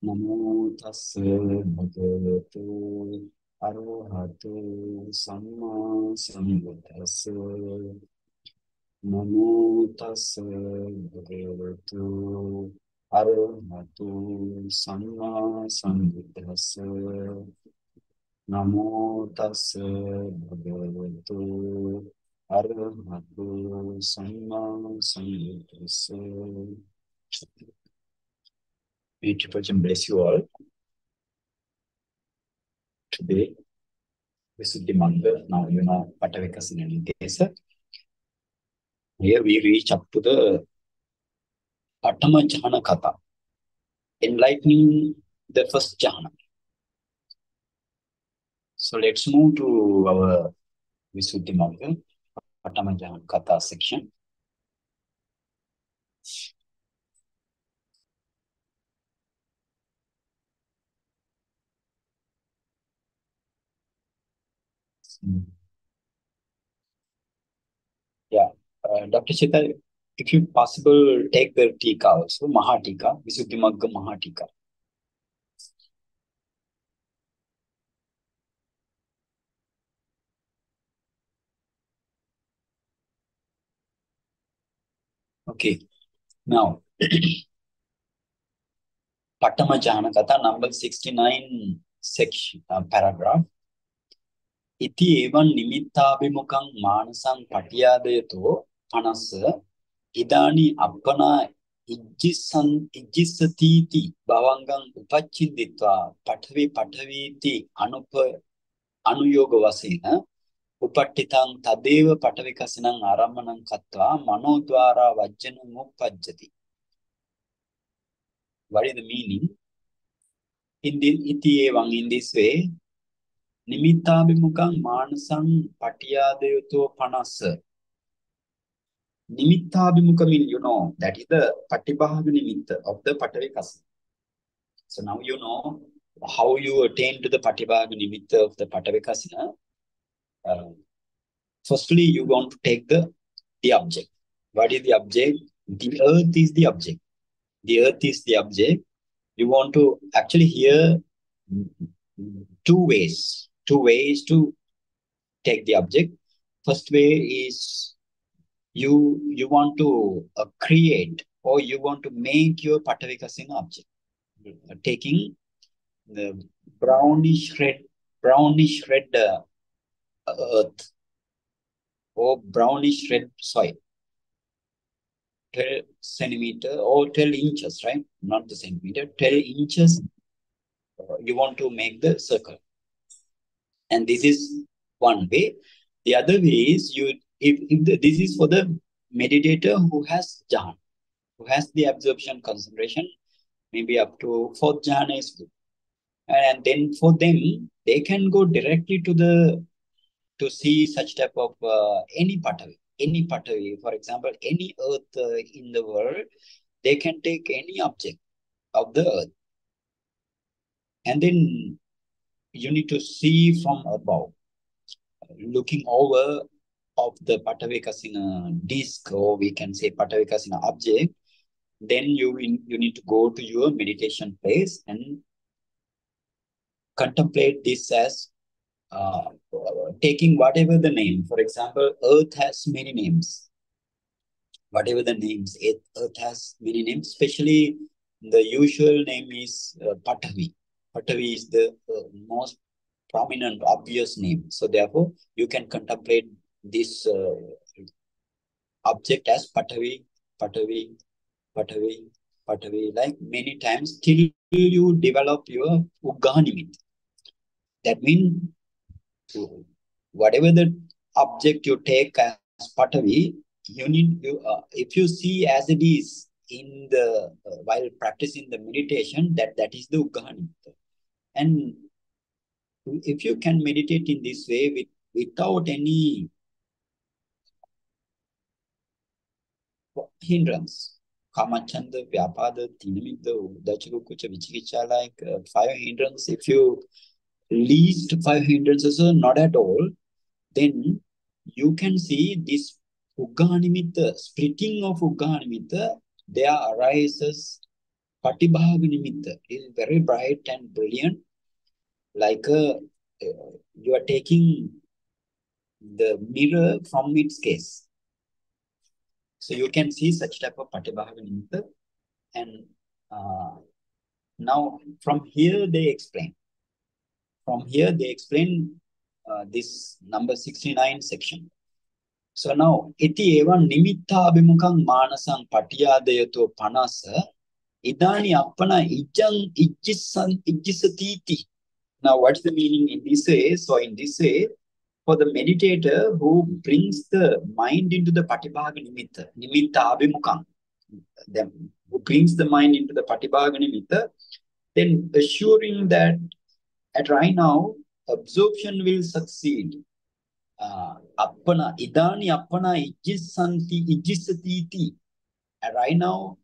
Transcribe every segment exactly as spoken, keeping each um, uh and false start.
Namo tassa bhagavato arahato samma sambuddhassa. Namo tassa bhagavato arahato samma sambuddhassa. Namo tassa bhagavato arahato samma sambuddhassa. May Triple Gem bless you all. Today, Visuddhimagga, now you know Pathavīkasiṇaniddeso. Here we reach up to the Paṭhamajjhānakathā, enlightening the first jhana. So let's move to our Visuddhimagga, Paṭhamajjhānakathā section. Yeah, uh, Doctor Chita, if you possible, take the tika also, Mahatika, Visuddhimagga Mahatika. Okay, now Paṭhamajjhānakathā number sixty-nine section, uh, paragraph. Iti evan nimittābhimukhaṃ mānasaṃ paṭiyādayato panassa idāni appana ijjisan ijjisatīti bhavangaṃ upacchinditva paṭhavi paṭhavīti anupa anuyoga vasena upaṭṭitaṃ tadeva paṭhavīkasiṇaṃ ārambanaṃ katvā manodvārā vajjanam uppajjati. What is the meaning? In this iti evan, in this way, Nimittābhimukhaṃ mānasaṃ paṭiyādayato panassa. Nimittābhimukha means, you know, that is the Patibhaga nimitta of the Pathavīkasiṇa. So now you know how you attain to the Patibhaga nimitta of the Pathavīkasiṇa. Uh, firstly, you want to take the, the object. What is the object? The earth is the object. The earth is the object. You want to actually hear two ways. Two ways to take the object. First way is you you want to uh, create or you want to make your Pathavīkasiṇa object. Uh, taking the brownish red, brownish red uh, earth or brownish red soil. twelve centimeter or twelve inches, right? Not the centimeter, twelve inches. Uh, you want to make the circle. And this is one way. The other way is you if, if the, this is for the meditator who has jhana, who has the absorption concentration, maybe up to fourth jhana is good. And then for them, they can go directly to the to see such type of uh, any Pathavi, any Pathavi, for example, any earth uh, in the world, they can take any object of the earth. And then you need to see from above, looking over of the Pathavīkasiṇa disc, or we can say Pathavīkasiṇa object. Then you, you need to go to your meditation place and contemplate this as uh, taking whatever the name. For example, earth has many names. Whatever the names, earth has many names, especially the usual name is uh, Pathavi. Pathavi is the uh, most prominent, obvious name. So therefore, you can contemplate this uh, object as Pathavi, Pathavi, Pathavi, Pathavi, like many times till you develop your Uggaha nimitta. That means whatever the object you take as Pathavi, you need you uh, if you see as it is in the uh, while practicing the meditation, that that is the Uggaha nimitta. And if you can meditate in this way with without any hindrance, Kamachanda, Vyapada, Tinamidda, Uddhacca, Vichikicha, like uh, five hindrances, if you least five hindrances or not at all, then you can see this Uggaha nimitta, splitting of Uggaha nimitta, there arises Paṭibhāga nimitta is very bright and brilliant, like a, uh, you are taking the mirror from its case. So you can see such type of Paṭibhāga nimitta. And uh, now from here they explain. From here they explain uh, this number sixty-nine section. So now, iti evan nimitta abhimukhaṁ mānasaṁ paṭiyādayato panasa idani appana ijjang ijjissan ijjisatiti. Now, what's the meaning in this way? So, in this way, for the meditator who brings the mind into the Paṭibhāga nimitta, nimitta abhimukhaṁ, then who brings the mind into the Paṭibhāga nimitta, then assuring that at right now, absorption will succeed. Uh, appana, idani appana ijjissanti ijjisatiti. And right now,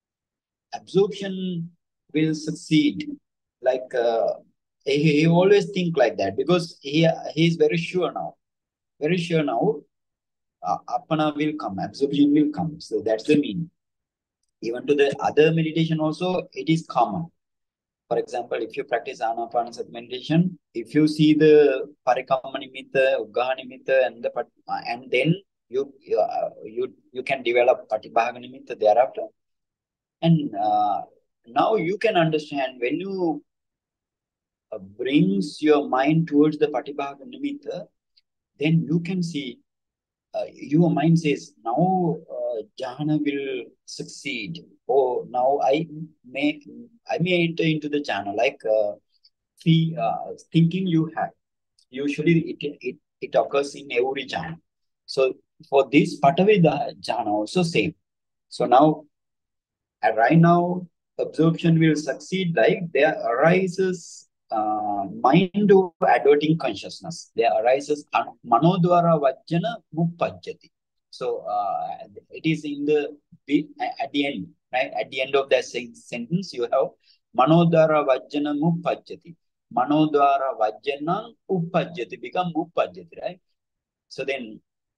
absorption will succeed. Like uh, he, he always think like that because he he is very sure now. Very sure now, uh, appana will come, absorption will come. So that's the meaning. Even to the other meditation also, it is common. For example, if you practice Anapanasati meditation, if you see the Parikamma nimitta, Uggaha nimitta, and the uh, and then you uh, you you can develop Paṭibhāga nimitta thereafter. And uh, now you can understand when you uh, brings your mind towards the Paṭibhāga nimitta, then you can see uh, your mind says now uh, Jhāna will succeed. Oh, now I may I may enter into the Jhāna, like uh, the uh, thinking you have. Usually it, it it occurs in every Jhāna. So for this Pathavīkasiṇaniddeso also same. So now and right now absorption will succeed, like there arises uh, mind of adverting consciousness. There arises manodvara vajjana muppajjati. So uh, it is in the at the end, right? At the end of that sentence, you have manodvara vajjana muppajjati. Manodvara vajjana uppajjati become muppajjati, right? So then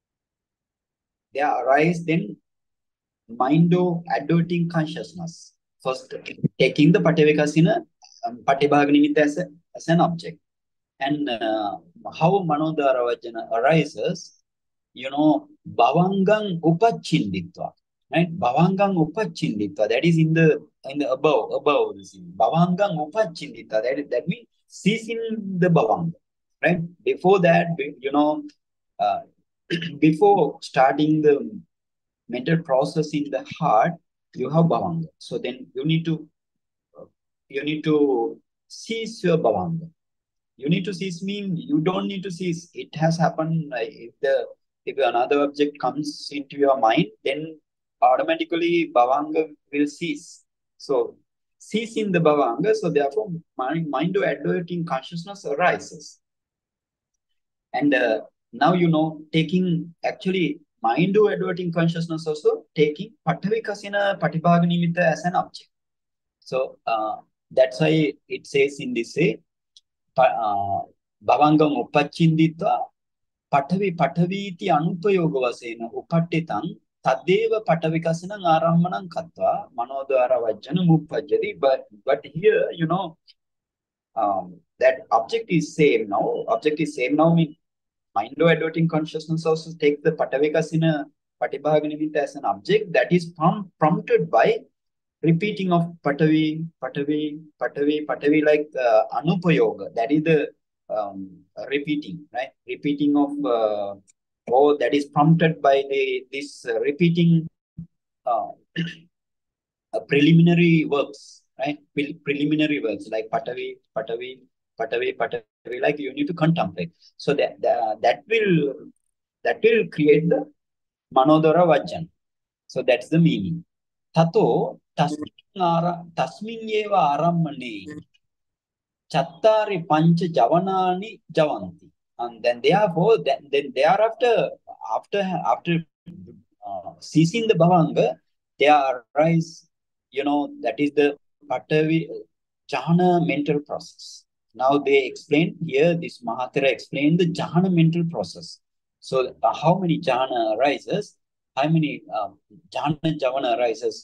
there arise then mind of adverting consciousness. First, taking the Pathavīkasiṇa, um, Paṭibhāga nimitta as, a, as an object. And uh, how Manodvara Vajjana arises, you know, Bhavangang Upachinditva. Right? Bhavangang Upachinditva. That is in the in the above, above this. Bhavangang Upachinditva. That, that means ceasing the Bhavanga. Right? Before that, you know, uh, before starting the mental process in the heart, you have bhavanga. So then you need to uh, you need to cease your bhavanga. You need to cease mean you don't need to cease. It has happened. Uh, if the if another object comes into your mind, then automatically bhavanga will cease. So ceasing the bhavanga. So therefore, mind mind of adverting consciousness arises. And uh, now you know taking actually. Mind of adverting consciousness also taking Pathavīkasiṇa Paṭibhāga nimitta as an object. So uh, that's why it says in this way, uh, Bhavangam upachinditva Pathavi Pathavīti anupayoga vasena upattitam tadeva Pathavīkasiṇaṁ ārammanam kattva manodvara vajjana muppajjati. But but here, you know, um, that object is same now. Object is same now means mind of adverting consciousness also takes the Pathavīkasiṇa Paṭibhāga nimitta as an object that is prom prompted by repeating of Patavi, Patavi, Patavi, Patavi, like uh, Anupayoga. That is the um, repeating, right? Repeating of, uh, oh, that is prompted by the this uh, repeating uh, uh, preliminary works, right? Pre preliminary works like Patavi, Patavi, Patavi, Patavi. Like you need to contemplate. So that that, that will that will create the manodvara vajjana. So that's the meaning. Tato tasmin eva arammane chattari pancha javanani javanti. And then therefore, then, then thereafter, after after uh, ceasing the bhavanga, there arise, you know, that is the Patavi Jhāna mental process. Now they explain here, this Mahathira explained the Jhāna mental process. So uh, how many Jhāna arises, how many uh, Jhāna Javana arises?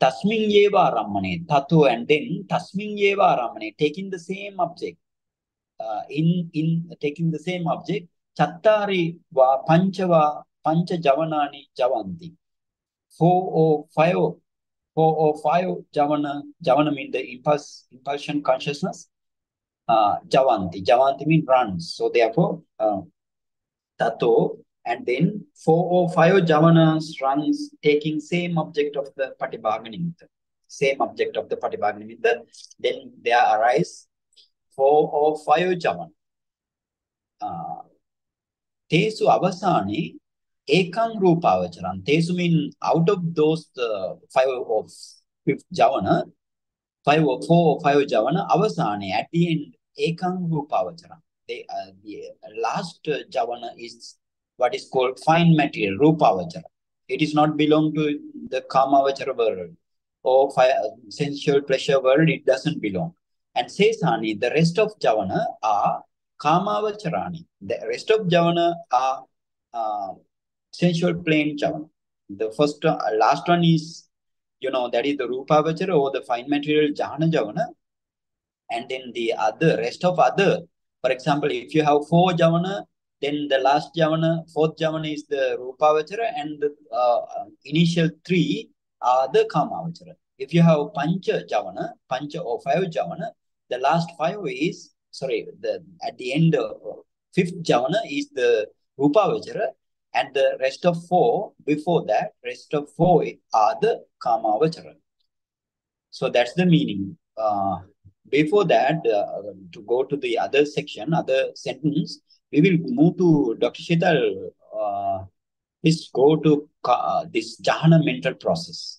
Tasmin yeva ramane, tato, and then tasmin yeva ramane, taking the same object. Uh, in in taking the same object, chattari va panchava pancha javanani javanti. Four or five, four or five javana, javana mean the impulse, impulsion consciousness. Uh, javanti, javanti mean runs. So therefore, uh, tato, and then four or five javanas runs taking same object of the Paṭhamajjhānakathā, same object of the Paṭhamajjhānakathā. Then there arise four or five javana. Uh, Tesu avasane ekang rupavacharam. Tesu mean out of those uh, five or fifth javana, five or four or five javana, avasane at the end ekang rupavacharam. They, uh, the last uh, javana is what is called fine material, rupavachara. It is not belong to the kamavachara world or fire, sensual pleasure world. It doesn't belong. And sesani, the rest of javana are kamavacharani. The rest of javana are uh, sensual plane javana. The first, uh, last one is, you know, that is the rupavachara or the fine material jhana javana. And then the other, rest of other, for example, if you have four javana, then the last javana, fourth javana is the rupavachara, and the uh, initial three are the kamavachara. If you have pancha javana, pancha or five javana, the last five is, sorry, the at the end of fifth javana is the rupavachara, and the rest of four, before that, rest of four are the kamavachara. So that's the meaning. Uh, before that, uh, to go to the other section, other sentence, we will move to Doctor Sheetal. Uh, please go to uh, this Jhāna mental process.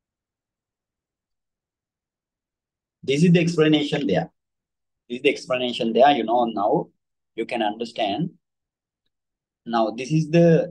This is the explanation there. This is the explanation there. You know, now you can understand. Now, this is the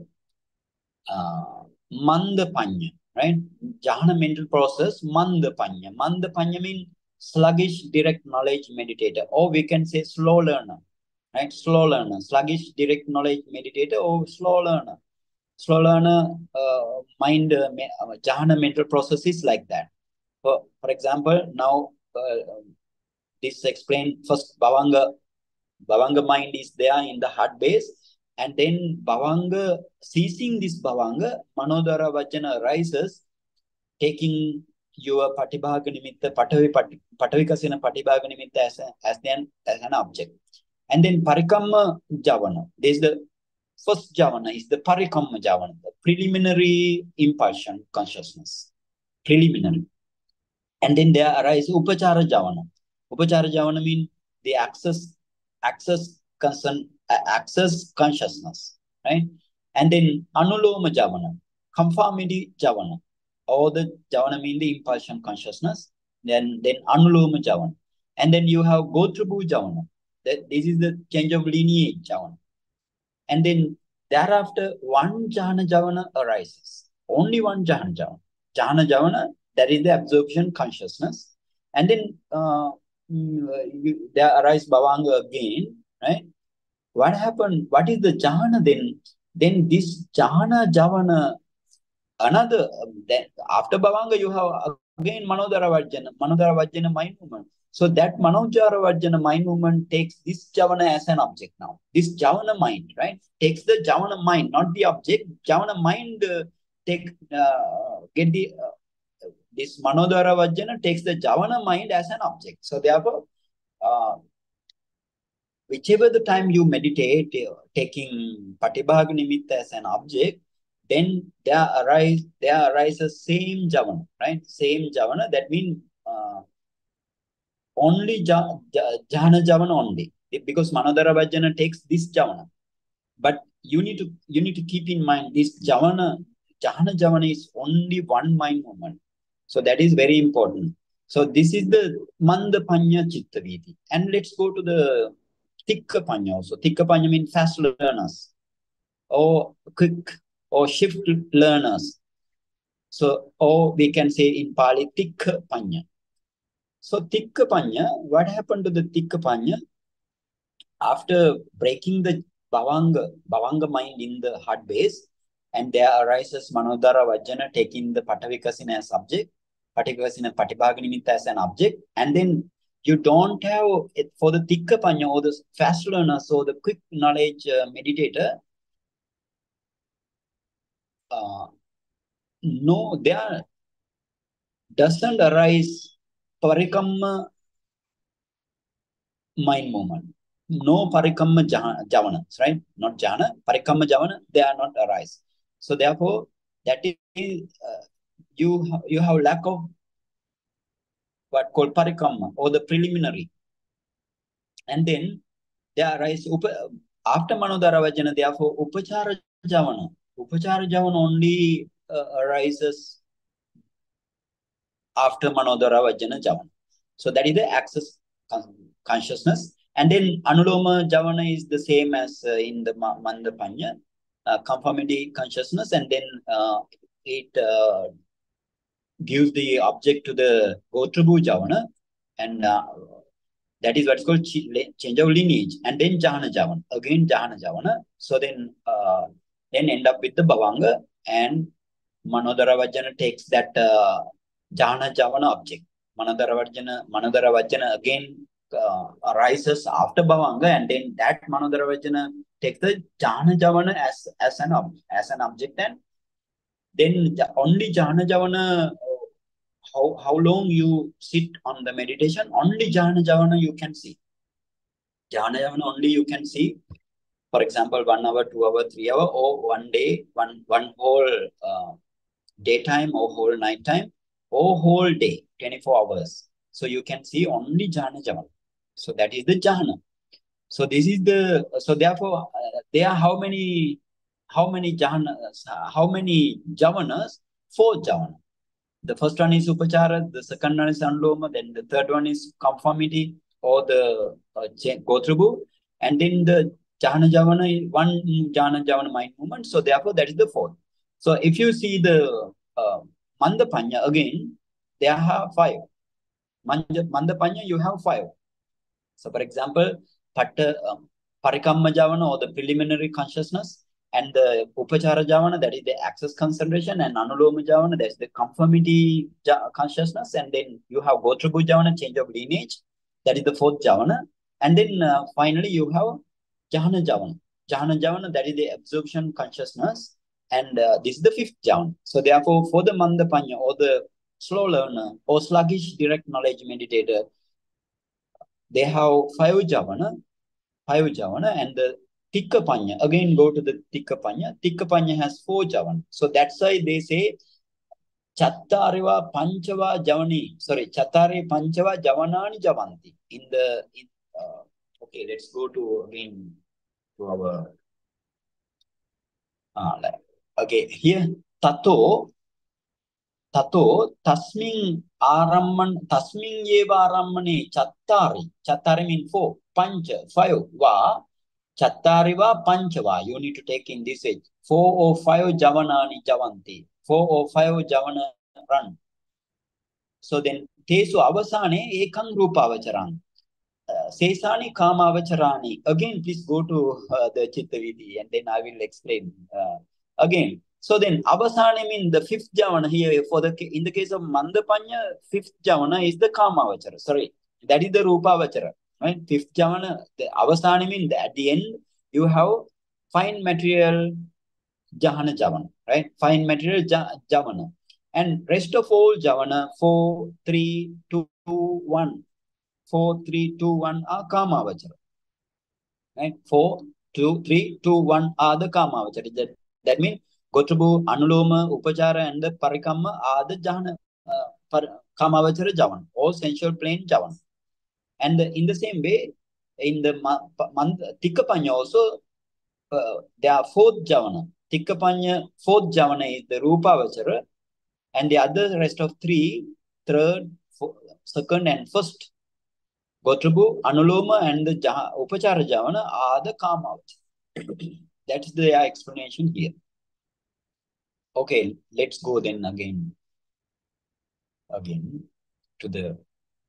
uh, Manda Panya, right? Jhāna mental process, Manda Panya. Manda Panya means sluggish direct knowledge meditator, or we can say slow learner, right? Slow learner, sluggish direct knowledge meditator, or slow learner. Slow learner uh, mind, uh, Jhāna mental process is like that. For, for example, now uh, this explained first Bhavanga. Bhavanga mind is there in the heart base, and then Bhavanga, ceasing this Bhavanga, Manodara Vajjana rises, taking your Patibhaganimitta, Patavi, Pathavīkasiṇa Patibhaganimitta as, as, an, as an object. And then Parikamma Javana. There is the first Javana, is the Parikamma Javana, the preliminary impulsion consciousness. Preliminary. And then there arises Upachara Javana. Upachara Javana means the access, access, concern, access consciousness, right? And then Anuloma Javana, conformity Javana. All the Javana mean the impulsion consciousness. Then, then Anuloma Javana. And then you have Gotrabhu Javana. That this is the change of lineage Javana. And then thereafter, one Jhana Javana arises. Only one Jhana Javana. Jhana Javana, that is the absorption consciousness. And then uh, you, there arises Bhavanga again, right? What happened? What is the Jhana then? Then this Jhana Javana, another, then after Bhavanga, you have again Manodara Vajjana, Manodara Vajjana mind movement. So that Manodara Vajjana mind movement takes this Javana as an object now. This Javana mind, right? Takes the Javana mind, not the object. Javana mind uh, take uh, get the uh, this Manodara Vajjana takes the Javana mind as an object. So therefore, uh, whichever the time you meditate, uh, taking Patibhaganimitta as an object, then there arise there arises same Javana, right? Same Javana. That means uh, only Jhana Javana only, because Manodara Vajjana takes this Javana. But you need to you need to keep in mind this Javana, Jhana Javana is only one mind movement. So that is very important. So this is the Manda Panya Chitta Viti. And let's go to the Tikka Panya also. Tikka Panya means fast learners, or quick or shift learners. So, or we can say in Pali, Tikka Panya. So Tikka Panya, what happened to the Tikka Panya? After breaking the Bhavanga, Bhavanga mind in the heart base, and there arises Manodara Vajjana taking the Pathavīkasiṇa as subject. Paṭikasina Patibhaganimitta as an object, and then you don't have it for the Tikka Panya or the fast learner, so the quick knowledge uh, meditator. Uh, no, there doesn't arise parikamma mind movement. No parikamma jhavanas, right? Not jhana, parikamma javana, they are not arise. So therefore, that is uh, you you have lack of what called parikamma or the preliminary, and then there arise upa, after manodara vajana. Therefore, upachara javana, upachara javana only uh, arises after manodara vajana javana. So that is the access con consciousness. And then Anuloma Javana is the same as uh, in the Mandapanya, uh, conformity consciousness, and then uh, it uh, gives the object to the Gotrabu Javana, and uh, that is what's called change of lineage. And then Jhāna Javana, again Jhāna Javana. So then, uh, then end up with the Bhavanga, and Manodara Vajana takes that uh, Jhāna Javana object. Manodara Vajana, Manodara Vajana again uh, arises after Bhavanga, and then that Manodara Vajana takes the Jhāna Javana as, as, an, ob as an object, and then only Jhāna Javana, how, how long you sit on the meditation, only Jhāna Javana you can see. Jhāna Javana only you can see. For example, one hour, two hour, three hour, or one day, one, one whole uh, daytime or whole nighttime, or whole day, twenty-four hours. So you can see only Jhāna Javana. So that is the Jhāna. So this is the, so therefore, uh, there are how many, how many Jhanas, how many Javanas? Four Javana. The first one is Upachara, the second one is Anuloma, then the third one is conformity or the uh, Gotrabu, and then the Jhāna Javana, one Jhāna Javana mind movement. So therefore, that is the fourth. So if you see the uh, Mandapanya, again, there are five. Mandapanya, you have five. So for example, Patta, um, Parikamma Javana or the preliminary consciousness, and the Upachara Javana, that is the access concentration, and Anuloma Javana, that is the conformity consciousness, and then you have Gotrabu Javana, change of lineage, that is the fourth Javana, and then uh, finally you have Jhāna Javana. Jhāna Javana, that is the absorption consciousness, and uh, this is the fifth Javana. So therefore, for the Mandapanya or the slow learner or sluggish direct knowledge meditator, they have five Javana, five Javana, and the Tikka Panya. Again, go to the Tikka Panya. Tikka Panya has four Javana. So that's why they say Chattariva Panchava Javani. Sorry, Chattari Panchava Javanani Javanti. In the in, uh, okay, let's go to again to our uh, okay here Tato Tato Tasmin Aramman Tasmin Yeva Aramani Chattari. Chattari means four. Pancha, five. Va Chattariva Panchava. You need to take in this age. Four or five Javanani Javanti. Four or five Javana run. So then Tesu Avasane Ekang Rupavacharang. Sesani Kamavacharani. Again, please go to uh, the Chittavidhi, and then I will explain uh, again. So then Avasane means the fifth Javana here. For the in the case of Mandapanya, fifth Javana is the Kamavachara. Sorry, that is the Rupavachara. Right? Fifth Javana, the Avasana means that at the end you have fine material Jhāna Javana, right? Fine material Javana. And rest of all Javana, four, three, two, one. four, three, two, one are Kamavachara. Right? four, two, three, two, one are the Kamavachara. That, that means Gotrabu, Anuloma, Upachara, and the Parikamma are the Jhāna, uh, Kamavachara Javana, or sensual plane Javana. And in the same way, in the month Tikka Panya also, uh, there are fourth Javana. Tikka Panya, fourth Javana is the Rupavachara, and the other rest of three, third, fourth, second, and first, Gotrabu, Anuloma, and the Upachara Javana are the Kamavachara. That's the explanation here. Okay, let's go then again, again to the,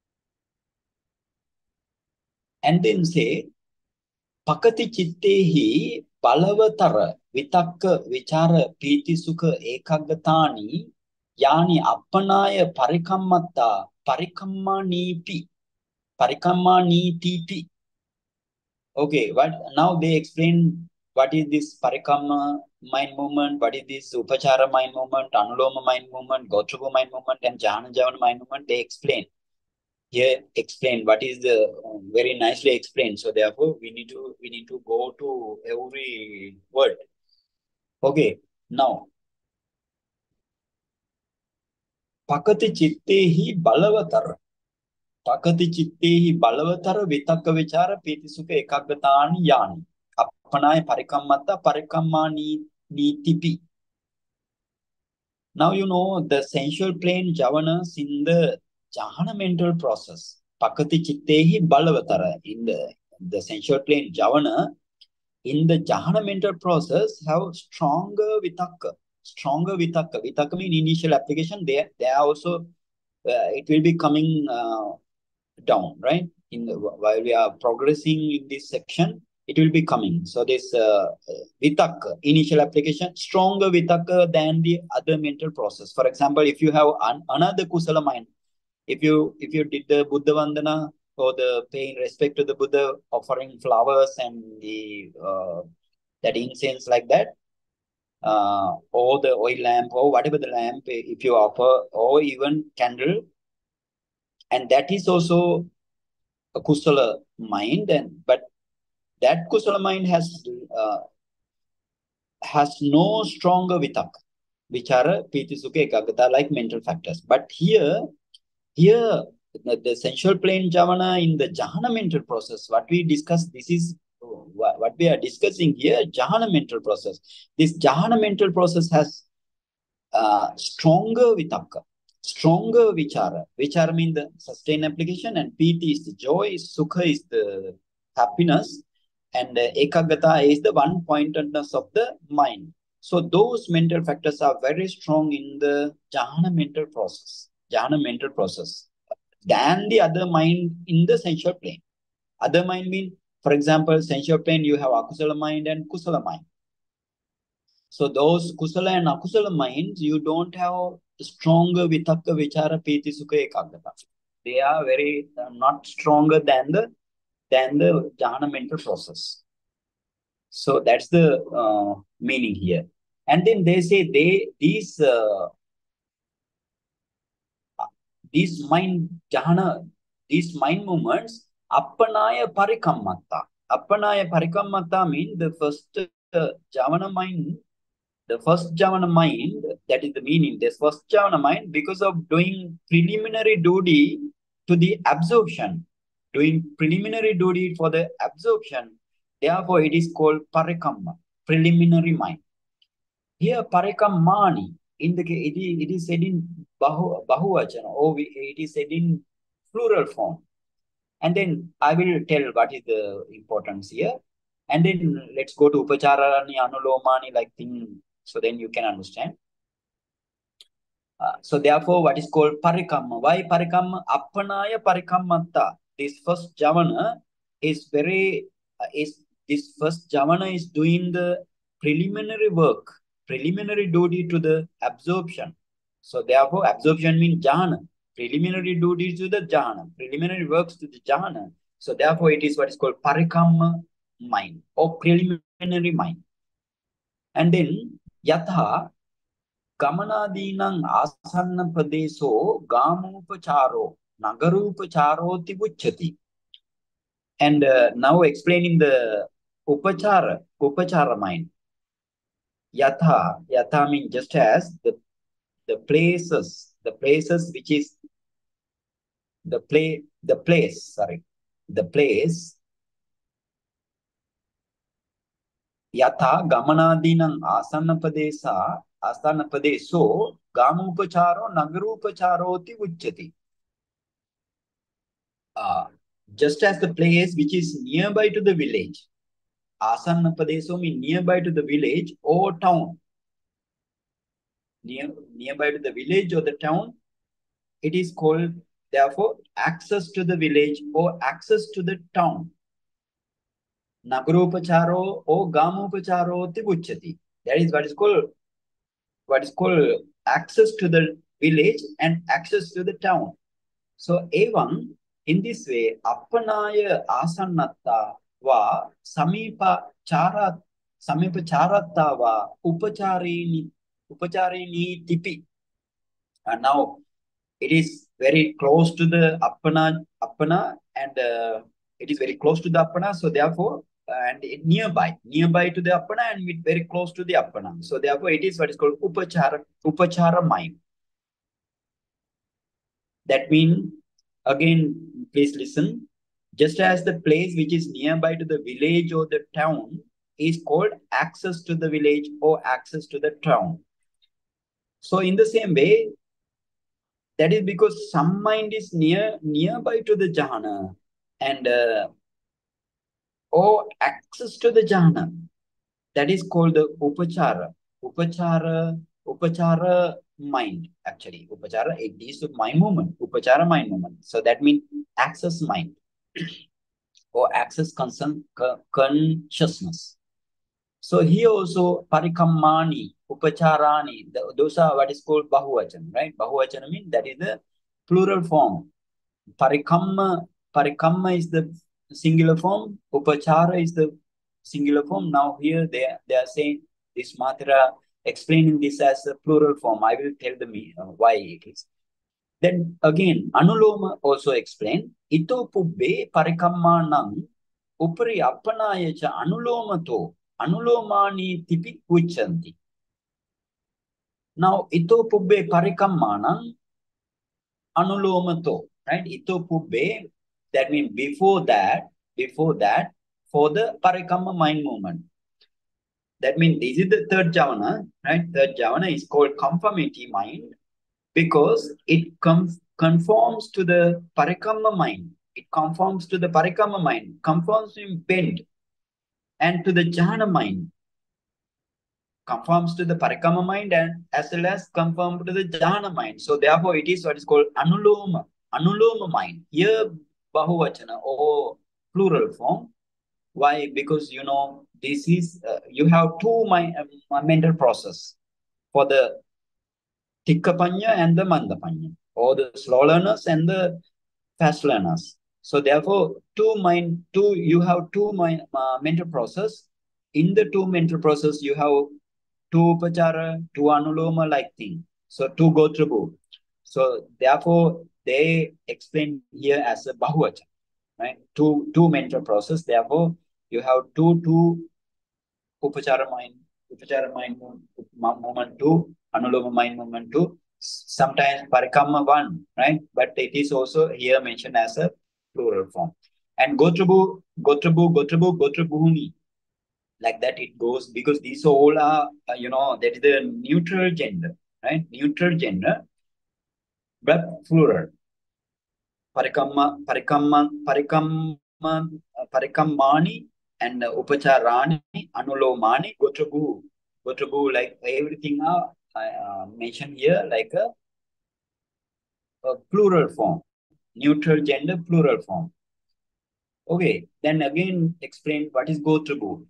and then say, Pakati Chittehi Palavatara Vitakka Vichara Piti Sukha Ekaggatani Yani appanaya parikammatta parikamma nipi. Parikamma nitipi. Okay, but now they explain what is this parikamma mind movement, what is this upachara mind movement, anuloma mind movement, gotrupa mind movement, and jhana javana mind movement. They explain here, explain what is the uh, very nicely explained. So therefore, we need to we need to go to every word. Okay, now pakati chittehi balavatar. Pakati chittehi balavatar vitakka vichara piti sukha ekaggataani yani. Appanaya parikammata parikammani nitipi. Now you know the sensual plane jhavanas in the jhana mental process. Pakati chittehi balavatara. In the, the sensual plane jhavana, in the jhana mental process, have stronger vitakka. Stronger vitakka. Vitakka means initial application. They, they are also, uh, it will be coming uh, down, right? In the, while we are progressing in this section, it will be coming. So this uh, vitakka, initial application, stronger vitakka than the other mental process. For example, if you have an, another kusala mind, if you if you did the Buddha Vandana or the paying respect to the Buddha, offering flowers and the uh, that incense like that, uh, or the oil lamp or whatever the lamp if you offer, or even candle, and that is also a kusala mind, and but that kusala mind has uh, has no stronger vitakka, vichara, piti, sukha, ekaggata, like mental factors. But here, here the, the sensual plane jhana in the jhana mental process, what we discuss, this is what, what we are discussing here, jhana mental process. This jhana mental process has uh, stronger vitakka, stronger vichara. Vichara means the sustained application, and piti is the joy, sukha is the happiness, and uh, ekaggata is the one pointedness of the mind. So those mental factors are very strong in the jhana mental process, jhana mental process, than the other mind in the sensual plane. Other mind mean, for example, sensual plane, you have akusala mind and kusala mind. So those kusala and akusala minds, you don't have stronger vitakka, vichara, piti, sukha, ekaggata. They are very uh, not stronger than the than the jhana mental process. So that's the uh, meaning here. And then they say they these uh, these mind jhana, these mind movements, appanaya parikammata. Appanaya parikammata means the first uh, jhana mind. The first jhana mind, that is the meaning, this first jhana mind, because of doing preliminary duty to the absorption, doing preliminary duty for the absorption, therefore it is called parikamma, preliminary mind. Here, parikammani, in the it is, it is said in bahu, bahuvachana, or it is said in plural form. And then I will tell what is the importance here. And then let's go to upacharani, anulomani, like thing. So then you can understand. Uh, so therefore, what is called parikamma? Why parikamma? Appanaya parikammata. This first jhana is very, uh, is this first jhana is doing the preliminary work, preliminary duty to the absorption. So therefore, absorption means jhana. Preliminary duty to the jhana, preliminary works to the jhana. So therefore, it is what is called parikamma mind or preliminary mind. And then yatha Gamanadinang asanna pradeso gamupacharo nagarupacharoti vuchati. And uh, now explaining the upachara, upachara mind. Yatha, yatha means just as the the places, the places which is the play, the place, sorry, the place. Yatha gamanadinang asanna padesa, asanna padeso gamupacharo nagarupacharoti vuchati. Uh, just as the place which is nearby to the village, asanna padeso means nearby to the village or town. Near, nearby to the village or the town, it is called, therefore, access to the village or access to the town. Nagarupacharo or gamupacharo tibuchati. That is what is called, what is called access to the village and access to the town. So evam, in this way, appanaya asannatta va samipa chara samipa charatta va upacharini upacharini tipi. And now it is very close to the appana appana and uh, it is very close to the appana. So therefore, and it nearby, nearby to the appana and it very close to the appana. So therefore, it is what is called upachara upachara mind. That means, again, please listen. Just as the place which is nearby to the village or the town is called access to the village or access to the town. So in the same way, that is because some mind is near nearby to the jhana and uh, or access to the jhana. That is called the upachara. Upachara, upachara mind, actually. Upachara, it is the mind movement. Upachara mind movement. So that means access mind or access concern, consciousness. So here also parikammani, upacharani, the, those are what is called bahuvachana, right? Bahuvachana means that is the plural form. Parikamma, parikamma is the singular form. Upachara is the singular form. Now here they, they are saying this matra explaining this as a plural form. I will tell them uh, why it is. Then again, Anuloma also explained, ito pubbe parikammanam upari appanayacha anulomato anulomani tipi uchanti. Now, ito pubbe parikammanam anulomato, right? Ito pubbe, that means before that, before that, for the parikamma mind movement. That means this is the third jhana, right? Third jhana is called conformity mind because it comes conforms to the parikamma mind. It conforms to the parikamma mind, conforms in bend, and to the jhana mind. Conforms to the parikamma mind and as well as conform to the jhana mind. So therefore, it is what is called anuloma, anuloma mind. Here, bahuvachana or plural form. Why? Because you know this is uh, you have two mind, uh, mental process for the tikkapanya and the mandapanya, or the slow learners and the fast learners. So therefore, two mind, two you have two mind uh, mental process. In the two mental process, you have two upachara, two anuloma like thing. So two go through. So therefore, they explain here as a bahuvachana, right? Two two mental process. Therefore, you have two two upachara mind, upachara mind movement two, anuloma mind movement two. Sometimes parikamma one, right? But it is also here mentioned as a plural form. And gotrabu, gotrabu, gotrabu, gotrabhumi. Like that it goes because these all are, uh, you know, that is the neutral gender, right? Neutral gender, but plural. Parikamma, parikamma, parikamma, uh, parikammani and uh, upacharani, anulomani, gotrabu. Gotrabu, like everything are uh, mentioned here like a, a plural form. Neutral gender, plural form. Okay, then again explain what is gotrabu.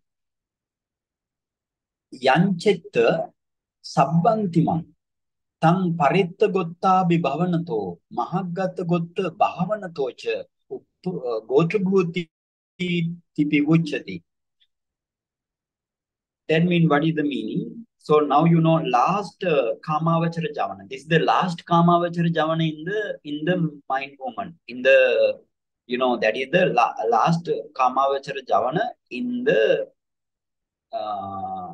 Yanchetta sabbantiman tang paritta gotta bhavanato mahagata gotta bhavanato gotrabhuti tipi uchati. That means what is the meaning? So now you know last uh, kamavachara javana. This is the last kamavachara javana in the in the mind movement. In the you know that is the la last kamavachara javana in the uh,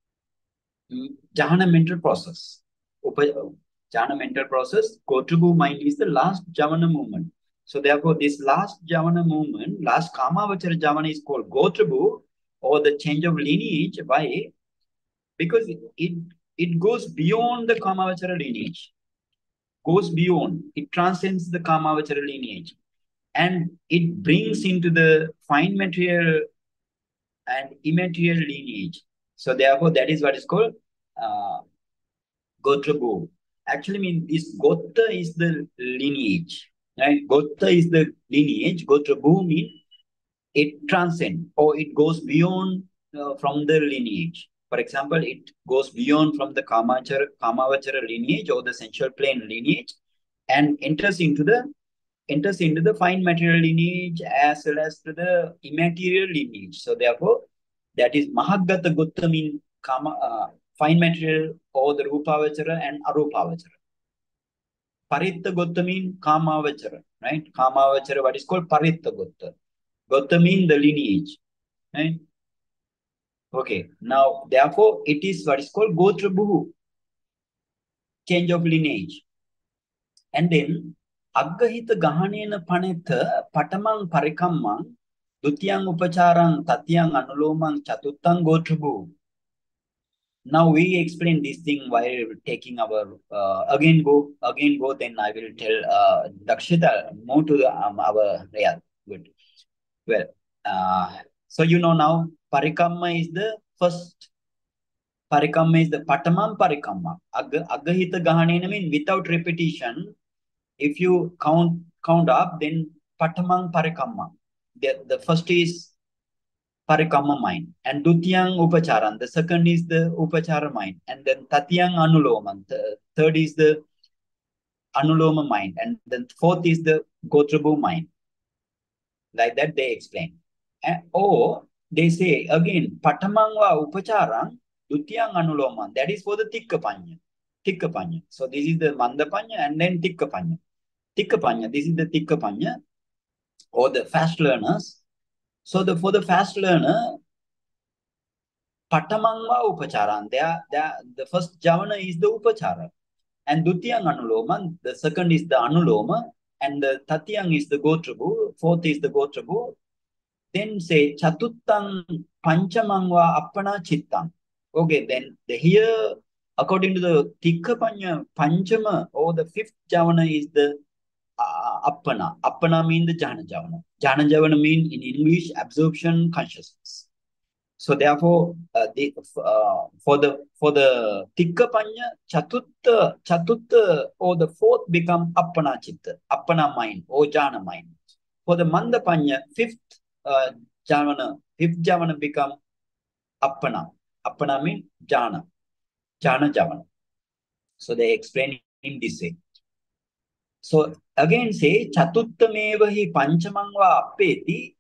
Jhana mental process. Jhana mental process, Gotrabu mind is the last Javana movement. So therefore, this last Javana movement, last Kamavachara Javana is called Gotrabu or the change of lineage. Why? Because it, it, it goes beyond the Kamavachara lineage. Goes beyond. It transcends the Kamavachara lineage. And it brings into the fine material and immaterial lineage. So therefore, that is what is called uh, Gotrabu. Actually, mean this Gotra is the lineage, right? Gotra is the lineage. Gotrabu means it transcends or it goes beyond uh, from the lineage. For example, it goes beyond from the Kamachara, Kamavachara lineage or the sensual plane lineage and enters into the enters into the fine material lineage as well as to the immaterial lineage. So therefore, that is Mahagata Gutta mean Kama, uh, fine material or the Rupavachara and Arupavachara. Paritta Gutta mean Kamavachara, right? Kamavachara, what is called Paritta Gutta. Gutta mean the lineage, right? Okay, now therefore it is what is called Gotra Buhu, change of lineage. And then Aggahita Gahanena Panetha Patamang Parikamang Dutyang Upacharang Tatyang Anulomang Chatutang Gotra Buhu. Now we explain this thing while taking our uh, again go again go. Then I will tell uh, Dakshita move to the, um, our yeah good. Well, uh, so you know now Parikamma is the first. Parikamma is the Patamam Parikamma. Agahita Gahanena means without repetition. If you count count up, then Patamam Parikamma. The the first is Parikamma mind. And Dutyang Upacharan. The second is the Upachara mind. And then Tatyang Anuloman. The third is the Anuloma mind. And then fourth is the Gotrabu mind. Like that they explain. And, or they say again, Patamangwa Upacharang, Dutyang Anuloman. That is for the Tikka Panya. Tikka Panya. So this is the Manda Panya and then Tikka Panya. Tikka Panya. This is the Tikka Panya or the fast learners. So the for the fast learner, Patamangva Upacharan. They are, they are, the first Javana is the Upachara. And Dutyang Anuloma, the second is the Anuloma, and the Tatyang is the Gotrabu, fourth is the Gotrabu. Then say Chatuttang Panchamangva Appana Chittang. Okay, then the here, according to the Tikka Panya, Panchama or the fifth Javana is the uh, Appana. Appana means the Jhana Javana. Jhana Javana means in English absorption consciousness. So therefore, uh, the, uh, for the for the Tikka Panya, Chatutta, Chatutta or the fourth become Appana Chitta, Appana mind or Jhana mind. For the Manda Panya, fifth uh, Javana, fifth Javana become Appana. Appana means Jhana, Jhana Javana. So they explain in this way. So again say Chatuttamevahi Panchamangva Appeti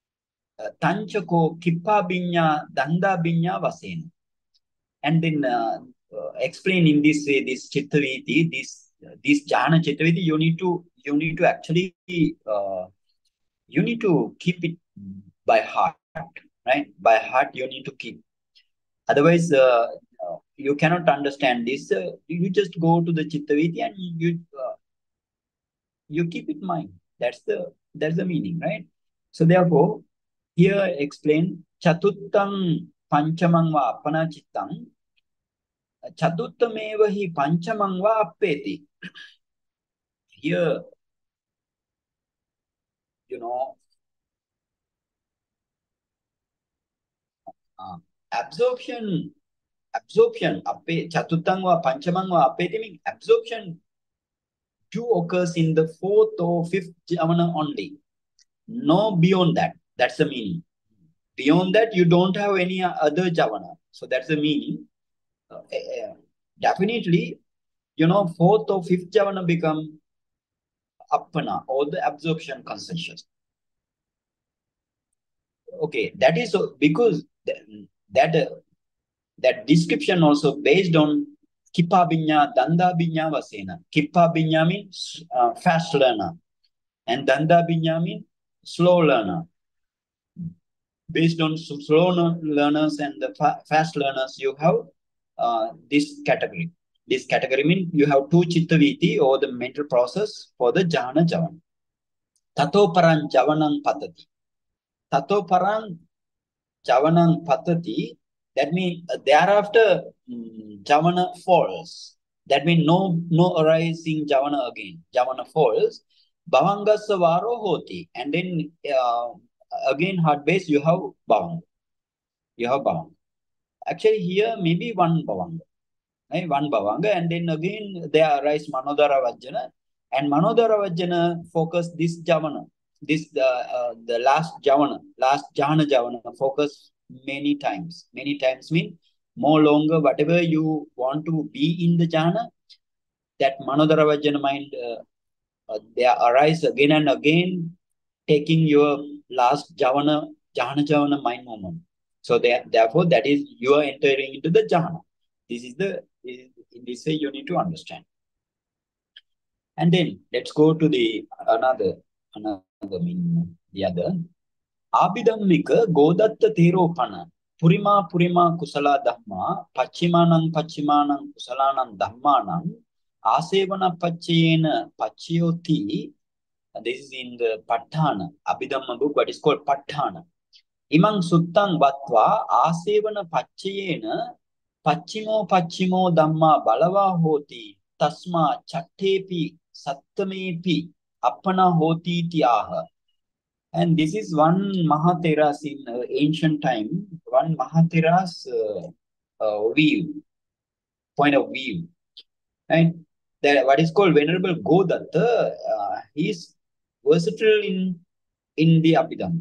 Tanchako Kippa Binya Danda Binya Vasena. And then uh, uh, explain in this way this Chittaviti, this uh, this Jhana Chittaviti, you need to you need to actually uh, you need to keep it by heart, right? By heart you need to keep. Otherwise, uh, uh, you cannot understand this. Uh, you just go to the Chittaviti and you uh, you keep it in mind. That's the that's the meaning, right? So therefore, here explain Chatuttam Panchamangva Appana Chittang Chatuttameva hi Panchamangva Appeti. Here, you know, uh, absorption, absorption, appe, Chatutangva Panchamangva Appeti means absorption two occurs in the fourth or fifth Javana only. No beyond that. That's the meaning. Beyond that, you don't have any other Javana. So that's the meaning. Uh, uh, definitely, you know, fourth or fifth Javana become Appana or the absorption consciousness. Okay, that is so because that that, uh, that description also based on Kippa Binya, Danda Binya Vasena. Kippa Binya means uh, fast learner, and Danda Binya means slow learner. Based on slow learners and the fa fast learners, you have uh, this category. This category means you have two Chittaviti or the mental process for the Jhana Javana. Tato Paran Javanang Patati. Tato Paran Javanang Patati, that means uh, thereafter um, Javana falls. That means no no arising Javana again. Javana falls. Bhavangasa Varo Hoti. And then uh, again hard base you have Bhavanga. You have Bhavanga. Actually here maybe one Bhavanga. Right? One Bhavanga. And then again there arise Manodara Vajjana. And Manodara Vajjana focus this Javana. This uh, uh, the last Javana, last Jhana Javana focus many times. Many times mean more longer, whatever you want to be in the jhana, that Manodara mind, uh, uh, they arise again and again, taking your last jhana, jhana jhana mind moment. So they, therefore, that is you are entering into the jhana. This is the this is, in this way you need to understand. And then let's go to the another another meaning, the other. Abhidammika Godatta Theropana Purima Purima Kusala Dhamma Pachimanang Pachimanang Kusalanang Dhammanang Asevana Pachayena Pachayoti. This is in the Paṭthāna Abhidhamma book, what is called Paṭthāna. Imang Suttang Vatva Asevana Pachayena Pachimo Pachimo Dhamma Balava Hoti Tasma Chattepi Sattamepi Appana Hoti Tiyaha. And this is one Mahatheras in uh, ancient time, one Mahatheras uh, uh, view, point of view. And that what is called Venerable Godatta, uh, he is versatile in, in the Abhidhamma.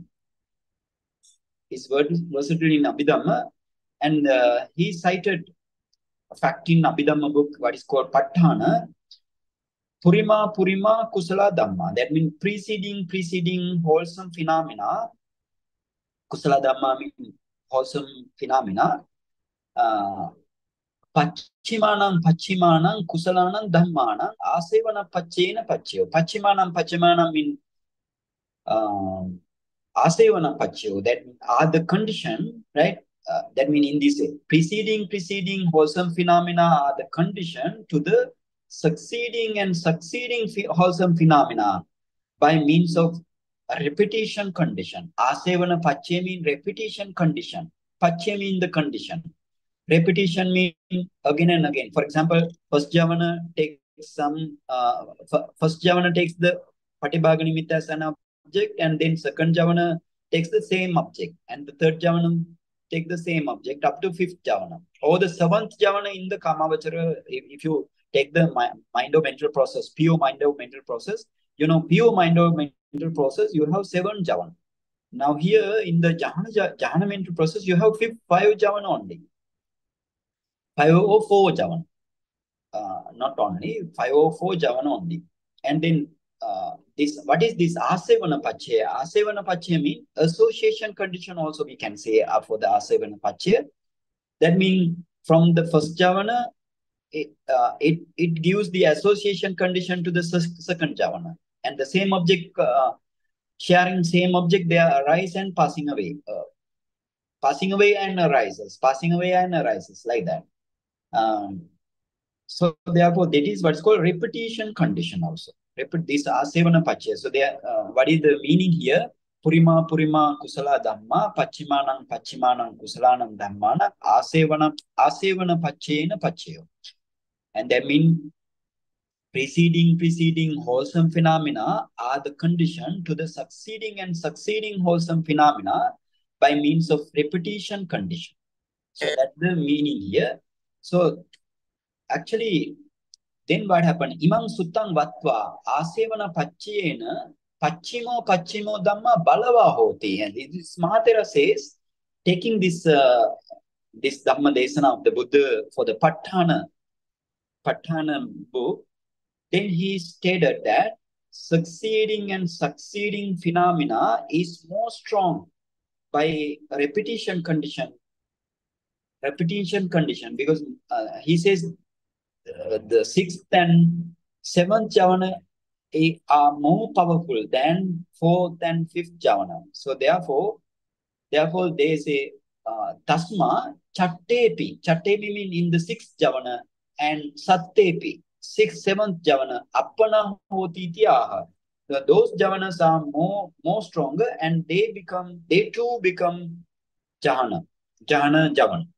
He's versatile in Abhidhamma, and uh, he cited a fact in Abhidhamma book, what is called Paṭthāna, Purima Purima Kusala Dhamma. That means preceding, preceding wholesome phenomena. Kusala Dhamma means wholesome phenomena. Uh, Pachimanang Pachimanang Kusalanang Dhammanang Asevana Pachena Pachayo. Pachimanang Pachimanang means uh, Asevana Pachayo. That are the condition, right? Uh, that means in this way, preceding, preceding wholesome phenomena are the condition to the succeeding and succeeding wholesome phenomena by means of a repetition condition. Asevana Pache means repetition condition. Pache means the condition. Repetition means again and again. For example, first Jhāna takes some, uh, first Jhāna takes the Patibhaga Nimitta as an object, and then second Jhāna takes the same object, and the third Jhāna take the same object up to fifth Jhāna. Or the seventh Jhāna in the Kamavachara, if, if you take the mind or mental process, pure mind or mental process, you know, pure mind or mental process, you have seven Jhāna. Now here in the Jhāna, Jhāna mental process, you have five, five Jhāna only. five oh four Jhāna. Uh, not only, five oh four Jhāna only. And then uh, this, what is this Asevana Pachaya? Asevana Pachaya means association condition also we can say uh, for the Asevana Pachaya. That means from the first Jhāna, it, uh, it, it gives the association condition to the second Jhāna. And the same object, uh, sharing same object, they arise and passing away. Uh, passing away and arises, passing away and arises, like that. Um, so therefore, that is what's called repetition condition also. Repeat this Asevana Pachaya. So there, uh, what is the meaning here? Purima Purima Kusala Dhamma Pachimanang Pachimanang Kusalanang Dhammana Asevana Asevana Pachena Pachayo. And that means preceding, preceding wholesome phenomena are the condition to the succeeding and succeeding wholesome phenomena by means of repetition condition. So that's the meaning here. So actually, then what happened? Imam Suttang Vatva Asevana Pachayena Pachimo Pachimo Dhamma Balava Hoti. And this Mahathera says, taking this uh, this Dhamma Desana of the Buddha for the Paṭthāna, Paṭthāna book, then he stated that succeeding and succeeding phenomena is more strong by repetition condition. Repetition condition, because uh, he says uh, the sixth and seventh Jhāna are more powerful than fourth and fifth Jhāna. So therefore, therefore they say uh, Tasma Chattepi. Chattepi means in the sixth Jhāna, and Sattepi, sixth, seventh Jhāna, Appana Hoti Tiyaha. Those Jhānas are more, more stronger, and they become, they too become Jhāna, Jhāna Jhāna.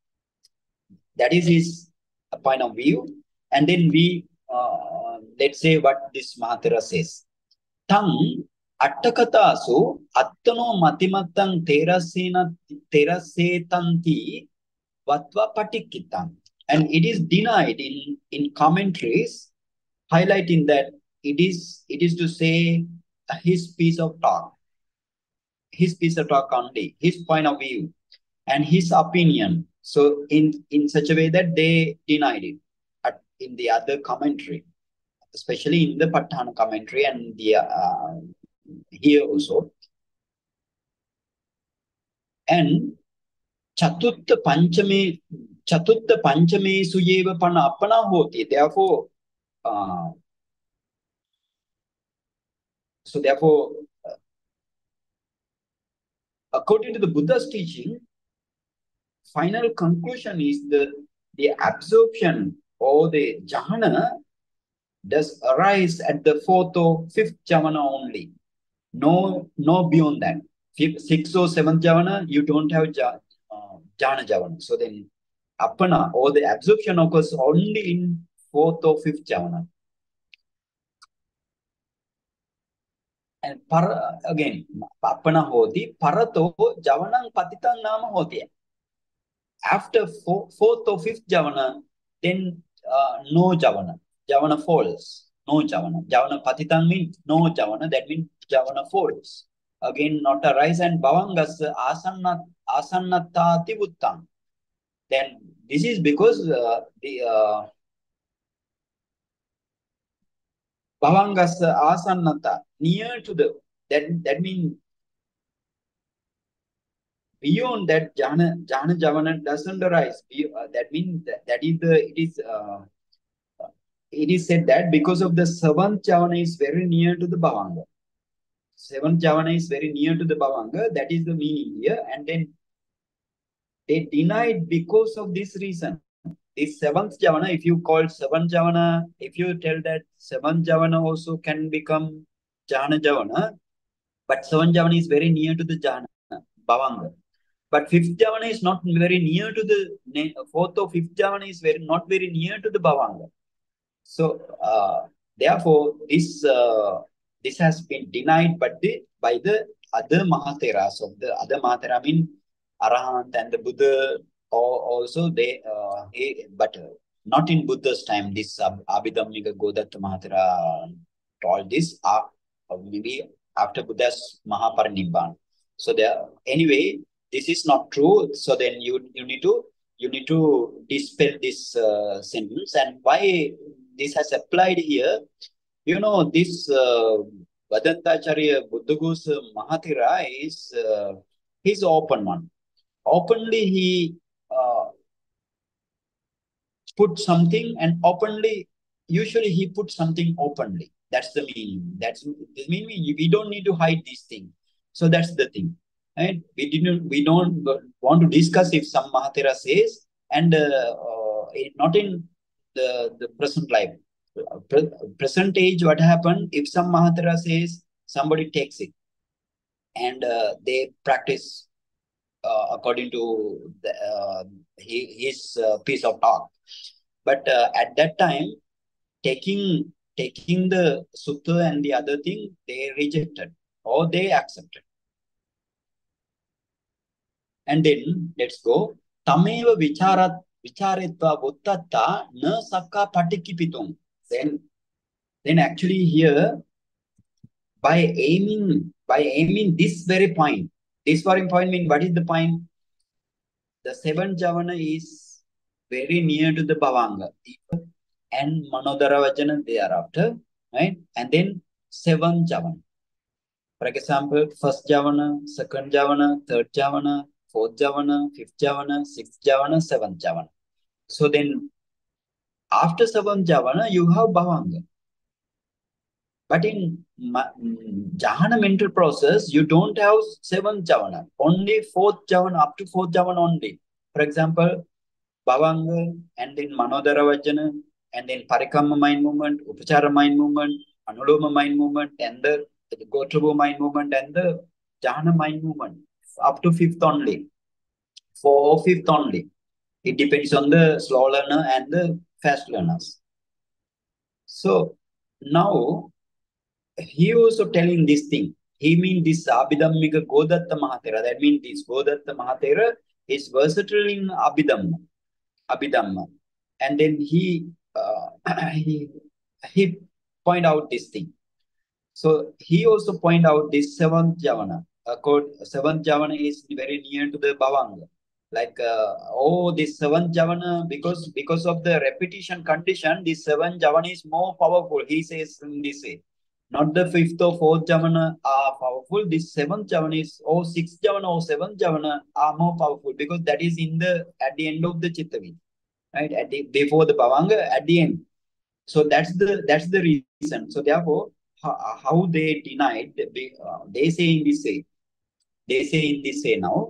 That is his point of view. And then we, uh, let's say what this Mahathera says. Tang attakatasu attano matimattang terasena terasetanti vatva patikitang. And it is denied in, in commentaries, highlighting that it is, it is to say his piece of talk, his piece of talk only, his point of view, and his opinion. So in, in such a way that they denied it at, in the other commentary, especially in the Paṭthāna commentary and the uh, here also. And Chatutta Panchame Chatutta Panchame Suyeva Pana Apana Hoti. Therefore, uh, so therefore, uh, according to the Buddha's teaching, final conclusion is the the absorption or the jhana does arise at the fourth or fifth jhana only. No, no beyond that. Fifth, sixth or seventh jhana, you don't have jhana, uh, jhana jhana. So then, appana or the absorption occurs only in fourth or fifth jhana. And para, again, appana hoti, parato javanang patitang nama hoti. After four, fourth or fifth javana, then uh, no javana. Javana falls. No javana. Javana patitang means no javana. That means javana falls. Again, not arise and bhavangas asanna asannatati buttang. Then this is because uh, the uh, bhavangas asannata near to the that that means beyond that jhana jhana javana doesn't arise. Uh, that means that, that is the it is. Uh, It is said that because of the seventh jhana is very near to the bhavanga. Seventh jhana is very near to the bhavanga. That is the meaning here. And then they denied because of this reason. This seventh jhana, if you call seventh jhana, if you tell that seventh jhana also can become jhana jhana, but seventh jhana is very near to the jhana, bhavanga. But fifth jhana is not very near to the fourth or fifth jhana is very not very near to the bhavanga. So uh, therefore, this uh, this has been denied, but the, by the other Mahatheras of the other Mahathera, I mean Arahant and the Buddha, or also they, uh, he, but uh, not in Buddha's time. This uh, Abhidhamnika Godatta Mahathera told this, uh, maybe after Buddha's Mahaparinibbana. So there, anyway, this is not true. So then you you need to you need to dispel this uh, sentence. And why this has applied here, you know, this uh, Vadantacharya Buddhago's Mahathira is uh, he's open one. Openly he uh, put something, and openly, usually he put something openly. That's the meaning. That's the meaning. We don't need to hide these things. So that's the thing. Right? We didn't. We don't want to discuss if some Mahathira says, and uh, uh, not in the the present life. Pre present age, what happened if some Mahathira says, somebody takes it and uh, they practice uh, according to the, uh, his uh, piece of talk. But uh, at that time, taking taking the sutta and the other thing, they rejected or they accepted. And then let's go. Tameva vicharat vicharetva buttatta na sakka patikipitum. Then, then actually here, by aiming, by aiming this very point, this very point means what is the point? The seventh javana is very near to the bhavanga and manodara vajana thereafter, right? And then seventh javana. For example, first javana, second javana, third javana, fourth javana, fifth javana, sixth javana, seventh javana. So then after seventh javana, you have bhavanga. But in Jhana mental process, you don't have seventh jhana, only fourth jhana, up to fourth jhana only. For example, Bhavanga, and then Manodara Vajana, and then Parikamma mind movement, Upachara mind movement, Anuloma mind movement, and the, the Gotrabhu mind movement, and the Jhana mind movement, up to fifth only, four or fifth only. It depends on the slow learner and the fast learners. So now, he also telling this thing. He means this Abhidhammika Godatta Mahathera. That means this Godatta Mahathera is versatile in Abhidhamma. Abhidhamma. And then he, uh, he, he point out this thing. So he also point out this seventh javana. Accord, seventh javana is very near to the bhavanga. Like, uh, oh, this seventh Jhāna, because because of the repetition condition, this seventh Jhāna is more powerful. He says in this way. Not the fifth or fourth Jhāna are powerful. This seventh Jhāna is, or sixth Jhāna or seventh Jhāna are more powerful, because that is in the at the end of the Chitta, right? At the before the Bhavanga, at the end. So that's the that's the reason. So therefore, how, how they denied, they, uh, they say in this way, they say in this way now.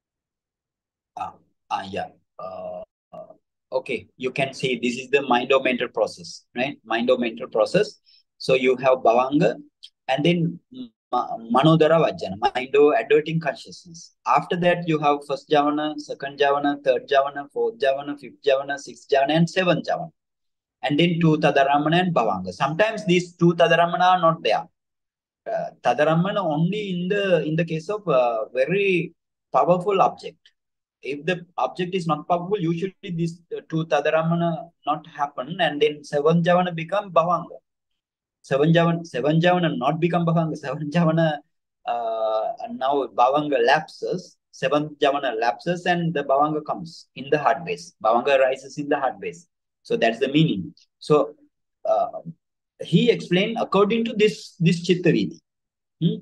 Uh, uh, yeah. Uh, okay, you can see this is the mind or mental process, right? Mind or mental process. So you have Bhavanga, and then Manodara Vajjana, mind or adverting consciousness. After that, you have first Jhāna, second Jhāna, third Jhāna, fourth Jhāna, fifth Jhāna, sixth Jhāna, and seventh Jhāna. And then two Tadaramana and Bhavanga. Sometimes these two Tadaramana are not there. Uh, Tadaramana only in the in the case of uh, very powerful object. If the object is not powerful, usually this uh, two Tadaramana not happen, and then seven Javana become Bhavanga. Seven Javana, seven Javana not become Bhavanga. Seven Javana uh, now Bhavanga lapses. Seven Javana lapses, and the Bhavanga comes in the heart base. Bhavanga rises in the heart base. So that's the meaning. So uh, he explained according to this this Chitta Vidhi. Hmm?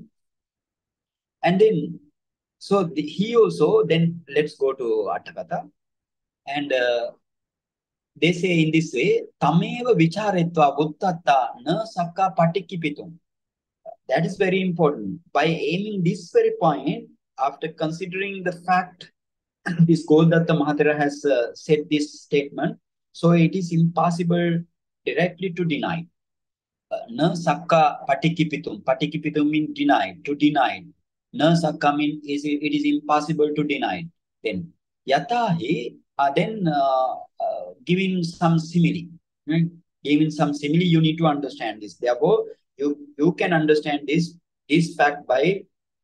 And then, so the, he also, then let's go to Atthakatha. And uh, they say in this way, Tameva vicharetva buddhatta na sakka patikipitum. That is very important. By aiming this very point, after considering the fact, this Goldatta Mahatera has uh, said this statement, so it is impossible directly to deny. Uh, na sakka patikipitum. Patikipitum means denied, to deny. Na sakka means is it is impossible to deny. Then yatahi, uh, then uh, uh, giving some simile. Right? Giving some simile, you need to understand this. Therefore, you you can understand this this fact by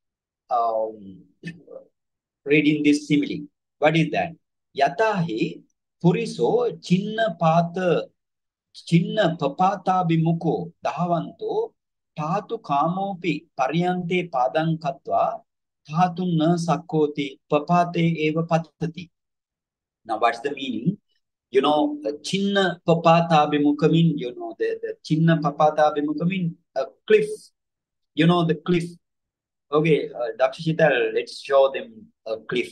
um, reading this simile. What is that? Yatahi puriso chinna pata chinna papata bimuko dahavanto tatu kamopi paryante padang katva tatu na sakoti papate eva patati. Now, what's the meaning? You know, chinna papata bimukha mean, you know, the, the chinna papata bimukha mean a cliff. You know, the cliff. Okay, uh, Doctor Shital, let's show them a cliff.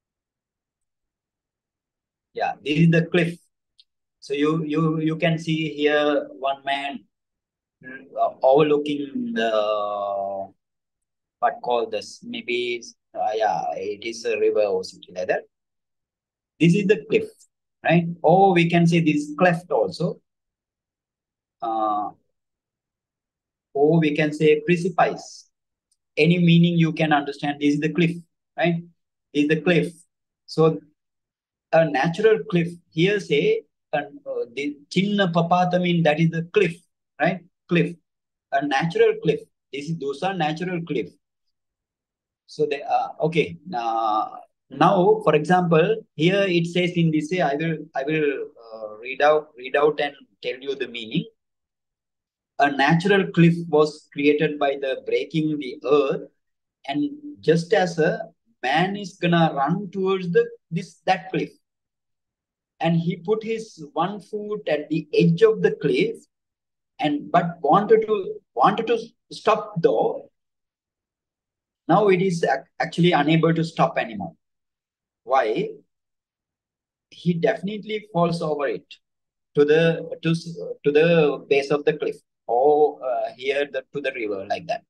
Yeah, this is the cliff. So you you you can see here one man uh, overlooking the what called this, maybe uh, yeah, it is a river or something like that. This is the cliff, right? Or we can say this cleft also. Uh, or we can say precipice. Any meaning you can understand. This is the cliff, right? This is the cliff. So a natural cliff. Here say uh, the chinna papata mean that is the cliff, right? Cliff. A natural cliff. This is those are natural cliff. So they uh, okay. Now, now, for example, here it says in this way, I will I will uh, read out read out and tell you the meaning. A natural cliff was created by the breaking the earth, and just as a man is gonna run towards the this that cliff, and he put his one foot at the edge of the cliff, and but wanted to wanted to stop though. Now it is actually unable to stop anymore. Why? He definitely falls over it to the to, to the base of the cliff, or uh, here the, to the river, like that.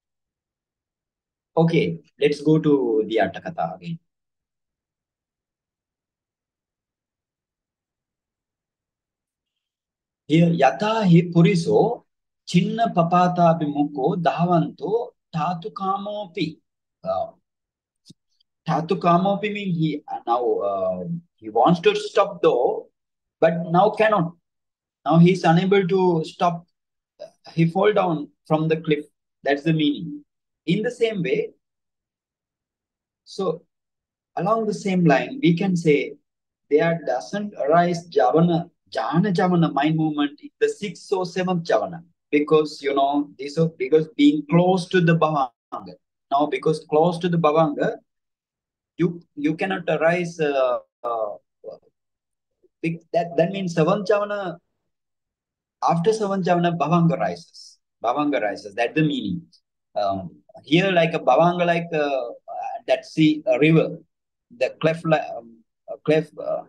Okay, let's go to the Atthakatha again. Here, yata hi puriso chinna papata bimuko dahavanto tatu kamopi. Uh, tatu kamopi means he uh, now uh, he wants to stop though, but now cannot. Now he is unable to stop. He fall down from the cliff. That's the meaning. In the same way, so along the same line, we can say there doesn't arise Jhāna, Jhāna Jhāna mind movement in the sixth or seventh Jhāna, because you know this is because being close to the Bhavanga. Now, because close to the Bhavanga, You you cannot arise. Uh, uh, that that means seventh jhana. After seventh jhana, bhavanga rises. Bhavanga rises. That's the meaning. Um, here, like a bhavanga, like uh, uh, that sea a river, the cleft, um, cleft, uh,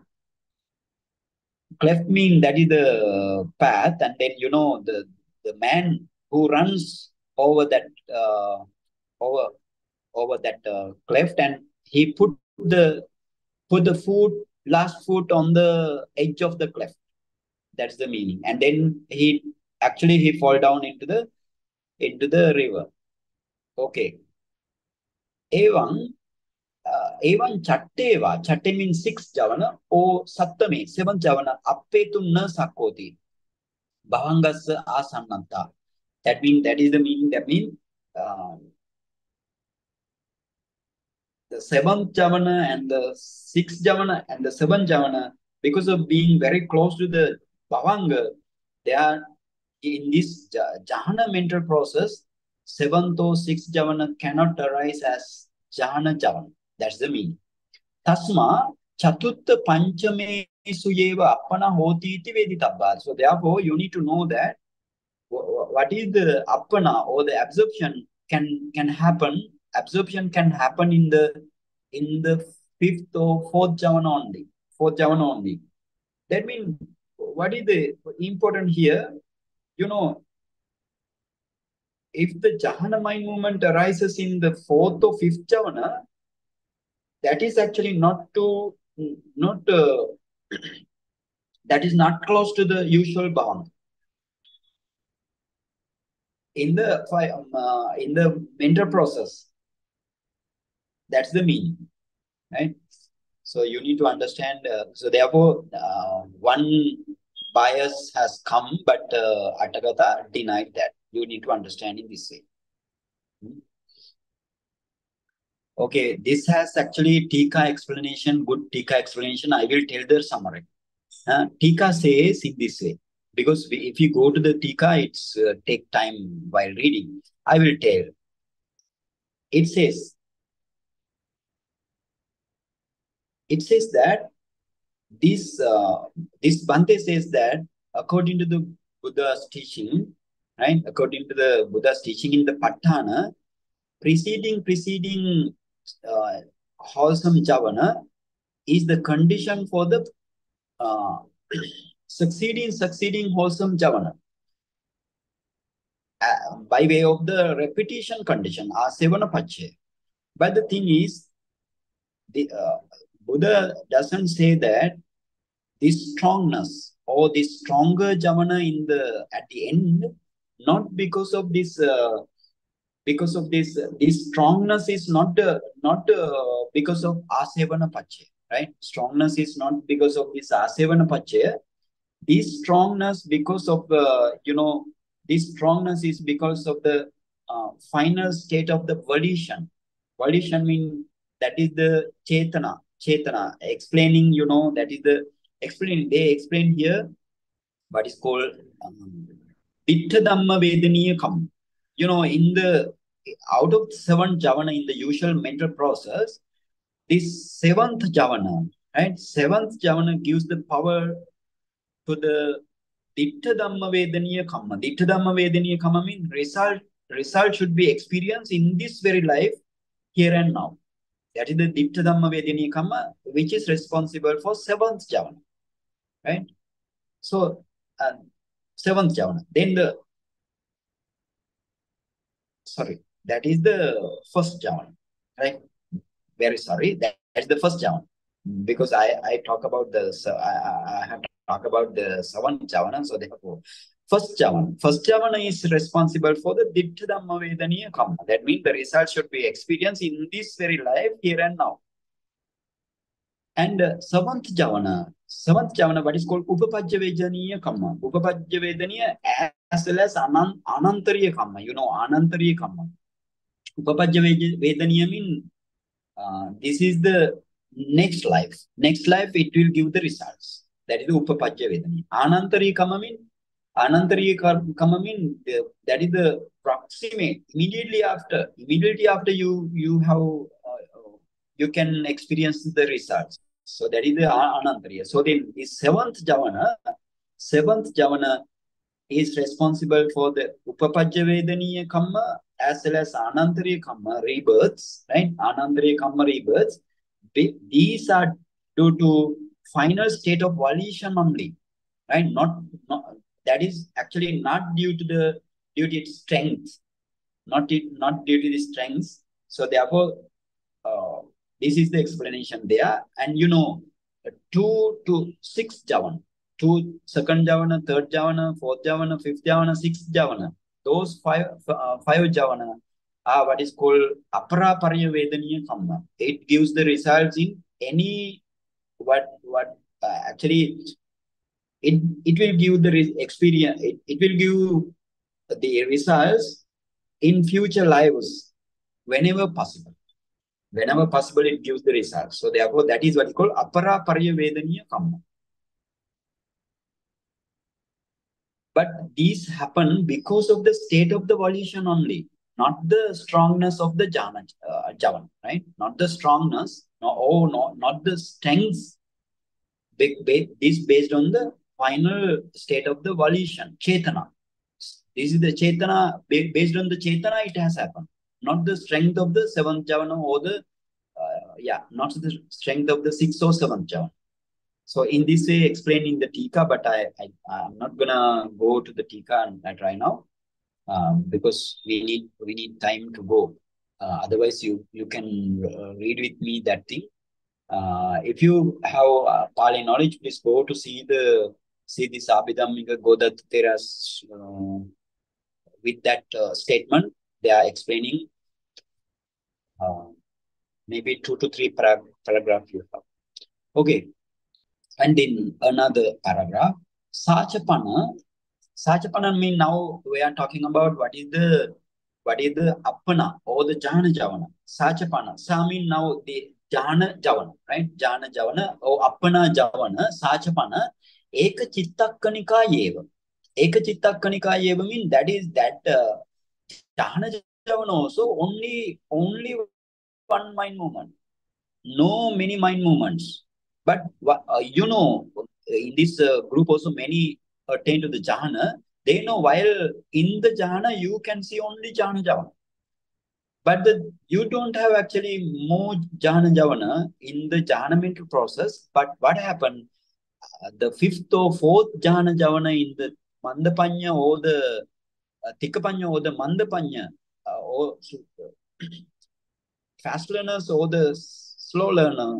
cleft mean that is the path, and then you know the the man who runs over that uh, over over that uh, cleft, and he put the put the foot last foot on the edge of the cleft. That's the meaning, and then he actually he fall down into the into the river. Okay. Evan, uh, Evan chatteva, chatte means six javana, or sattame, seven javana, appetum na sakoti, bhavangas asannanta. That means, that is the meaning, that means, uh, the seventh javana and the sixth javana and the seventh javana, because of being very close to the bhavanga, they are in this jhana mental process, seventh or sixth javana cannot arise as jhana javana. That's the meaning. Tasma chatutta panchame suyeva appana hoti iti veditabba. So therefore, you need to know that what is the appana or the absorption can can happen. Absorption can happen in the in the fifth or fourth javana only. Fourth javana only. That means what is the important here? You know, if the jhana mind movement arises in the fourth or fifth javana, that is actually not to not uh, that is not close to the usual bound in the um, uh, in the mental process. That's the meaning, right? So you need to understand. Uh, so therefore, uh, one bias has come, but uh, Atthakatha denied that. You need to understand in this way. Hmm. Okay, this has actually Tika explanation, good Tika explanation. I will tell the summary. Uh, Tika says in this way, because we, if you go to the Tika, it's uh, take time while reading. I will tell. It says, it says that this uh, this Bhante says that according to the Buddha's teaching, right? According to the Buddha's teaching in the Paṭthana, preceding preceding uh, wholesome jhana is the condition for the uh, succeeding succeeding wholesome jhana. Uh, by way of the repetition condition, asevana pache. But the thing is, the uh, Buddha doesn't say that this strongness or this stronger jhana in the at the end, not because of this, uh, because of this, uh, this strongness is not uh, not uh, because of asevana pache, right? Strongness is not because of this asevana pache. This strongness because of uh, you know this strongness is because of the uh, final state of the volition. Volition means that is the chetana. Chetana explaining, you know, that is the explaining. They explain here what is called um, Dittha Dhamma Vedaniya Kam. You know, in the out of seven jhana in the usual mental process, this seventh jhana, right? Seventh jhana gives the power to the Dittha Dhamma Vedaniya Kamma. Dittha Dhamma Vedaniya Kamma means result, result should be experienced in this very life, here and now. That is the Dittha Dhamma Vedaniya Kamma, which is responsible for seventh jhana, right? So, uh, seventh jhana. Then the, sorry, that is the first jhana, right? Very sorry, that, that's the first jhana. Because I, I talk about the, so I, I have to talk about the seventh jhana, so therefore, first jhana. First jhana is responsible for the Dittha Dhamma Vedaniya Kamma. That means the result should be experienced in this very life, here and now. And uh, seventh jhana, seventh jhana, what is called Upapajjavejaniya Kamma. Upapajjavejaniya as well as anan, Anantariya Kamma. You know, Anantariya Kamma. Upapajjavejaniya means uh, this is the next life. Next life, it will give the results. That is the Upapajjavejaniya. Anantariya Kamma means Anantariya Kamma means that is the proximate. Immediately after, immediately after you you have uh, you can experience the results. So that is the Anantariya. So then the seventh Jhāna, seventh Jhāna is responsible for the Upapajjavedaniya Kamma as well as Anantariya Kamma, rebirths, right? Anantariya Kamma rebirths. These are due to final state of volition only, right? Not, not that is actually not due to the due to its strength, not it not due to the strength. So therefore, uh, this is the explanation there. And you know, two to six Jhāna, two second Jhāna, third Jhāna, fourth Jhāna, fifth Jhāna, sixth Jhāna. Those five uh, five Jhāna are what is called Aparaparyavedaniya Kamma. It gives the results in any what what uh, actually it it will give the experience. It, it will give the results in future lives whenever possible. Whenever possible, it gives the results. So therefore, that is what is called Aparaparyavedaniya Kamma. But these happen because of the state of the volition only, not the strongness of the jhana, uh, jhana, right? Not the strongness, no, oh, no, not the strength. This based on the final state of the volition, chetana. This is the chetana, based on the chetana, it has happened. Not the strength of the seventh jhana or the, uh, yeah, not the strength of the sixth or seventh jhana. So in this way, explaining the Tika, but I, I, I'm not gonna go to the Tika and that right now, um, because we need we need time to go. Uh, otherwise, you you can uh, read with me that thing. Uh, if you have uh, Pali knowledge, please go to see the see this Abhidhammika Godat Teras uh, with that uh, statement. They are explaining uh, maybe two to three para paragraph you have. Okay. And in another paragraph, Sachapana, Sachapana means now we are talking about what is the what is the Appana or the Jhāna Jhāna. Sachapana. Sa means now the Jhāna Jhāna, right? Jhāna Jhāna or Appana Jhāna, Sachapana, Eka Chittakkanika Yeva. Eka Chittakkanika Yeva means that is that uh, Jhāna Jhāna also only only one mind movement. No many mind movements. But uh, you know, in this uh, group also many attain to the Jhāna. They know while in the Jhāna you can see only Jhāna Jhāna. But the, you don't have actually more Jhāna Jhāna in the Jhāna mental process. But what happened? Uh, the fifth or fourth Jhāna Jhāna in the Mandapanya or the uh, Tikapanya or the Mandapanya uh, or uh, fast learners or the slow learner.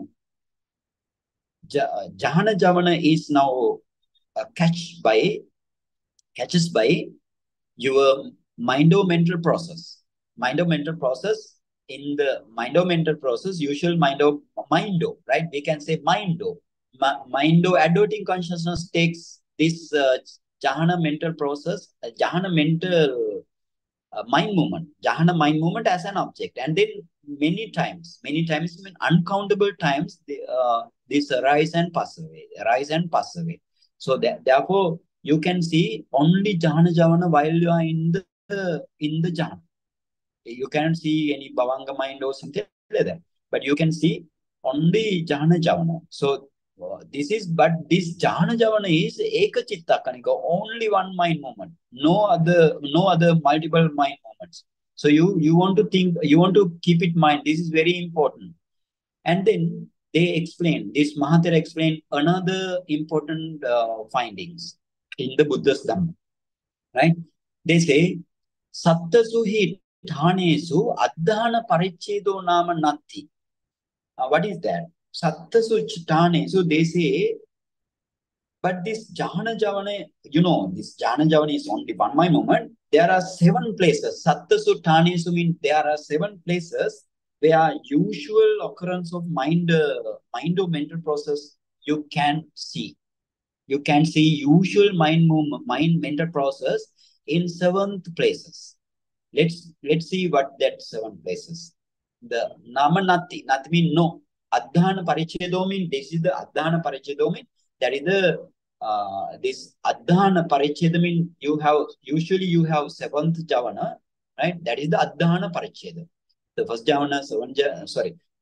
Jhāna Jhāna is now uh, catch by, catches by your mind-mental process. Mind-mental process, in the mind-mental process, usual mind-o, mind-o, right? We can say mind-o. Mind-o adverting consciousness takes this uh, Jhāna mental process, uh, Jhāna mental uh, mind movement, Jhāna mind movement as an object. And then many times, many times, uncountable times, they, uh, this arise and pass away, arise and pass away. So that, therefore, you can see only Jhāna Jhāna while you are in the in the Jhāna. You cannot see any Bhavanga mind or something like that. But you can see only Jhāna Jhāna. So uh, this is, but this Jhāna Jhāna is Eka Chittakkanika, only one mind movement. No other, no other multiple mind movements. So you you want to think, you want to keep it in mind. This is very important. And then they explain, this Mahathir explained another important uh, findings in the Buddha's Dhamma, right? They say, Sattasu hi Dhānesu Adhāna Parichedo Nama Natti. Uh, what is that? Sattasu Dhānesu, they say, but this Jhāna Jhāna, you know, this Jhāna Jhāna is only one mind moment. There are seven places. Sattasu Dhānesu means there are seven places where usual occurrence of mind, uh, mind or mental process you can see. You can see usual mind movement, mind mental process in seventh places. Let's let's see what that seven places. The Nama Nati, Nati means no. Adhāna Parichedo means this is the Adhāna Parichedo means that is the uh, this Adhāna Paricheda means you have usually you have seventh Jhāna, right? That is the Adhāna Paricheda. The first Jhāna, seven, sorry,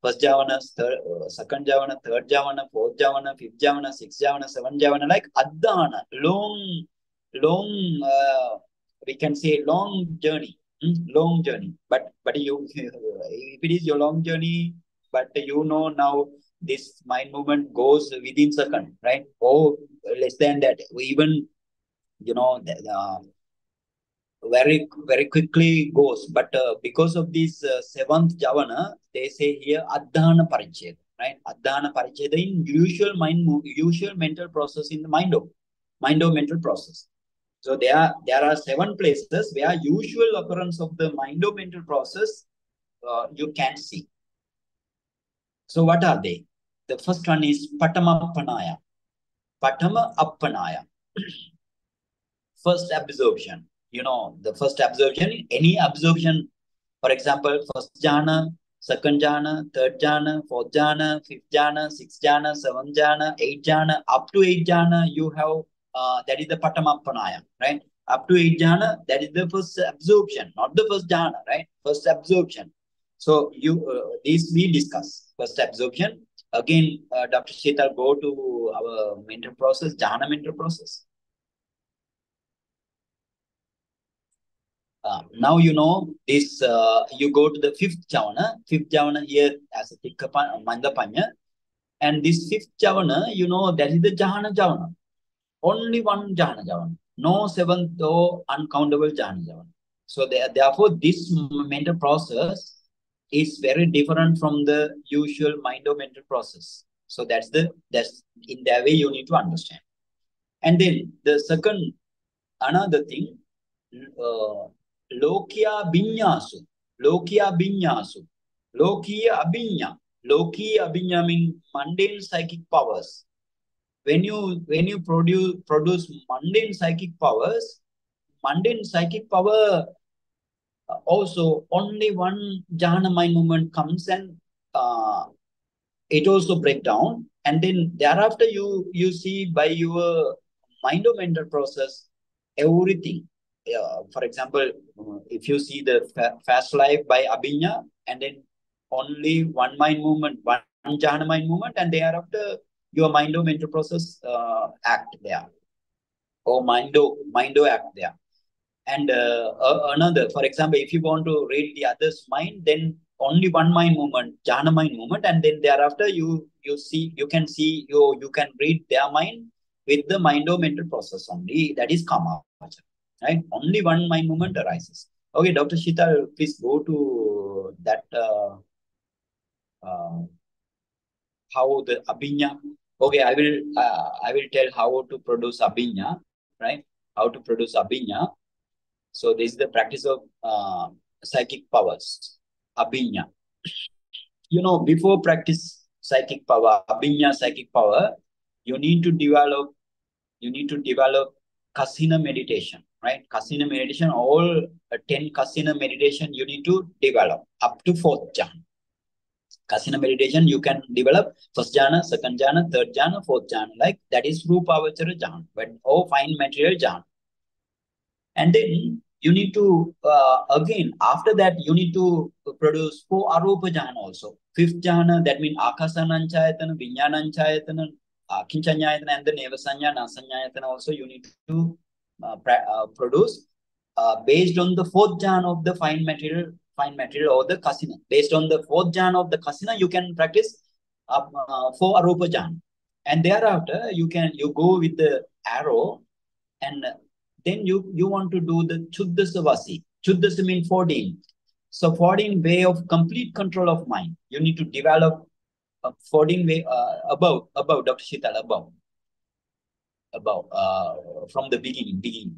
first Jhāna, third, uh, second Jhāna, third Jhāna, fourth Jhāna, fifth Jhāna, sixth Jhāna, seventh Jhāna, like Adhana, long, long, uh, we can say long journey, hmm? long journey. But but you, if it is your long journey, but you know now this mind movement goes within second, right? Or less than that, even you know. Uh, very very quickly goes, but uh, because of this uh, seventh Jhāna, they say here Adhana Pariccheda, right? Adhana Pariccheda in usual mind move, usual mental process in the mind of mind of mental process. So there are there are seven places where usual occurrence of the mind of mental process uh, you can see. So what are they? The first one is Paṭhamajjhānakathā. Paṭhamajjhānakathā. First absorption. You know, the first absorption, any absorption, for example, first Jhāna, second Jhāna, third Jhāna, fourth Jhāna, fifth Jhāna, sixth Jhāna, seventh Jhāna, eighth Jhāna, up to eighth Jhāna, you have, uh, that is the Paṭhamajjhānakathā, right? Up to eighth Jhāna, that is the first absorption, not the first Jhāna, right? First absorption. So, you uh, these we discuss. First absorption. Again, uh, Doctor Sheetal, go to our mental process, Jhāna mental process. Uh, now you know this, uh, you go to the fifth Jhāna, fifth Jhāna here as a Tikkapa Mandapanya, and this fifth Jhāna, you know, that is the Jhāna Jhāna. Only one Jhāna Jhāna, no seventh or uncountable Jhāna Jhāna. So there, therefore, this mental process is very different from the usual mind or mental process. So that's the, that's in that way you need to understand. And then the second, another thing, uh, Lokiya Binyasu. Lokiya Binyasu. Lokiya Abinya. Lokiya Abinya means mundane psychic powers. When you when you produce produce mundane psychic powers, mundane psychic power uh, also only one Jhāna mind movement comes and uh, it also break down. And then thereafter you you see by your mind or mental process everything. Uh, for example, uh, if you see the fa fast life by Abhinya, and then only one mind movement, one Jhāna mind movement, and thereafter your mind or mental process uh, act there, or mind or mind or act there. And uh, uh, another, for example, if you want to read the other's mind, then only one mind movement, Jhāna mind movement, and then thereafter you you see you can see you you can read their mind with the mind or mental process only. That is Kama. Right? Only one mind movement arises. Okay, Doctor Sheetal, please go to that. Uh, uh, how the Abhinya. Okay, I will uh, I will tell how to produce Abhinya. Right? How to produce Abhinya. So this is the practice of uh, psychic powers, Abhinya. You know, before practice psychic power, Abhinya psychic power, you need to develop. You need to develop Kasina meditation. Right? Kasina meditation, all uh, ten Kasina meditation you need to develop up to fourth Jhāna. Kasina meditation you can develop first Jhāna, second Jhāna, third Jhāna, fourth Jhāna. Like that is Rupa Avachara Jhāna, but all fine material Jhāna. And then you need to, uh, again, after that, you need to produce four Arupa Jhāna also. Fifth Jhāna, that means Akasananchayatana, Vinyananchayatana, Kinchanyayatana, and the Nevasanya, Nasanyayatana also you need to uh, uh, produce uh, based on the fourth Jhāna of the fine material, fine material or the Kasina. Based on the fourth Jhāna of the Kasina, you can practice uh, uh, four Arupa Jhāna. And thereafter, you can, you go with the arrow and then you, you want to do the Chuddhasavasi. Chuddhasa means fourteen. So fourteen way of complete control of mind. You need to develop a fourteen way uh, above, above, Doctor Sheetal, above. Above, uh, from the beginning, beginning.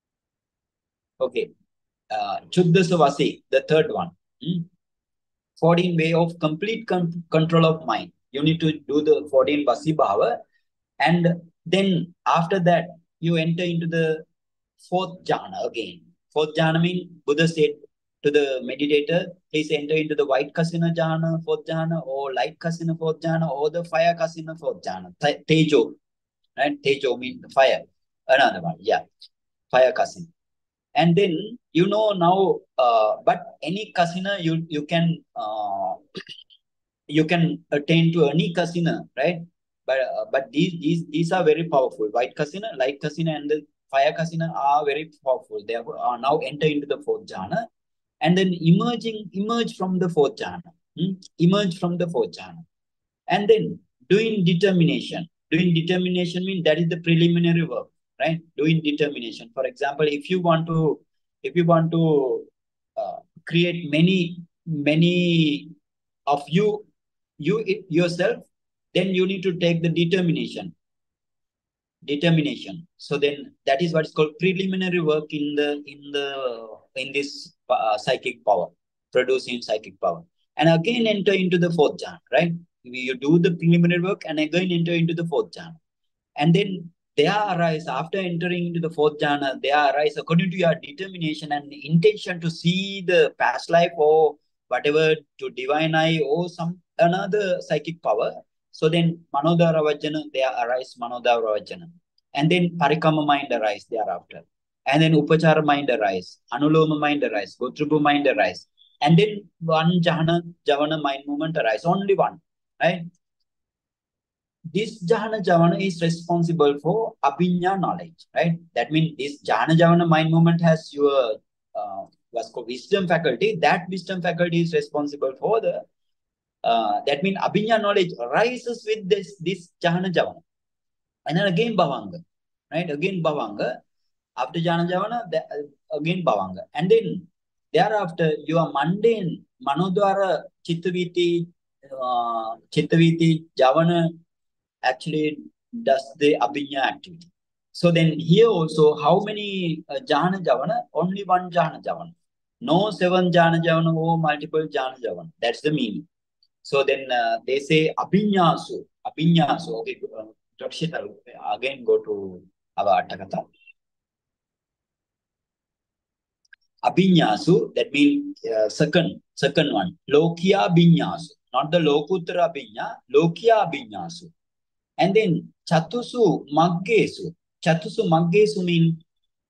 Okay. Uh, Chuddhasavasi, the third one. Hmm? fourteen way of complete con control of mind. You need to do the fourteen Vasi Bhava. And then after that, you enter into the fourth Jhāna again. Fourth Jhāna means Buddha said to the meditator, please enter into the white Kasina Jhāna, fourth Jhāna, or light Kasina, fourth Jhāna, or the fire Kasina, fourth Jhāna. Tejo, right? Tejo means fire. Another one, yeah. Fire Kasina. And then, you know, now, uh, but any Kasina, you, you can, uh, you can attain to any Kasina, right? But uh, but these these these are very powerful. White Kasina, light Kasina, and the fire Kasina are very powerful. They are, are now enter into the fourth jhana, and then emerging emerge from the fourth jhana, hmm? emerge from the fourth jhana, and then doing determination. Doing determination means that is the preliminary work, right? Doing determination. For example, if you want to if you want to uh, create many many of you you it yourself, then you need to take the determination. Determination. So then that is what is called preliminary work in the in the in this uh, psychic power, producing psychic power. And again enter into the fourth jhana, right? You do the preliminary work and again enter into the fourth jhana. And then there arise, after entering into the fourth jhana, there arise according to your determination and intention to see the past life or whatever, to divine eye or some another psychic power. So then Manodara Vajjana, there arise Manodara Vajjana. And then Parikama mind arise thereafter. And then Upachara mind arise, Anuloma mind arise, Gotrubu mind arise. And then one Jhana, Javana mind movement arise, only one, right? This Jhana Javana is responsible for Abhinya knowledge, right? That means this Jhana Javana mind movement has your uh, what's called wisdom faculty. That wisdom faculty is responsible for the, uh, that means Abhinya knowledge arises with this, this Jhana Javana. And then again Bhavanga, right? Again Bhavanga. After Jhana Javana, again Bhavanga. And then thereafter, your mundane Manodwara Chittaviti, uh, Chittaviti Javana actually does the Abhinya activity. So then here also, how many uh, Jhana Javana? Only one Jhana Javana. No seven Jhana Javana or multiple Jhana Javana. That's the meaning. So then uh, they say Abhinyasu. Abhinyasu. Okay, uh, Rakshita, again go to our Attakatha. Abhinyasu, that means uh, second, second one. Lokya Abhinyasu. Not the Lokuttara Abhinya, Lokya Abhinyasu. And then Chatusu Maggesu. Chatusu Maggesu means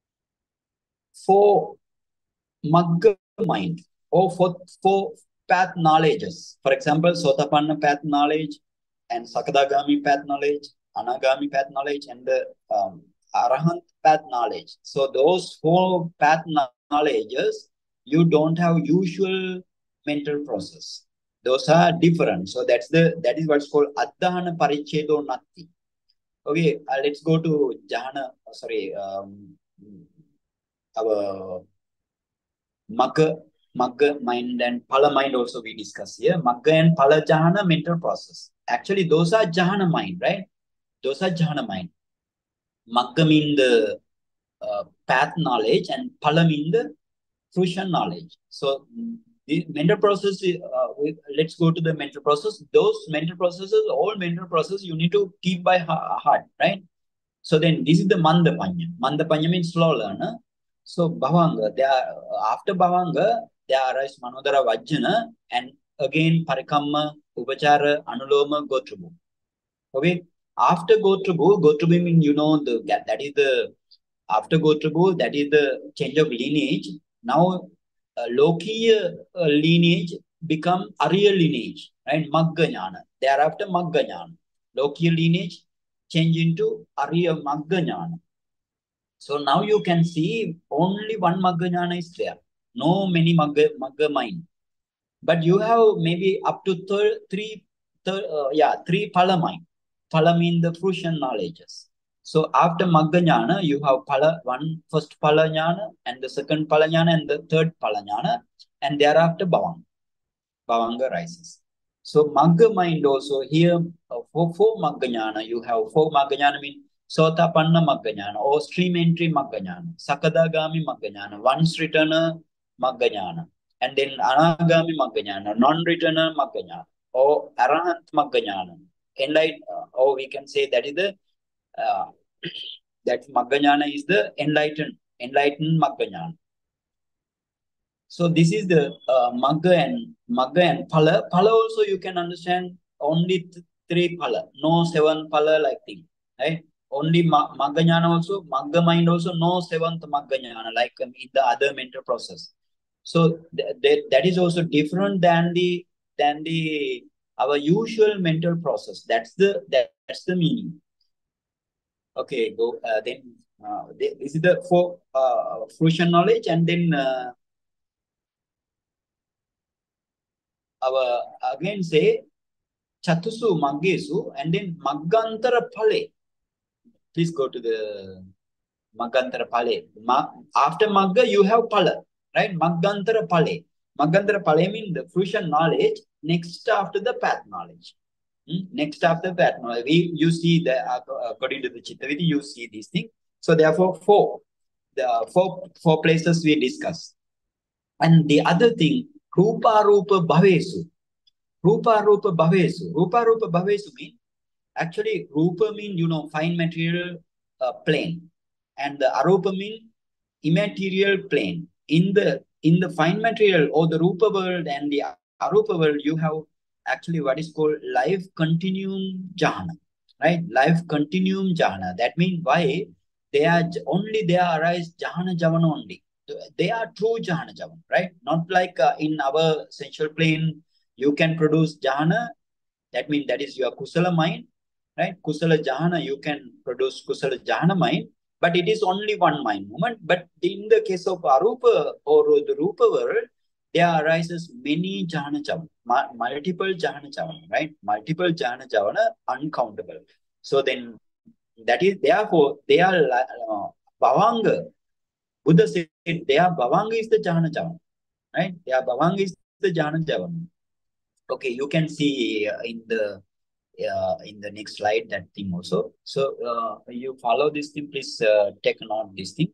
four Magga mind or for, for path knowledges. For example, Sotapanna path knowledge and Sakadagami path knowledge, Anagami path knowledge, and the um, Arahant path knowledge. So those four path knowledges, you don't have usual mental process. Those are different. So that's the that is what's called Adhana Parichedo Natti. Okay, uh, let's go to Jhana. Sorry, um, our Magga, Magga mind and Pala mind also we discuss here. Magga and Pala Jhana mental process. Actually, those are Jhana mind, right? Those are Jhana mind. Magga mean the uh, path knowledge and Pala mean the fruition knowledge. So the mental process, uh, we, let's go to the mental process. Those mental processes, all mental processes, you need to keep by heart, right? So then this is the Mandapanya. Mandapanya means slow learner. So Bhavanga, there are, after Bhavanga, there arise Manodara Vajjana and again Parikamma, Upachara, Anuloma, Gotrubu. Okay. After Gotrubu, Gotrubu means, you know, the that is the, after Gotrubu, that is the change of lineage. Now, uh, Lokiya uh, lineage become Arya lineage, right? Magga Jnana. Thereafter, Magga Jnana. Lokiya lineage change into Arya Magga Jnana. So now you can see only one Magga Jnana is there. No many Magga, Magga mind. But you have maybe up to thir three, thir uh, yeah, three Phala mind. Phala mean the fruition knowledges. So after Magga Jnana, you have Phala, one first Phala Jnana, and the second Phala Jnana, and the third Phala Jnana, and thereafter Bhavanga. Bhavanga rises. So Magga mind also here, uh, for four Magga Jnana, you have four Magga Jnana mean Sotapanna Magga Jnana, or stream entry Magga Jnana, Sakadagami Magga Jnana, once returner Magga Jnana, and then Anagami Magga Jnana, non-returner Magga Jnana, or Arahant Magga Jnana. Enlight, uh, or we can say that is the uh, that Magga Jnana is the enlightened, enlightened Magga Jnana. So this is the uh, Magga and Magga and Phala. Phala also you can understand only th three Phala, no seven Phala like thing, right? Only Ma Magga Jnana also, Magga mind also, no seventh Magga Jnana like um, in the other mental process. So th th that is also different than the than the our usual mental process. That's the that, that's the meaning. Okay, go uh, then. Uh, this is the for uh, fruition knowledge, and then uh, our again say chatusu maggesu, and then maggantara phale. Please go to the maggantara phale. Ma, after magga you have phala, right? Maggantara phale. Maggantara phale means the fruition knowledge next after the path knowledge. Hmm? Next after that, knowledge. We you see the uh, according to the Chittavidhi, you see these things. So therefore, four the four four places we discuss. And the other thing, rupa rupa bhavesu. Rupa rupa bhavesu. Rupa rupa bhavesu mean actually rupa mean you know fine material uh, plane, and the arupa mean immaterial plane. In the in the fine material or the rupa world and the arupa world, you have actually what is called life continuum jhana, right? Life continuum jhana. That means why they are only they are arise jhana javana only. They are true jhana javana, right? Not like uh, in our sensual plane, you can produce jhana. That means that is your kusala mind, right? Kusala jhana, you can produce kusala jhana mind, but it is only one mind movement. But in the case of arupa or the rupa world, there arises many jhana javana, multiple jhana javana, right? Multiple jhana javana, uncountable. So then that is therefore they are uh, bhavanga. Buddha said their bhavanga is the jhana javana, right? Their bhavanga is the jhana javana. Okay, you can see uh, in the uh, in the next slide that thing also. So uh, you follow this thing, please uh, take note this thing.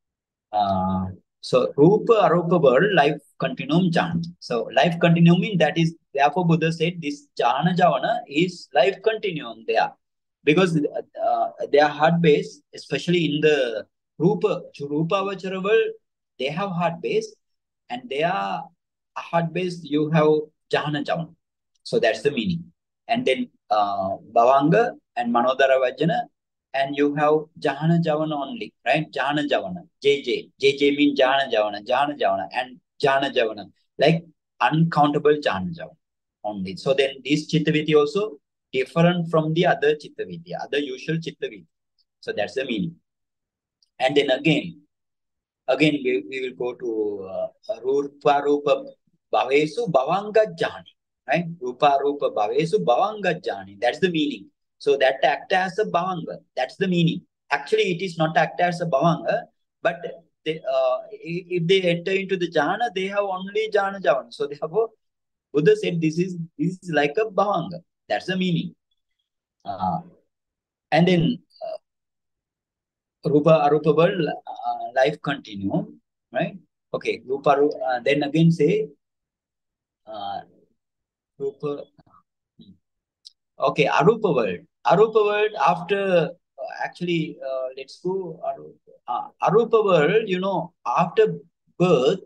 Uh, so rupa arupa world life continuum jhana. So life continuum means that is therefore Buddha said this jhana javana is life continuum there, because uh, they are heart base, especially in the rupa rupa vachara world, they have heart base, and they are heart base. You have jhana javana. So that's the meaning. And then uh, bhavanga and manodara vajana, and you have jhana javana only, right? Jhana javana, J J. J J means jhana javana, jhana javana, and jhana javana, like uncountable jhana javana only. So then this chittavidhi also different from the other chittavidhi, other usual chittavidhi. So that's the meaning. And then again, again we, we will go to uh, rupa rupa bhavesu bhavanga jhani, right? Rupa rupa bhavesu bhavanga jhani. That's the meaning. So that act as a bhavanga. That's the meaning. Actually, it is not act as a bhavanga, but they, uh, if they enter into the jhana, they have only jhana javana. So therefore, Buddha said this is this is like a bhavanga. That's the meaning. Uh, and then uh, rupa arupa world uh, life continuum, right? Okay, rupa. Uh, then again say uh, rupa. Okay, arupa world. Arupa world after uh, actually uh, let's go arupa. Uh, arupa world. You know, after birth.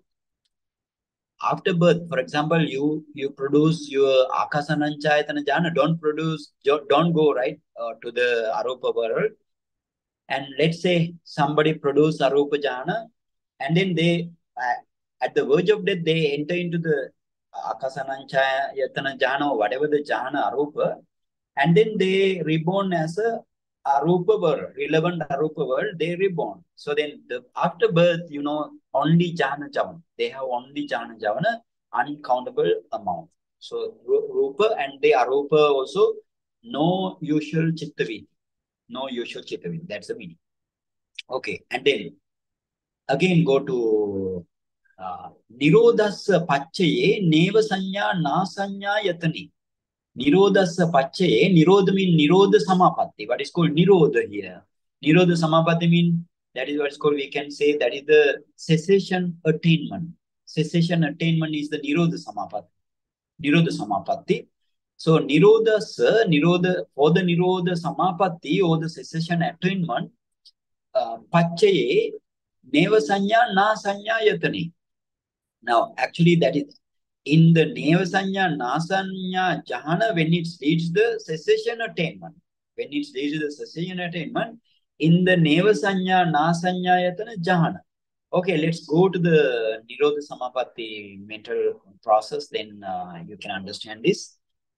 After birth, for example, you you produce your akasananchayatana jhana. Don't produce. Don't go right uh, to the arupa world. And let's say somebody produce arupa jhana, and then they uh, at the verge of death they enter into the akasananchayatana jhana or whatever the jhana arupa, and then they reborn as a arupa world, relevant arupa world, they reborn. So then the after birth, you know, only jhana javana. They have only jhana javana, uncountable amount. So rupa and the arupa also no usual chittavidhi. No usual chittavidhi. That's the meaning. Okay, and then again go to uh, nirodhasa pacchaye neva sanya na sanya yatani. Nirodhasa pacchaye, nirodha means nirodha samapatti. What is called nirodha here? Nirodha samapatti means that is what is called, we can say that is the cessation attainment. Cessation attainment is the nirodha samapatti. Nirodha samapatti. So nirodha sa, nirodha, for the nirodha samapatti or the cessation attainment, uh, pacchaye neva sanya na sanya yatani. Now actually that is in the neva sanya na sanya jhana, when it leads the cessation attainment. When it leads the cessation attainment, in the neva sanya na sanya yatana jhana. Okay, let's go to the nirodha samapatti mental process, then uh, you can understand this.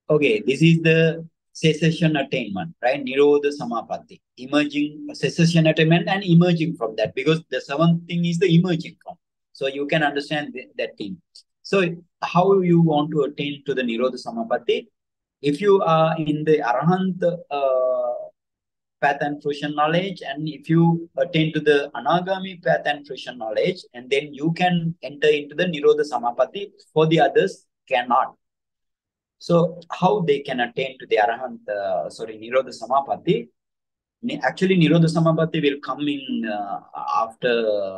Okay, this is the cessation attainment, right? Nirodha Samapatti. Emerging cessation attainment and emerging from that, because the seventh thing is the emerging from. So you can understand th that thing. So how you want to attain to the Nirodha Samapatti? If you are in the Arahant uh, path and fruition knowledge, and if you attain to the Anagami path and fruition knowledge, and then you can enter into the Nirodha Samapatti. For the others, cannot. So how they can attain to the Arahant, uh, sorry, Nirodha Samapatti? Actually, Nirodha Samapatti will come in uh, after,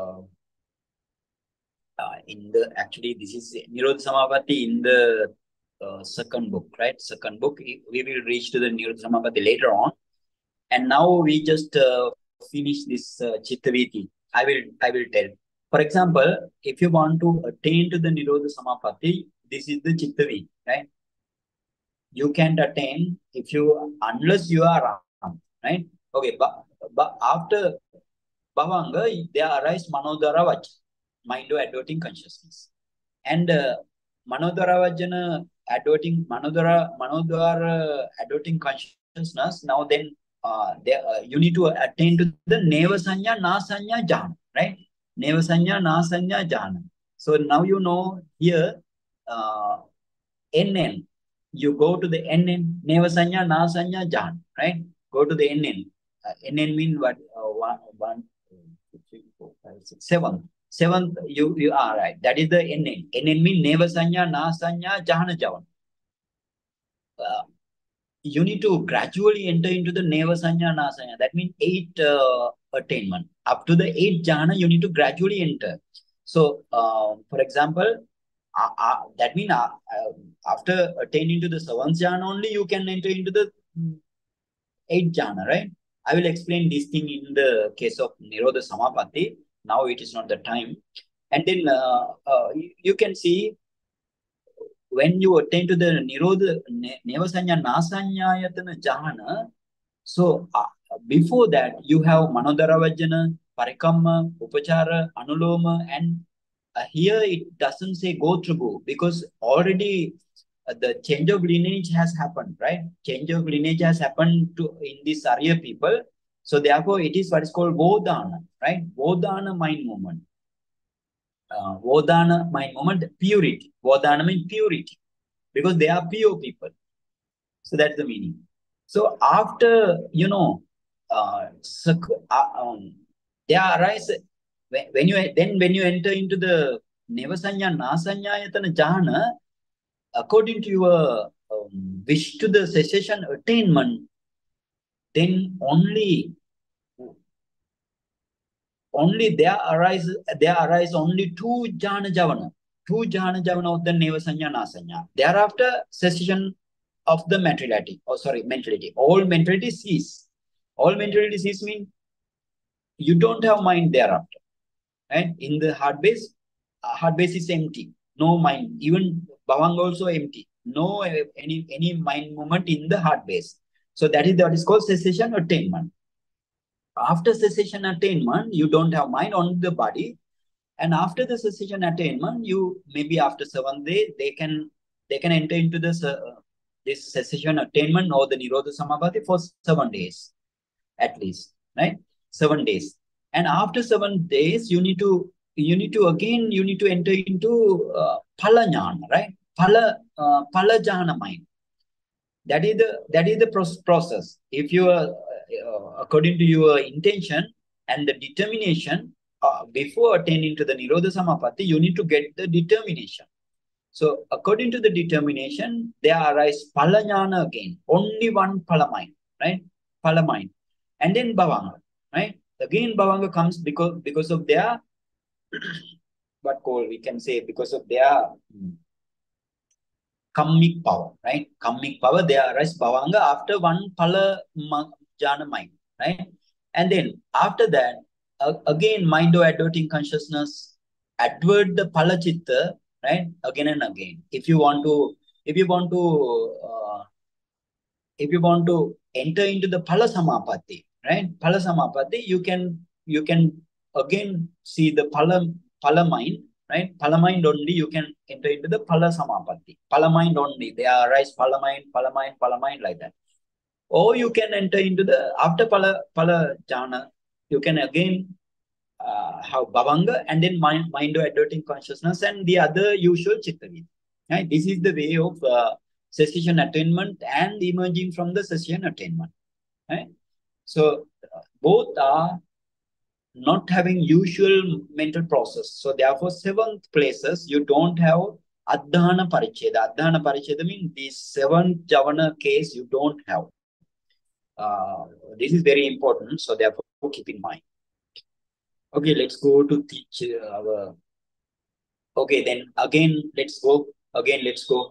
uh, in the, actually, this is Nirodha Samapatti in the uh, second book, right? Second book. We will reach to the Nirodha Samapatti later on. And now we just uh, finish this uh, Chittaviti. I will, I will tell. For example, if you want to attain to the Nirodha Samapatti, this is the Chittaviti, right? You can't attain if you, unless you are Ram, right? Okay, but, but after Bhavanga, there arise Manodara Vajjana, mind or adverting consciousness. And uh, Manodara Vajjana, adverting, Manodara, Manodara adverting consciousness, now then uh, there, uh, you need to attain to the Neva Sanya, Na Sanya, Jhāna, right? Neva Sanya, Na Sanya, Jhāna. So now you know here, uh, N N. You go to the N N, Neva Sanya, Na Sanya, Jhāna, right? Go to the N N. Uh, N N mean what? Uh, one, one, two, three, four, five, six, seven. Seventh, you, you are right. That is the N N. N N mean Neva Sanya, Na Sanya, Jhāna Javan. Uh, you need to gradually enter into the Neva Sanya, Na Sanya. That means eight uh, attainment. Up to the eight Jhāna, you need to gradually enter. So, uh, for example, Uh, uh, that means uh, uh, after attaining to the seventh jhana only, you can enter into the eighth jhana, right? I will explain this thing in the case of Nirodha Samapatti. Now it is not the time. And then uh, uh, you, you can see when you attain to the Nirodha Nevasanya Nasanyayatana jhana. So uh, before that, you have Manodara Vajjana, Parikamma, Upachara, Anuloma, and Uh, here it doesn't say go through go, because already uh, the change of lineage has happened, right? Change of lineage has happened to in these Arya people. So therefore, it is what is called Vodana, right? Vodana mind movement. Uh, Vodana mind movement, purity. Vodana means purity, because they are pure people. So that's the meaning. So after, you know, uh, uh, um, there arise when you then when you enter into the Nevasanya Nasanyayatana Jhana, according to your um, wish to the cessation attainment, then only only there arise there arise only two Jhana Javana, two Jhana Javana of the Nevasanya Nasanya. Thereafter, cessation of the mentality, oh sorry, mentality. All mentality cease. All mentality cease mean you don't have mind thereafter. And in the heart base, uh, heart base is empty, no mind. Even Bhavanga also empty, no uh, any any mind movement in the heart base. So that is what is called cessation attainment. After cessation attainment, you don't have mind on the body, and after the cessation attainment, you maybe after seven days they can they can enter into this uh, this cessation attainment or the Nirodha Samapatti for seven days at least, right? Seven days. And after seven days, you need to, you need to again, you need to enter into uh, Phala Jnana, right? Phala, uh, Phala Jnana mind. That is the, that is the process. If you are, uh, according to your intention and the determination, uh, before attaining to the Nirodha Samapatti, you need to get the determination. So according to the determination, there arise Phala Jnana again. Only one Phala mind, right? Phala mind. And then Bhavanga, right? Again, Bhavanga comes because because of their what called we can say because of their kammic power, right? Kammic power, they arise Bhavanga after one Phala Jhana mind, right? And then after that, uh, again, mind or adverting consciousness, advert the Phala Chitta, right? Again and again. If you want to, if you want to, uh, if you want to enter into the Phala Samapatti, right? Phala Samapatti, you can you can again see the Phala Phala mind, right? Phala mind only, you can enter into the Phala Samapatti. Phala mind only, they arise Phala mind, Phala mind, Phala mind, like that. Or you can enter into the, after Phala, Phala Jhāna, you can again uh, have Bhavanga and then mind, mind adverting consciousness and the other usual Chitta Vidi. Right? This is the way of uh, cessation attainment and emerging from the cessation attainment. Right? So uh, both are not having usual mental process. So therefore, seventh places, you don't have Adhana Paricheda. Adhana Paricheda means the seventh Jhāna case you don't have. Uh, this is very important. So therefore, keep in mind. Okay, let's go to teach our. Okay, then again, let's go. Again, let's go.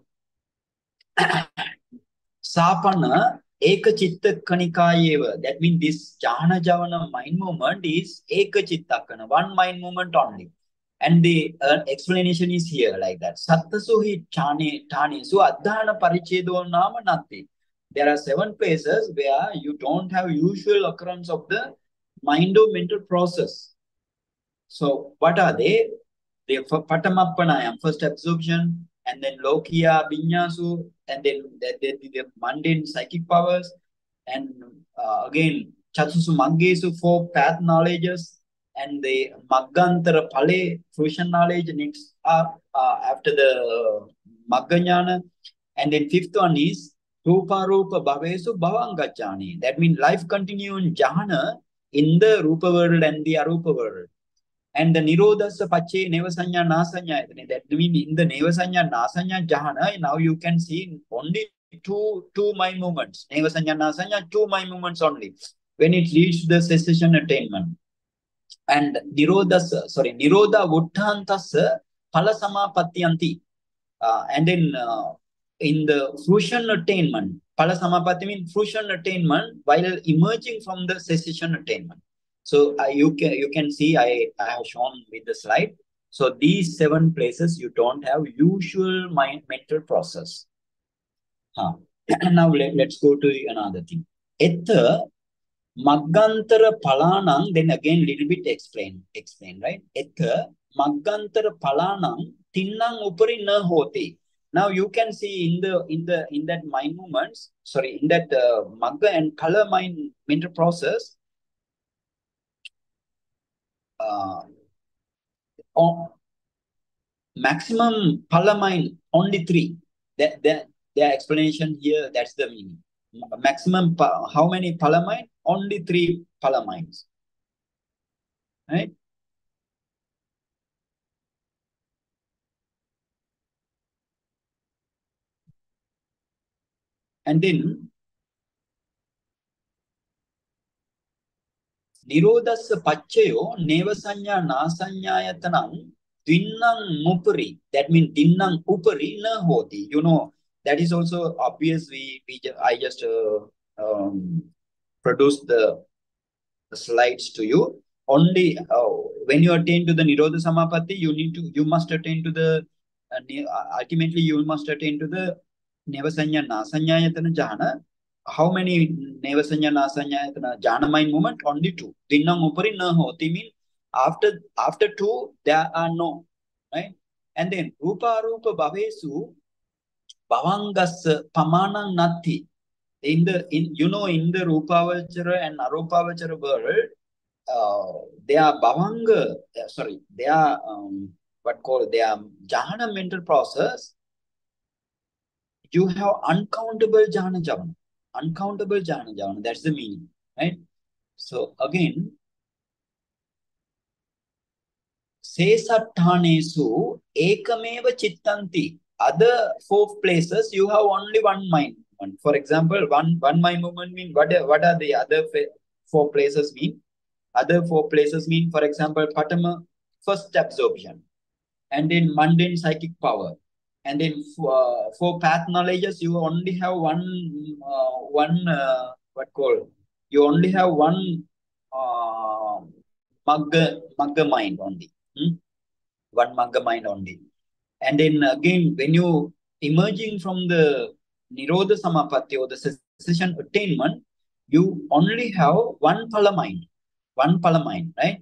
Sapana Ekachitta Kanikayeva. That means this Jhana Javana mind movement is Ekachittakana, one mind movement only. And the uh, explanation is here like that. Sattasuhi Chani Tani. So Adhana Parichedo Nama Nati. There are seven places where you don't have usual occurrence of the mind or mental process. So what are they? The Paṭhamajjhānakathā, first absorption, and then Lokiya, Binyasu, and then the, the, the, the mundane psychic powers, and uh, again Chatusu Maggesu, four path knowledges, and the Maggantara Phale, fruition knowledge next up uh, after the Magga Jnana, and then fifth one is Rupa Rupa Bhavesu Bhavangajjhāni. That means life continuing Jhana in the Rupa world and the Arupa world. And the Nirodhasa Pache Nevasanya Nasanya. That means in the Nevasanya Nasanya Jhana, now you can see only two two mind movements. Nevasanya Nasanya, two mind movements only. When it leads to the cessation attainment. And Nirodhasa, sorry, Nirodha Vuttantasa Palasamapatyanti. Uh, and then uh, in the fruition attainment, Palasamapati means fruition attainment while emerging from the cessation attainment. So uh, you can you can see I, I have shown with the slide. So these seven places you don't have usual mind mental process. Huh. Now let, let's go to another thing. Etta Maggantara Palanang, then again little bit explain, explain, right? Etta Maggantara Palanang Tinnang Upari na hoti. Now you can see in the in the in that mind movements, sorry, in that uh, Magga and color mind mental process. Uh, on maximum phala mind only three. That that their explanation here. That's the meaning. Maximum how many phala mind? Only three phala minds. Right? And then Nirodhasa Pachayo Nevasanya Nasanyayatanam Dinnang Mupari. That means Dinnang Upari na hoti. You know, that is also obvious. We, we I just uh, um, produced the, the slides to you. Only uh, when you attain to the Nirodha Samapatti, you need to you must attain to the uh, ultimately you must attain to the Nevasanya Nasanyayatana Jhana. How many Nevasanya Nasanya Jhana mind movement? Only two. Dinnang Upari na hoti mean after after two there are no, right? And then Rupa Rupa Bhavesu Bhavangas Pamanang Nati. In the in you know in the Rupavachara and Arupavachara world, uh, they are Bhavanga, uh, sorry, they are um, what called they are Jhana mental process. You have uncountable Jhana Javana. Uncountable Jhana Javana. That's the meaning, right? So again, Sesatthanesu Ekameva Chittanti. Other four places you have only one mind movement. For example, one one mind movement mean what are, what are the other four places mean? Other four places mean, for example, Paṭhama, first absorption, and then mundane psychic power. And then uh, for path knowledges, you only have one, uh, one uh, what called, you only have one uh, Magga, Magga mind only. Hmm? One Magga mind only. And then again, when you emerging from the Nirodha Samapatti or the cessation attainment, you only have one Phala mind. One Phala mind, right?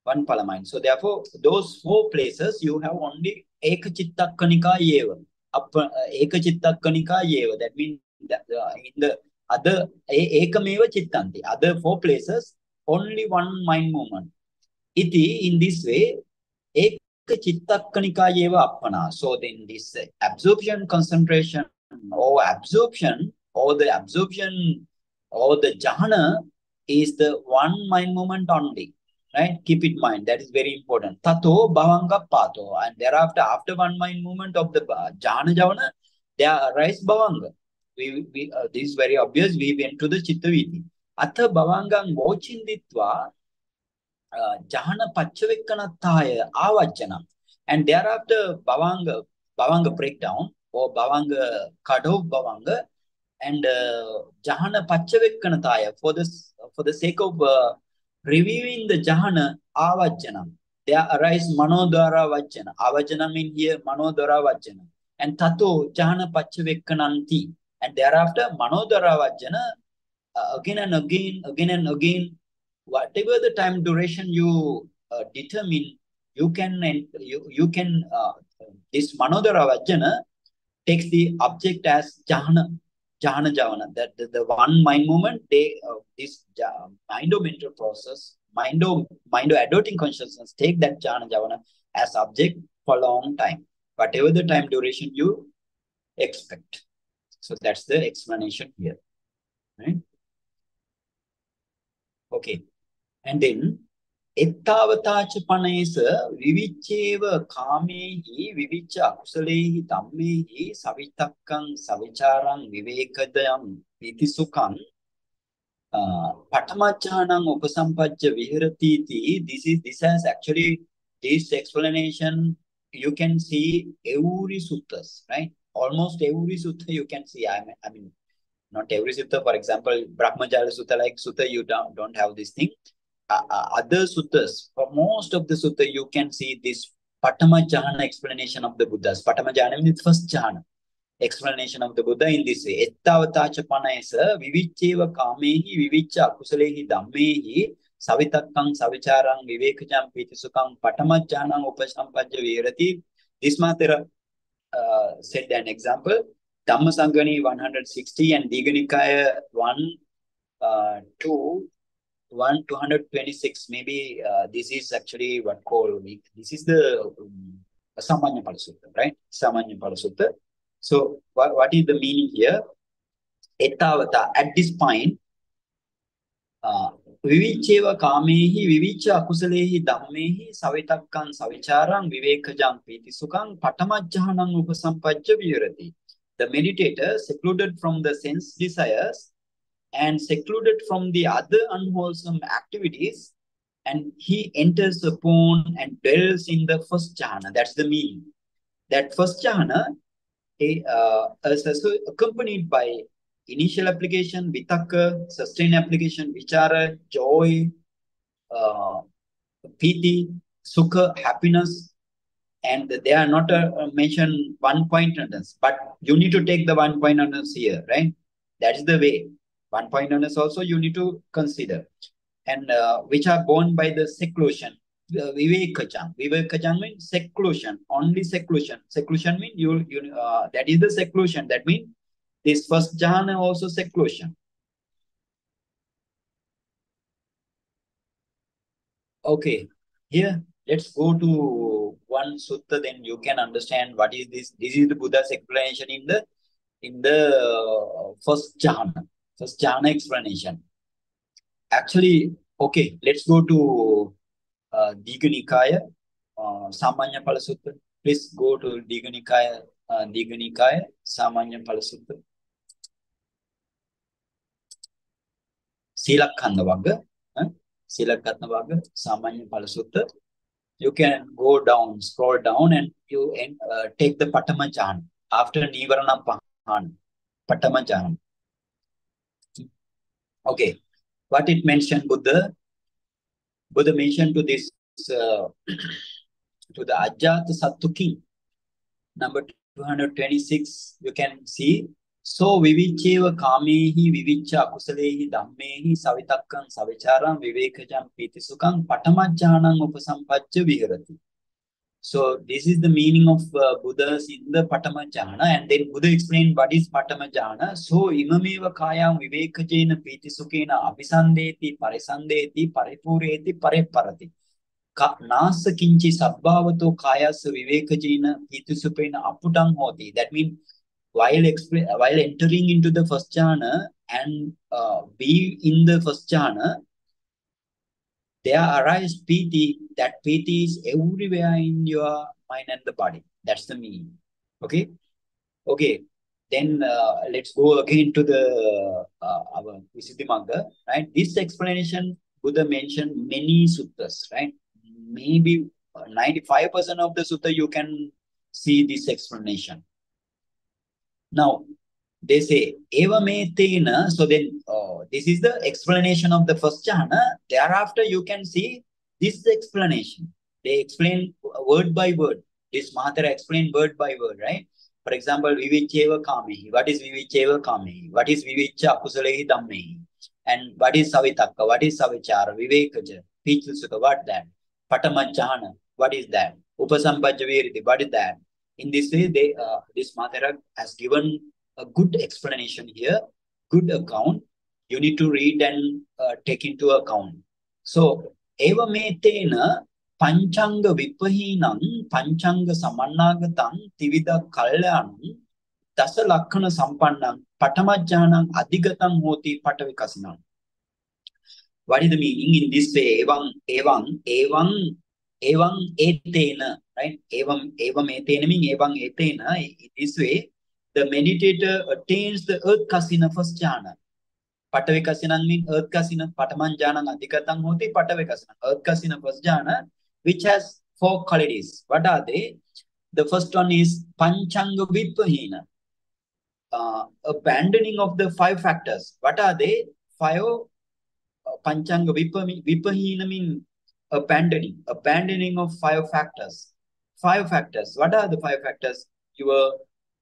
One pala mind. So therefore, those four places you have only ekachittakkanika yeva. Upper ekachittakkanika yeva. That means that uh, in the other ekameva chittanti. Other four places, only one mind movement. Iti, in this way, ekachittakkanika yeva appana. So then this uh, absorption concentration or absorption or the absorption or the jhana is the one mind movement only. Right? Keep it in mind. That is very important. Tato bhavanga pato. And thereafter, after one mind movement of the jhana javana, there arise bhavanga. We, we, uh, this is very obvious. We went to the chitta viti. Atha bhavangang vochinditva uh, jhana Pathavīkasiṇaniddeso avajjana. And thereafter, bhavanga, bhavanga breakdown or bhavanga cut off bhavanga and uh, Jhāna Pathavīkasiṇaniddeso for this for the sake of uh, reviewing the Jhāna avajjana. There arise manodhara vajjana. Avajjana means here manodhara vajjana. And tato Jhāna Pathavīkasiṇaniddeso. And thereafter manodhara vajjana uh, again and again, again and again, whatever the time duration you uh, determine, you can you you can uh, this manodhara vajjana takes the object as Jhāna. Jhana Javana, that the, the one mind movement, they uh, this uh, mind-mental process, mind mind adverting consciousness take that Jhana Javana as object for a long time, whatever the time duration you expect. So that's the explanation here, right? Okay, and then ettavatacha panesa vivicheva kamehi vivicha akusalehi dhammehi savitakkang savicharang vivekadayam vitisukang uh, Paṭhamajjhānang upasampajja viharatiti. This is this has actually this explanation you can see every suttas, right? Almost every sutta you can see. I mean, I mean not every sutta. For example, Brahmajala Sutta, like sutta, you don't, don't have this thing. Uh, uh, other suttas, for most of the sutta, you can see this Paṭhamajjhāna explanation of the Buddhas. Paṭhamajjhāna means first jhana explanation of the Buddha in this way. Ettavatacha panayasa vivicheva kamehi vivicha akusalehi dhammehi savitakkang savicharang vivekajam pitisukang Paṭhamajjhānang upasampajja virati. This matter uh, said an example. Dhammasangani one sixty and Digha Nikaya one, uh, two, one two twenty-six. Maybe uh, this is actually what called, this is the um, Samanya Pala Sutta, right? Samanya Pala Sutta. So what, what is the meaning here? Ettavata, at this point, uh, vivicheva kamehi vivicha akusalehi dhammehi savitakkang savicharang vivekajang pitisukang Paṭhamajjhānang upasampajja virati. The meditator, secluded from the sense desires and secluded from the other unwholesome activities, and he enters upon and dwells in the first jhana. That's the meaning. That first jhana uh, is accompanied by initial application, vitakka, sustained application, vichara, joy, uh, piti, sukha, happiness. And they are not uh, mentioned one pointedness, but you need to take the one pointedness here, right? That is the way. One pointedness also you need to consider. And uh, which are born by the seclusion. Uh, Vivekajam. Vivekajam means seclusion, only seclusion. Seclusion means you, you uh, that is the seclusion. That means this first jhana also seclusion. Okay, here let's go to one sutta, then you can understand what is this. This is the Buddha's explanation in the in the uh, first jhana, first jhana explanation. Actually, okay, let's go to uh, Digha Nikaya, uh, Samanya Pala Sutta. Please go to Digha Nikaya, uh, Digha Nikaya, Samanya Pala Sutta. Silakkhanna Vagga, huh? Silakkhanna Vagga, Samanya Pala Sutta. You can go down, scroll down, and you uh, take the Paṭhamajjhāna after Nivarana Pahana. Paṭhamajjhāna. Okay, what it mentioned, Buddha? Buddha mentioned to this uh, to the Ajjata Sattu king, number two hundred twenty-six. You can see So vivicheva kamehi vivicha akusalehi dhammehi savitakkam savicharam vivekajam pitisukam paṭhamajjhānam upasampajja viharati. So this is the meaning of uh, Buddha's in the Paṭhamajjhāna, and then Buddha explained what is Paṭhamajjhāna. So imameva kayam vivekajena pitisukena abhisandeti parisandeti paripureti pareparati. Nasa kinchi sabbhavato kayasa vivekajena pitisupena aputang hoti. That means while explain while entering into the first jhana and uh, be in the first jhana, there arise piti. That piti is everywhere in your mind and the body. That's the meaning. Okay. Okay. Then uh, let's go again to the uh, our Visuddhimagga. Right. This explanation Buddha mentioned many suttas. Right. Maybe ninety-five percent of the sutta you can see this explanation. Now, they say, evametena. So then, uh, this is the explanation of the first jhana. Thereafter, you can see this explanation. They explain word by word. This Mahatera explained word by word, right? For example, vivicheva kamehi. What is vivicheva kamehi? What is vivicha akusalehi dhammehi? And what is savitakka? What is savichara? Vivekaja. Pichusukha. What that? Paṭhamajjhāna. What is that? Upasampajja virati. What is that? In this way, they uh, this Mahatera has given a good explanation here, good account. You need to read and uh, take into account. So, evametena panchanga vipahinam panchanga samannagatam tivida kalyanam dasa lakkana sampannam paṭhamajjhānam adhigatam hoti Pathavīkasiṇaniddeso. What is the meaning in this way? Evam, evam, evam, evam etena, right? Evam, evam etena means evam etena. In this way, the meditator attains the earth kasina first jhana. Pathavīkasiṇanam means earth kasina, Paṭhamajjhānam adhigatam hoti Pathavīkasiṇanam. Earth kasina first jhana, which has four qualities. What are they? The first one is panchanga vipahina, uh, abandoning of the five factors. What are they? Five uh, panchanga vipahina means abandoning, abandoning of five factors. Five factors. What are the five factors? Your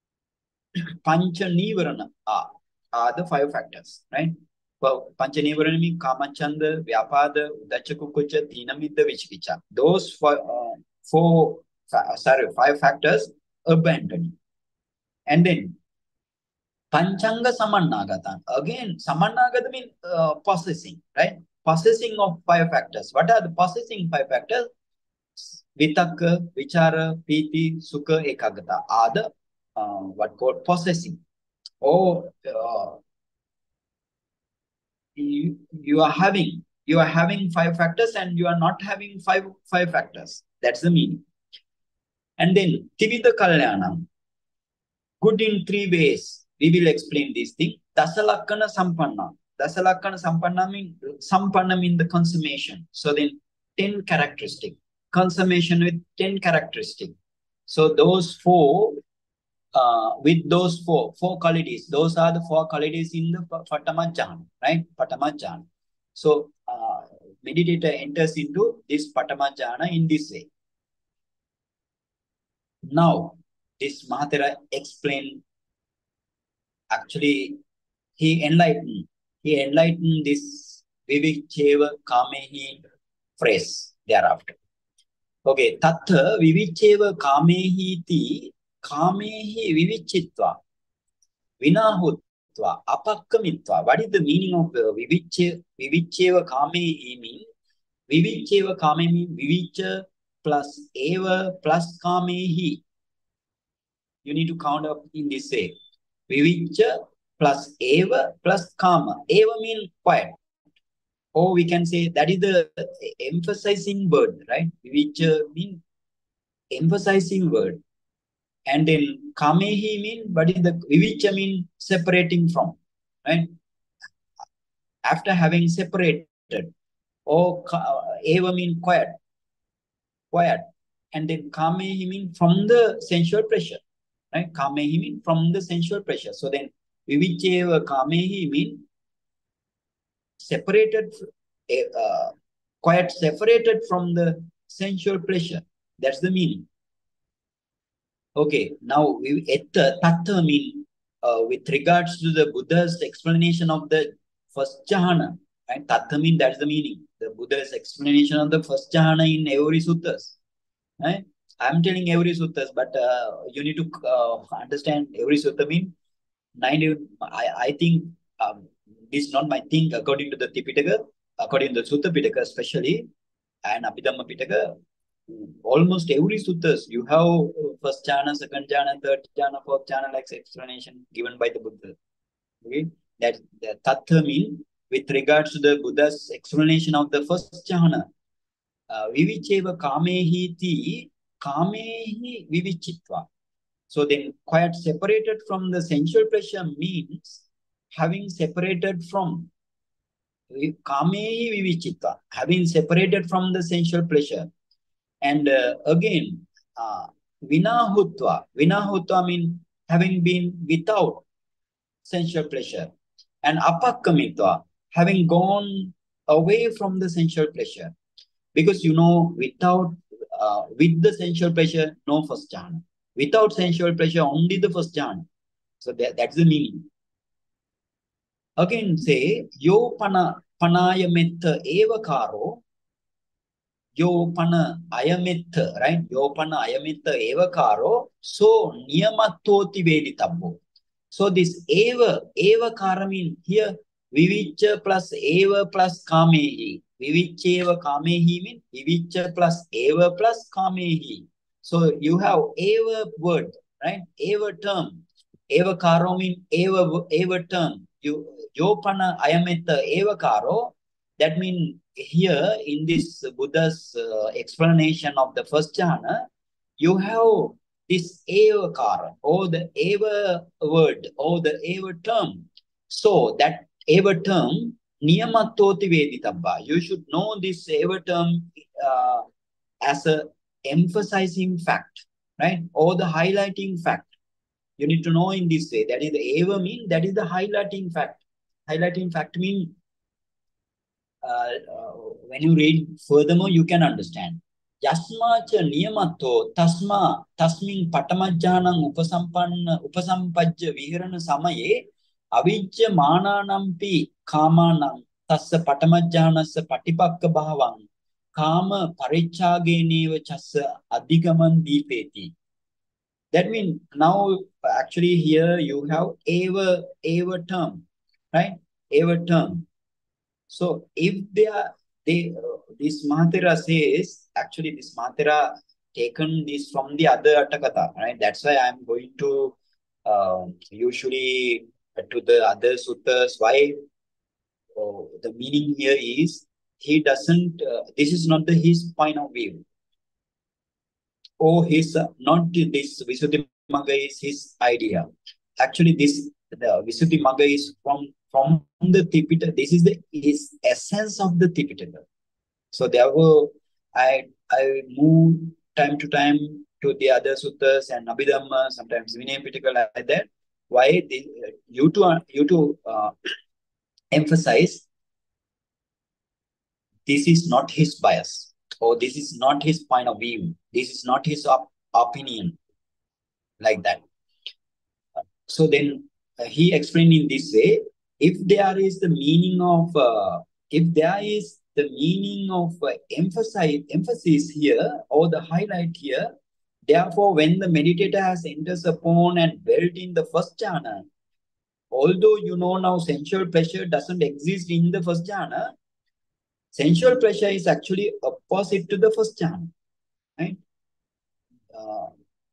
pancha nivarana are, are the five factors, right? Well, pancha nivarana means kamachanda, vyapada, udachakukucha, tinamidda, vichikicha. Those four, uh, four sorry, five factors abandoning. And then panchanga samannagatam. Again, samannagata means uh, possessing, right? Possessing of five factors. What are the possessing five factors? Vitakka, vichara, piti, sukha, ekaggata are the uh, what called possessing. Or uh, you, you are having you are having five factors and you are not having five five factors. That's the meaning. And then tivida kalyanam, good in three ways. We will explain this thing. Dasalakkana sampanna. Dasalakkana sampanna means sampanna means the consummation. So then ten characteristic. Consummation with ten characteristic. So those four, uh, with those four, four qualities, those are the four qualities in the Paṭhamajjhāna, right? Paṭhamajjhāna. So uh, meditator enters into this Paṭhamajjhāna in this way. Now, this Mahatera explained, actually, he enlightened, he enlightened this vivicheva kamehi phrase thereafter. Okay, tattha vivicheva kamehi ti kamehi vivichitva vinahutva apakkamitva. What is the meaning of uh, viviche, vivicheva kamehi mean? Vivicheva kamehi mean vivicha plus eva plus kamehi. You need to count up in this way. Vivicha plus eva plus kama. Eva means quiet. Or we can say that is the emphasizing word, right? Vivicha means emphasizing word. And then kamehi mean, what is the vivicha mean separating from, right? After having separated. Or eva mean quiet. Quiet. And then kamehi mean from the sensual pressure. Right? Kamehi mean from the sensual pressure. So then vivicheva kamehi mean separated, uh, quite separated from the sensual pleasure. That's the meaning. Okay, now etta, tattva mean uh, with regards to the Buddha's explanation of the first jhana, right? Tattva means that's the meaning. The Buddha's explanation of the first jhana in every suttas, right? I'm telling every suttas, but uh, you need to uh, understand every sutta mean ninety. I, I think um, this is not my thing according to the Tipitaka, according to the Sutta Pitaka especially, and Abhidhamma Pitaka. Almost every suttas you have first jhana, second jhana, third jhana, fourth jhana, like explanation given by the Buddha. Okay, that the tattva mean with regards to the Buddha's explanation of the first jhana. Uh, vivicheva kamehi ti kamehi vivichitva. So then quite separated from the sensual pleasure means having separated from kamehi vivichitva, having separated from the sensual pleasure. And uh, again, uh, vinahutva. Vinahutva means having been without sensual pleasure. And apakkamitva, having gone away from the sensual pleasure. Because you know, without, uh, with the sensual pleasure, no first jhana. Without sensual pleasure, only the first jhana. So that, that's the meaning. Again, say, yo pana panaya metta evakaro. Yo pana ayamitta, right? Yo pana ayamitta evakaro, so niyamatoti veditabbo. So this eva, eva kara mean here, vivicca plus eva plus kamehi. Viviccheva kamehi mean vivicca plus eva plus kamehi. So you have eva word, right? Eva term. Eva karo mean eva, eva term. You, yo pana ayamitta eva karo, that means here in this Buddha's uh, explanation of the first jhana, you have this eva kara, or the eva word, or the eva term. So that eva term, niyamatoti veditabba. You should know this eva term uh, as a emphasizing fact, right? Or the highlighting fact. You need to know in this way. That is the eva mean, that is the highlighting fact. Highlighting fact mean Uh, uh, when you read furthermore, you can understand. Yasmacha niyamato tasma tasmin paṭhamajjhānaṁ upasampanna upasampajja vihirana samaye avijja mananampi kāmānaṁ tassa paṭhamajjhānassa patipakka bhavaṁ kāma parichāgeneva chassa adhigaman dīpeti. That means now actually here you have eva eva term, right? Eva term. So if they are, they, uh, this Mahathera says, actually this Mahathera taken this from the other Attakatha, right? That's why I'm going to uh, usually to the other suttas. Why? Oh, the meaning here is, he doesn't, uh, this is not the his point of view. Or his, uh, not this Visuddhimagga is his idea. Actually this, the Visuddhimagga is from From the Tipitaka, this is the is essence of the Tipitaka. So therefore, I I move time to time to the other suttas and Abhidhamma, sometimes Vinaya Pitaka like that. Why they, you to you to uh, emphasize this is not his bias, or this is not his point of view. This is not his op opinion, like that. So then uh, he explained in this way. If there is the meaning of, uh, if there is the meaning of uh, emphasize, emphasis here, or the highlight here, therefore when the meditator has enters upon and dwelt in the first jhana, although you know now sensual pleasure doesn't exist in the first jhana, sensual pleasure is actually opposite to the first jhana, right? Uh,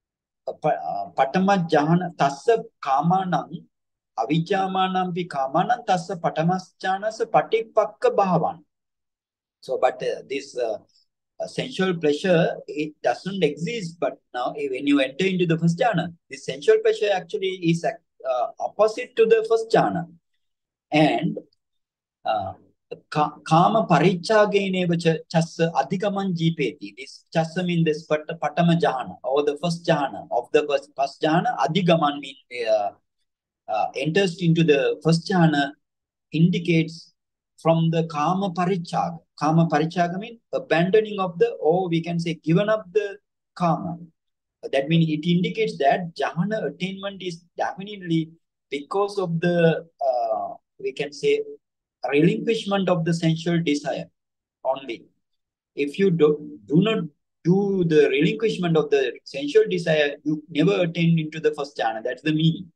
Paṭhamajjhānakathā kāmānaṁ avijjāmānaṁ pi kāmānaṁ tassa paṭhamajjhānassa patipakka bhavaṁ. So, but uh, this uh, uh, sensual pleasure, it doesn't exist. But now, when you enter into the first jhana, this sensual pleasure actually is uh, opposite to the first jhana. And uh, Kama parichāgeneva chassa adhigaman jīpeti. This chassa means this Paṭhamajjhāna, or the first jhana. Of the first, first jhana, adhigaman means uh, uh, enters into the first jhana, indicates from the Kama parichāga. Kama parichāga means abandoning of the, or we can say given up the Kama. That means it indicates that jhana attainment is definitely because of the, uh, we can say, relinquishment of the sensual desire only. If you do, do not do the relinquishment of the sensual desire, you never attain into the first jhana. That's the meaning.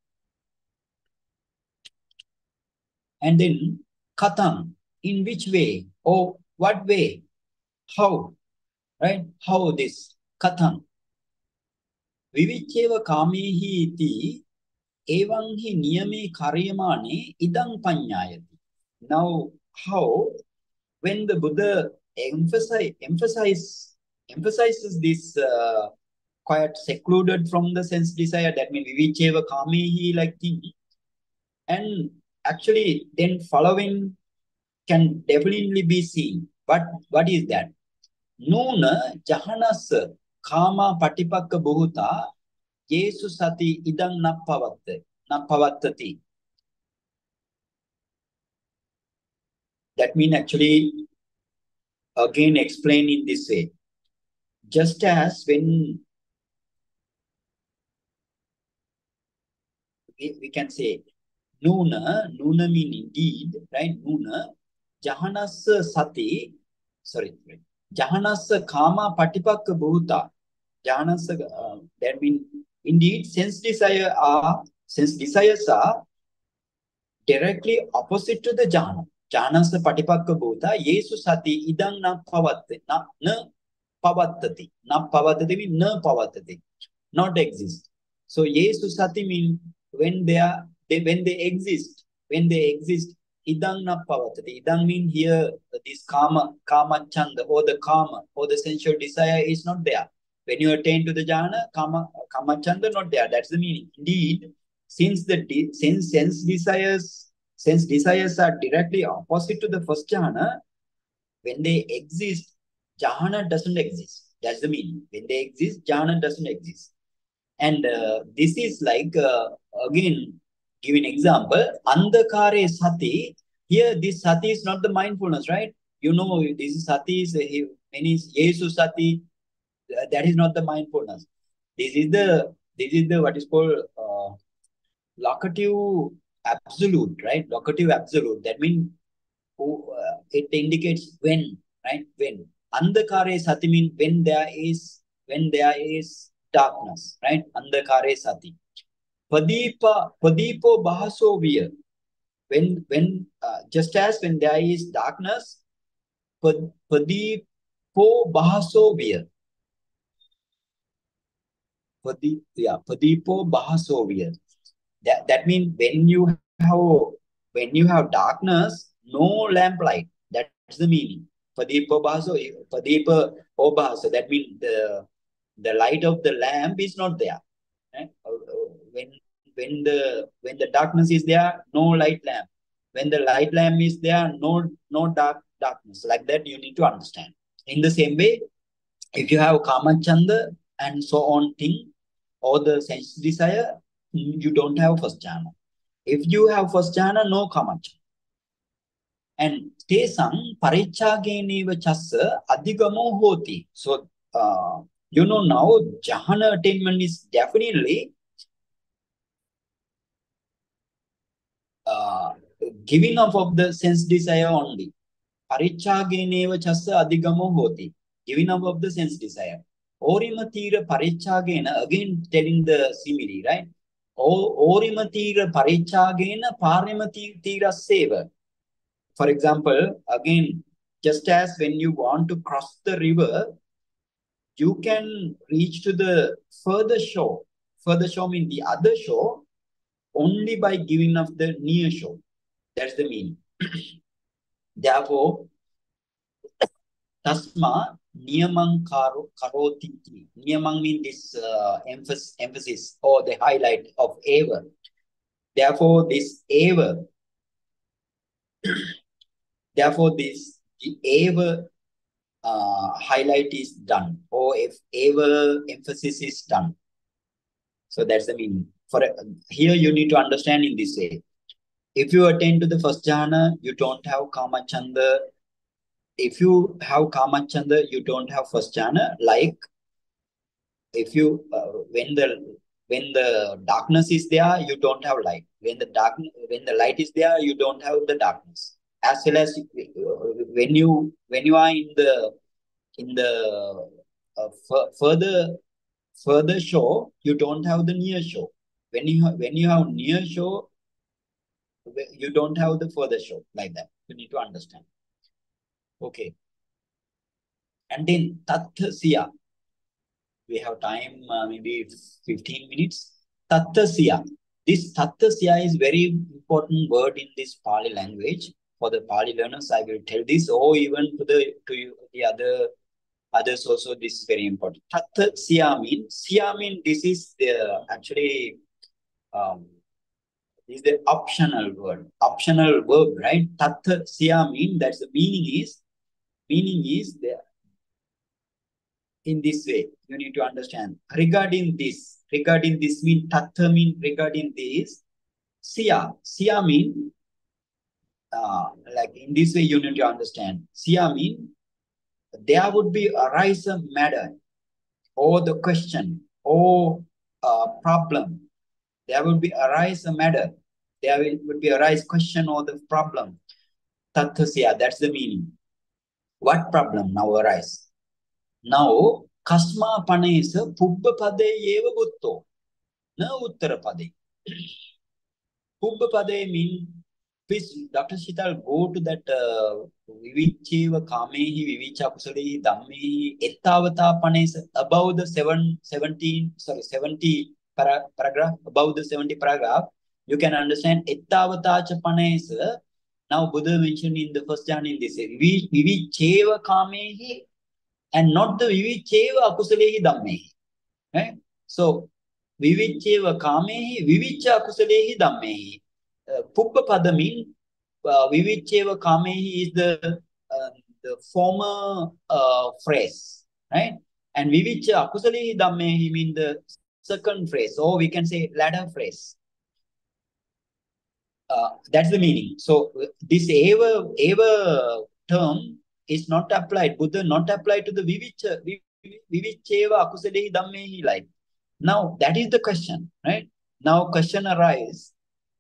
And then, katham, in which way? Or what way? How? Right? How this? Katham. Vivicheva kamehi iti evam hi niyame karyamane idang panyayati. Now, how? When the Buddha emphasize, emphasize, emphasizes this uh, quite secluded from the sense desire, that means vivicheva kamehi like thing, and actually then following can definitely be seen. But what is that? Nuna jahanas kama patipakka bhuta yesu sati idang nappavatte nappavattati. That means actually again explain in this way. Just as when we, we can say Nuna, Nuna mean indeed, right? Nuna, Jahanas Sati, sorry, Jahanas Kama Patipakka Bhuta. Jahanas, uh, that means indeed sense desire are, sense desires are directly opposite to the Jhana. Jhanas Patipakka Bhuta, Yesu Sati Idang na pavatte, na, na pavattati. Na pavattati means na pavattati, not exist. So Yesu Sati means when they are, they, when they exist, when they exist, idang na pavatati. Idang means here this kama, kama chanda, or the kama, or the sensual desire is not there. When you attain to the jhana, kama, kama chanda not there. That's the meaning. Indeed, since the de since sense desires, sense desires are directly opposite to the first jhana, when they exist, jhana doesn't exist. That's the meaning. When they exist, jhana doesn't exist. And uh, this is like, uh, again, give an example, andhakare sati. Here, this sati is not the mindfulness, right? You know, this is sati, is, uh, means Yesu sati, uh, that is not the mindfulness. This is the, this is the, what is called, uh, locative absolute, right? Locative absolute. That means, uh, it indicates when, right? When. Andhakare sati means when there is, when there is darkness, right? Andhakare sati. Padipa, padipo bahaso viya. When, when, uh, just as when there is darkness, pad, padipo bahaso viya. Padi, yeah, padipo bahaso viya. That, that means when you have, when you have darkness, no lamplight. That's the meaning. Padipo bahaso, padipa bahaso. That means the, the light of the lamp is not there. Right? When, when the, when the darkness is there, no light lamp. When the light lamp is there, no, no dark darkness. Like that, you need to understand. In the same way, if you have kama chanda and so on thing, or the sense desire, you don't have first jhana. If you have first jhana, no kama chanda. And tesam parichāgeneva chassa adhigamo hoti. So, uh, you know, now jhana attainment is definitely uh, giving up of the sense desire only. Parichāgeneva chassa adhigamo hoti. Giving up of the sense desire. Orimatira parichāgena, again telling the simile, right? Orimatira parichāgena parimatira seva. For example, again, just as when you want to cross the river, you can reach to the further shore. Further shore means the other shore only by giving up the near shore. That's the meaning. Therefore, tasma niyamang karo karoti. Niyamang means this uh, emphasis, emphasis or the highlight of eva. Therefore, this eva. Therefore, this the eva uh, highlight is done, or if eva emphasis is done. So that's the meaning. For uh, here, you need to understand in this way. If you attain to the first jhana, you don't have kama chanda. If you have kama chanda, you don't have first jhana. Like if you uh, when the When the darkness is there, you don't have light. When the dark, when the light is there, you don't have the darkness. As well as when you when you are in the in the uh, further further shore, you don't have the near shore. When you have, when you have near shore, you don't have the further shore, like that. You need to understand. Okay. And then Tathasya. We have time, uh, maybe fifteen minutes. Tathasya. This Tathasya is very important word in this Pali language. For the Pali learners, I will tell this, or even to the to you, the other others also. This is very important. Tathasya means, Sya means this is the actually um, this is the optional word, optional verb, right? Tathasya means that's the meaning is meaning is there. In this way, you need to understand. Regarding this, regarding this mean tattha mean regarding this. Siya, siya mean uh, like in this way you need to understand. Siya mean there would be arise a matter or the question or a problem. There would be arise a matter. There will, would be arise question or the problem. Tattha siya, that's the meaning. What problem now arise? Now, kasma panesa pubba pade eva butto. Na uttara pade. Pubba pade mean, please, Doctor Shital, go to that uh, Vivicheva Kamehi, Vivicha Kusali, Dhammehi, Ettavata panesa, above the seven, seventeen, sorry, seventy para, paragraph, above the seventy paragraph, you can understand Ettavata panesa. Now, Buddha mentioned in the first jhana in this, Vivicheva Kamehi, and not the Vivicheva Akusalehi Dhammehi. Right? So, Vivicheva Kamehi, Vivicha Akusalehi Dhammehi. Uh, Pubba Pada mean uh, Vivicheva Kamehi is the uh, the former uh, phrase, right? And Vivicha Akusalehi Dhammehi mean the second phrase, or we can say latter phrase. Uh, that's the meaning. So, this Eva, Eva term is not applied. Buddha not applied to the Vivicha, Vivicheva Akusalehi Dhammehi like. Now, that is the question, right? Now, question arise.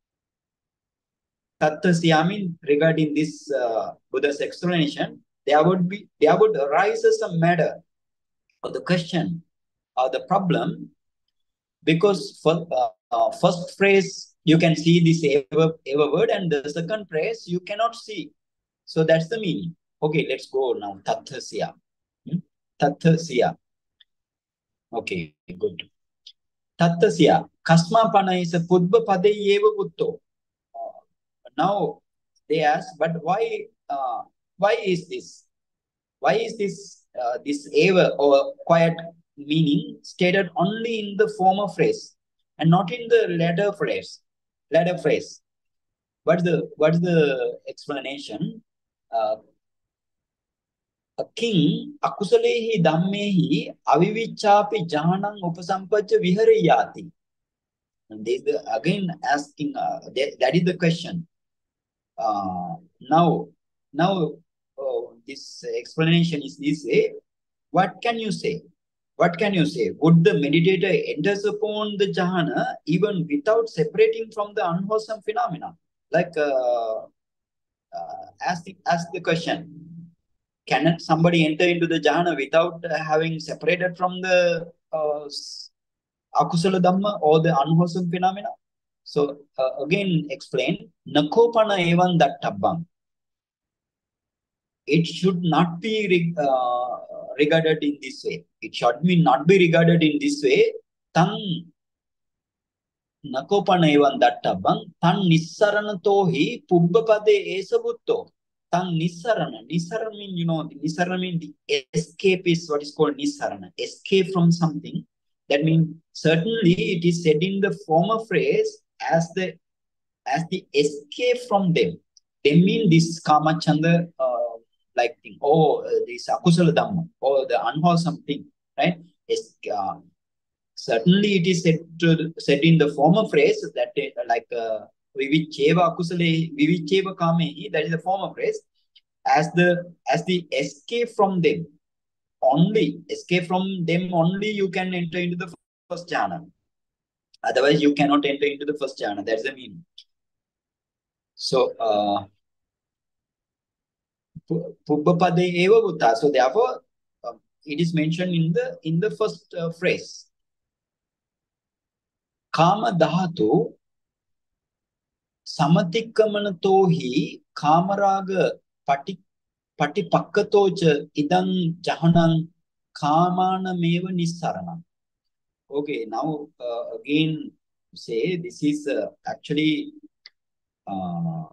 Tathasya mean regarding this uh, Buddha's explanation, there would be there would arise some matter or the question or the problem, because for uh, uh, first phrase you can see this ever, ever word, and the second phrase you cannot see. So that's the meaning. Okay, let's go now. Tathasya. Hmm? Tathasya. Okay, good. Tathasya. Kasma pana is a pudba pade eva butto. Now they ask, but why? Uh, why is this? Why is this? Uh, this eva or quiet meaning stated only in the former phrase and not in the latter phrase? Latter phrase. What's the what's the explanation? Uh, a king akusalehi dhammehi avivichapi jhanam upasampajja viharayati. And they the again asking. Uh, they, that is the question. Uh, now, now oh, this explanation is this way. What can you say? What can you say? Would the meditator enters upon the jhana even without separating from the unwholesome phenomena? Like, uh, uh, ask, the, ask the question. Can somebody enter into the jhana without uh, having separated from the uh, akusala dhamma or the unwholesome phenomena? So, uh, again, explain. Nakopana evan dattabbam. It should not be uh, regarded in this way. It should be not be regarded in this way. Tang nakopana evan dattabbam. Tang nissaranato pubbapade esabutto. Tang nissarana. Nissarana means, you know, nissarana means the escape is what is called nissarana. Escape from something. That means certainly it is said in the former phrase as the as the escape from them. They mean this kamachanda uh, like thing, or uh, this akusala dhamma, or the unwholesome thing, right? Es uh, certainly it is said to said in the former phrase that uh, like uh, vivicheva akusale vivicheva kamehi, that is the former phrase, as the as the escape from them. Only escape from them only you can enter into the first jhana. Otherwise, you cannot enter into the first jhana. That's the meaning. So, uh, pubbapade eva bhuta. So therefore, um, it is mentioned in the in the first uh, phrase. Kama dhatu samatikkamanatohi kamaraga pati patipakkatocha idang jahanang kamana meva nissaranam. Okay, now uh, again say this is uh, actually uh,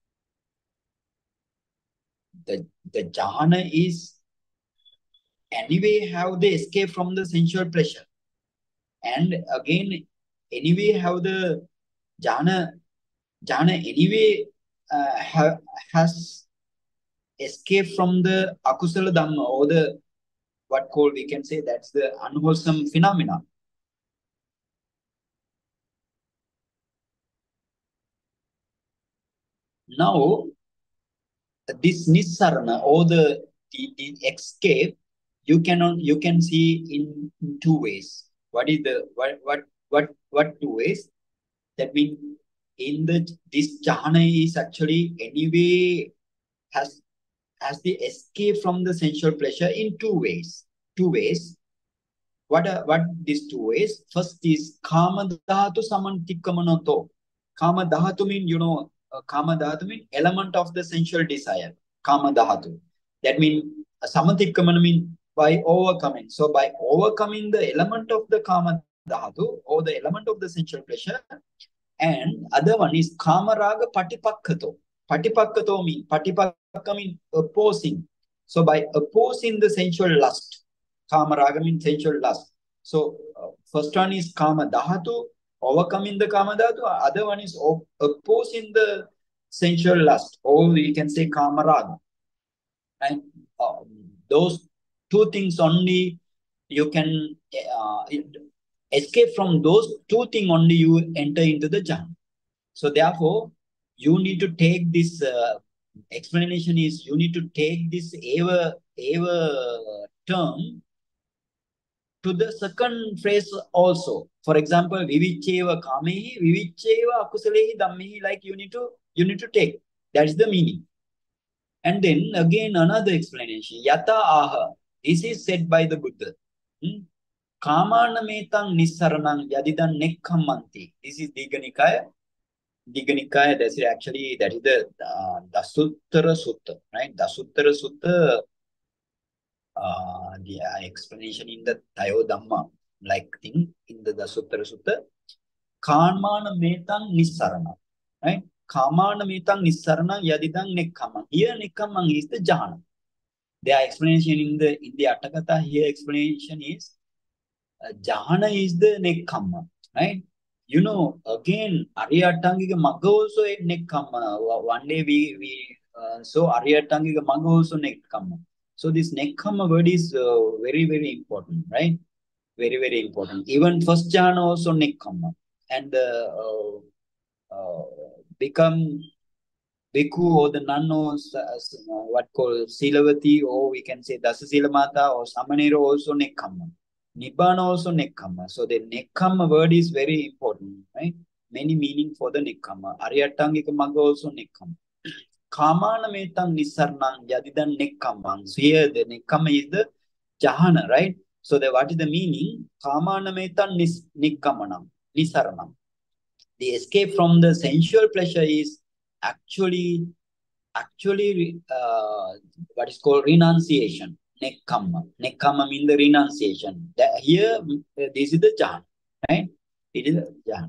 the the jhana is anyway have the escape from the sensual pleasure, and again anyway have the jhana jhana anyway uh, have has escaped from the akusala dhamma, or the what called we can say that's the unwholesome phenomena. Now this nissarana, or the, the, the escape, you cannot you can see in, in two ways. What is the what what what what two ways? That means in the this jhana is actually anyway has has the escape from the sensual pleasure in two ways. Two ways. What are what these two ways? First is kama dhatu samantikkamanato. Kama dhatu mean you know uh, kama dhatu mean element of the sensual desire. Kama dhatu. That means uh, samantikkamana mean by overcoming. So by overcoming the element of the kama dhatu, or the element of the sensual pleasure, and other one is kama raga patipakkato. Patipakkato mean patipakka mean opposing. So by opposing the sensual lust, kama raga means sensual lust. So uh, first one is kama dhatu, overcoming the kama dhatu. Other one is op opposing the sensual lust, or we can say kama raga. And uh, those two things only you can uh, escape from those two things only you enter into the jhana. So therefore, you need to take this uh, explanation is you need to take this eva eva term to the second phrase also. For example, vivicheva kamehi, vivicheva akusalehi dhammehi, like you need to you need to take. That is the meaning. And then again another explanation. Yata aha. This is said by the Buddha. Hmm? Kamana metang nissaranang yadidan nekkamanti. This is Digha Nikaya, that's actually, that is the uh, Dasuttara Sutta, right? Dasuttara Sutta, uh, the uh, explanation in the Tayo Dhamma, like thing in the Dasuttara Sutta, Kamana Metang Nissarana, right? Kamana Metang Nissarana Yadidang Nekkamang. Here Nekkamang is the Jhana. Their explanation in the in the Atthakatha here explanation is uh, Jhana is the Nekkamma, right? You know, again, Ariyatangika Magga also a Nekkamma. One day we we uh, so Ariyatangika Magga also Nekkamma. So this Nekkamma word is uh, very very important, right? Very very important. Even first jhana also Nekkamma, and uh, uh, uh, become Bhikkhu or the nun or uh, what called Silavati, or we can say Dasasila Mata or Samanera also Nekkamma. Nibbana also Nekkamma. So the Nekkamma word is very important, right? Many meaning for the Nekkamma. Ariyatangika Magga also Nekkamma. Kamana metang nisarnang yadidan Nekkamma. So here the Nekkamma is the Jhana, right? So the, what is the meaning? Kamana metang nis Nikkammanam, Nisarnam. The escape from the sensual pleasure is actually actually uh, what is called renunciation. Nekkamma. Nekkamma means the renunciation. That here, this is the jhana, right? It is the jhana.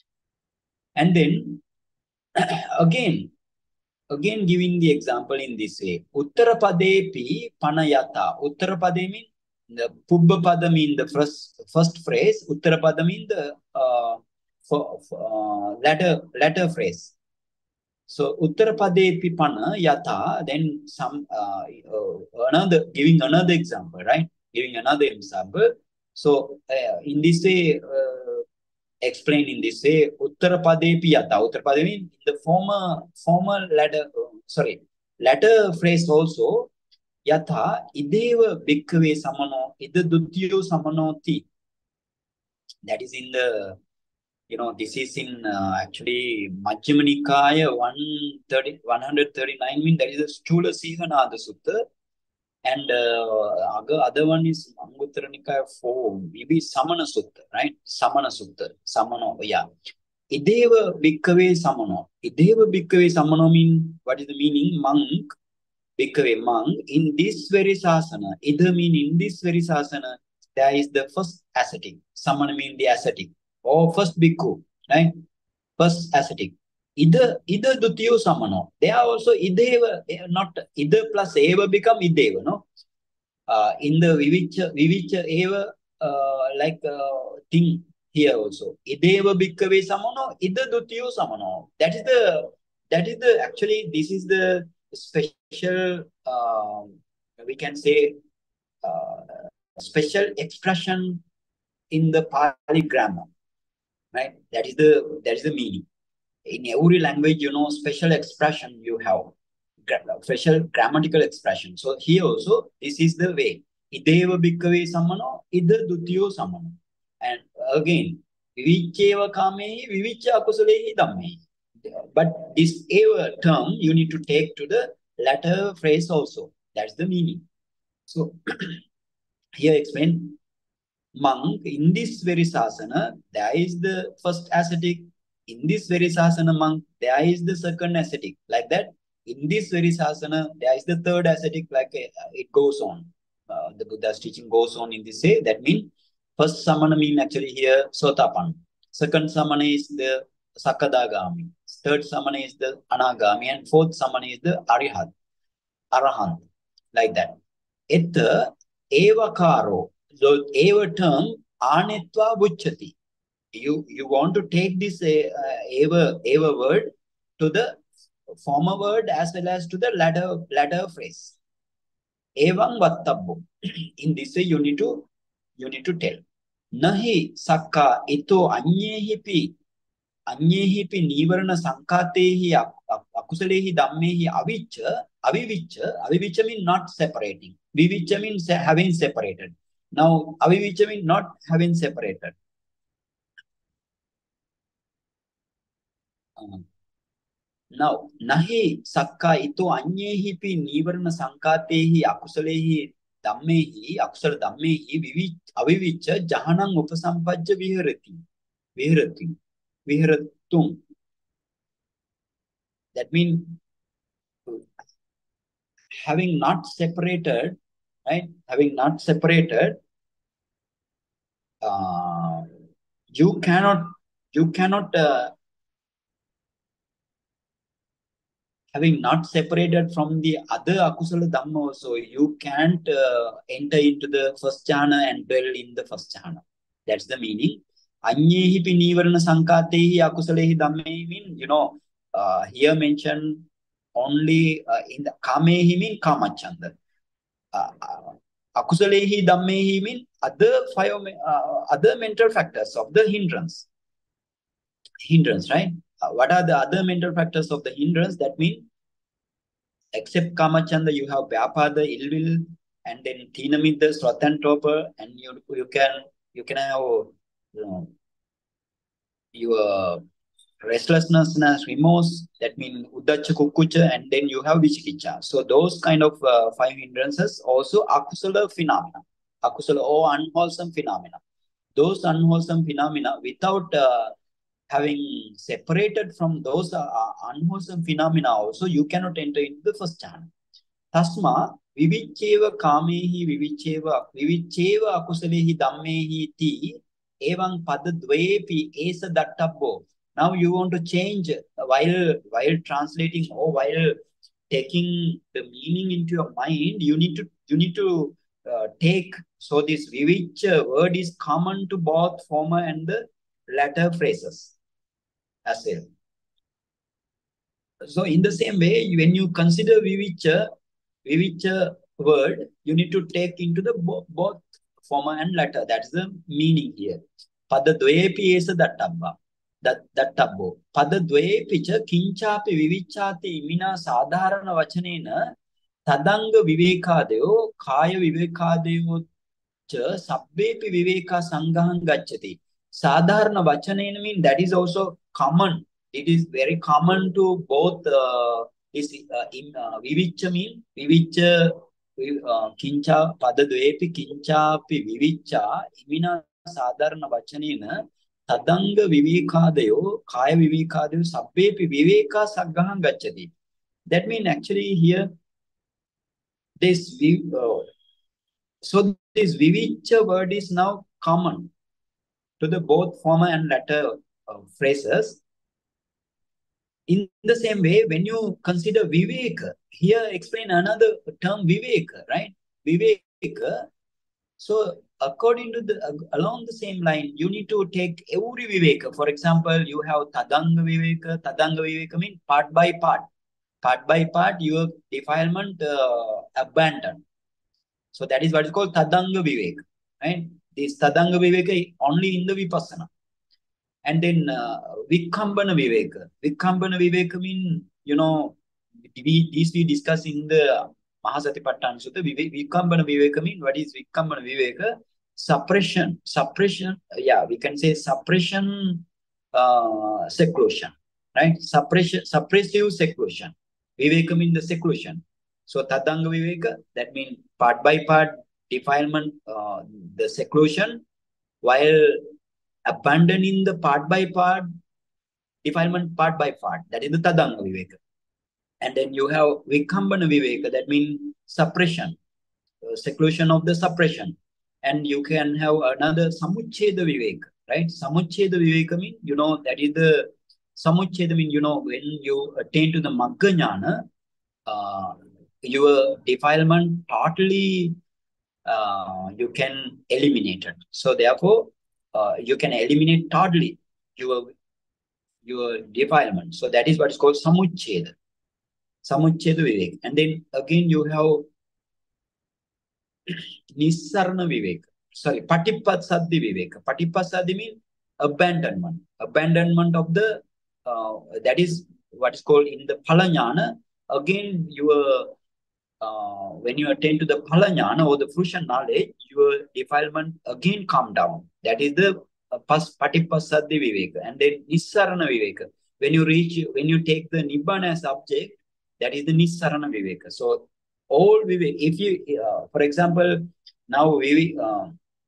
And then, again, again giving the example in this way. Uttarapadepi panayata. Uttarapade means the Pubbhapada means the first first phrase. Uttarapada means the uh, for, for, uh, latter latter phrase. So Uttarapadepi pana yata, then some uh, uh, another giving another example, right? Giving another example. So uh, in this way, uh, explain in this way, Uttarapadepi yata. Uttarapadepi means the former former latter, uh, sorry, latter phrase also yata ideva bhikkhave samano ida duttiyo samanoti. That is in the you know, this is in uh, actually Majjhima Nikaya one thirty, one thirty-nine, mean that is the Stula Sihanada Sutta. And uh, other, other one is Anguttara Nikaya four, maybe Samana Sutta, right? Samana Sutta, Samano, yeah. Ideva Bhikkave Samano. Ideva Bhikkave Samano mean, what is the meaning? Monk, Bhikkave monk, in this very sasana, either mean in this very sasana, there is the first ascetic. Samana mean the ascetic. Or first bhikkhu, right? First ascetic. Either, either dutiyo samano. They are also ideva, not either plus eva become ideva, no? Uh, in the vivicha, vivicha eva, uh, like uh, thing here also. Ideva bhikkave samano, either dutiyo samano. That is the, that is the, actually, this is the special, uh, we can say, uh, special expression in the Pali grammar, right? That is the, that is the meaning. In every language, you know, special expression you have, special grammatical expression. So here also, this is the way. Ideva bhikkave samano, ida dutiyo samano. And again, vivicheva kamehi, vivicha akusalehi dhammehi. But this eva term, you need to take to the latter phrase also. That's the meaning. So here explain, monk, in this very sasana, there is the first ascetic. In this very sasana, monk, there is the second ascetic. Like that. In this very sasana, there is the third ascetic. Like uh, it goes on. Uh, the Buddha's teaching goes on in this way. That means first samana mean actually here Sotapan. Second samana is the Sakadagami. Third samana is the Anagami. And fourth samana is the Arihat. Arahant. Like that. Etta evakaro. So eva term anetva bucchati. You you want to take this uh, eva eva word to the former word as well as to the latter latter phrase. Evang vattabbo. In this way, you need to you need to tell. Nahi sakka ito anyehi pi anyehi pi nivarana sankatehi akusalehi dhammehi avicca avivicca avivicca means not separating. Vivicca means having separated. Now avivicca means not having separated. Um, Now, nahi sakka ito anyehi pi nivarana sankatehi akusalehi dhammehi akusala dhammehi vivi avivicca jahanam upasampajja viharati viharati viharatum. That means having not separated, right? Having not separated, uh, you cannot you cannot. Uh, having not separated from the other akusala dhamma also, you can't uh, enter into the first jhana and dwell in the first jhana. That's the meaning. Anyehi pi nivarana sankatehi akusalehi dhammehi mean, you know, uh, here mentioned only uh, in the kamehi mean kamachanda. Uh, uh, akusalehi dhammehi mean other five, uh, other mental factors of the hindrance. Hindrance, right? Uh, what are the other mental factors of the hindrance? That means, except Kamachanda, you have Vyapada, ill will, and then Thinamidda, Swath and Torpor, and you you can you can have you know, your restlessness and remorse. That means Uddacha Kukkucha, and then you have Vichikicha. So those kind of uh, five hindrances also akusala phenomena, akusala or unwholesome phenomena. Those unwholesome phenomena, without uh, having separated from those uh, unwholesome phenomena also, you cannot enter into the first jhana. Tasma vivicheva kamehi vivicheva vivicheva akusalehi dhammehi ti evam padadvayepi esa dattabbo. Now you want to change while while translating or while taking the meaning into your mind, you need to you need to uh, take. So this vivicha word is common to both former and the latter phrases as well. So in the same way, when you consider vivicha, vivicha word, you need to take into the bo both former and latter. That's the meaning here. Pada dvayepi esa dattabba. That dattabbo. Pada dvayepi cha kinchapi vivichati imina sadharana vachanena tadanga vivekadeyo kaya vivekadeyo cha sabbepi viveka sangahan gacchati. Sadharana Vachanena mean that is also common. It is very common to both. Uh, is uh, in uh, Viviccha mean Viviccha uh, Kincha Padadvepi Kinchapi Viviccha Imina Sadharana Vachanena Tadanga Vivekadayo Kaya Vivekadayo Sabbepi Viveka Saggaham Gacchati. That means actually here this uh, so this Viviccha word is now common to the both former and latter uh, phrases. In the same way, when you consider Viveka, here explain another term Viveka, right? Viveka. So according to the, uh, along the same line, you need to take every Viveka. For example, you have Tadanga Viveka. Tadanga Viveka means part by part. Part by part, your defilement uh, abandoned. So that is what is called Tadanga Viveka, right? This Tadanga Viveka only in the Vipassana. And then uh, Vikambana Viveka. Vikambana Viveka mean, you know, we, these we discuss in the Mahasatipatthana Sutta. Vikambana Viveka mean, what is Vikambana Viveka? Suppression. Suppression. Yeah, we can say suppression uh, seclusion. Right? Suppression, suppressive seclusion. Viveka mean the seclusion. So Tadanga Viveka, that means part by part defilement, uh, the seclusion, while abandoning the part by part defilement part by part. That is the Tadanga Viveka. And then you have Vikambana Viveka, that means suppression, uh, seclusion of the suppression. And you can have another Samuchcheda Viveka, right? Samuchcheda Viveka means, you know, that is the Samuchcheda means, you know, when you attain to the Magga Jhāna, uh, your defilement totally uh, you can eliminate it. So therefore, uh, you can eliminate totally your your defilement. So that is what is called Samuchcheda. Samuchcheda Viveka. And then again you have Nissarana Viveka. Sorry, Patipasaddi Viveka. Patipasaddi means abandonment. Abandonment of the, uh, that is what is called in the Phalajnana. Again, your, uh, when you attain to the Phalajnana or the fruition knowledge, your defilement again calm down. That is the uh, Patipasaddi Viveka. And then Nissarana Viveka. When you reach, when you take the Nibbana as object, that is the Nissarana Viveka. So all Viveka, if you, uh, for example, now we, uh,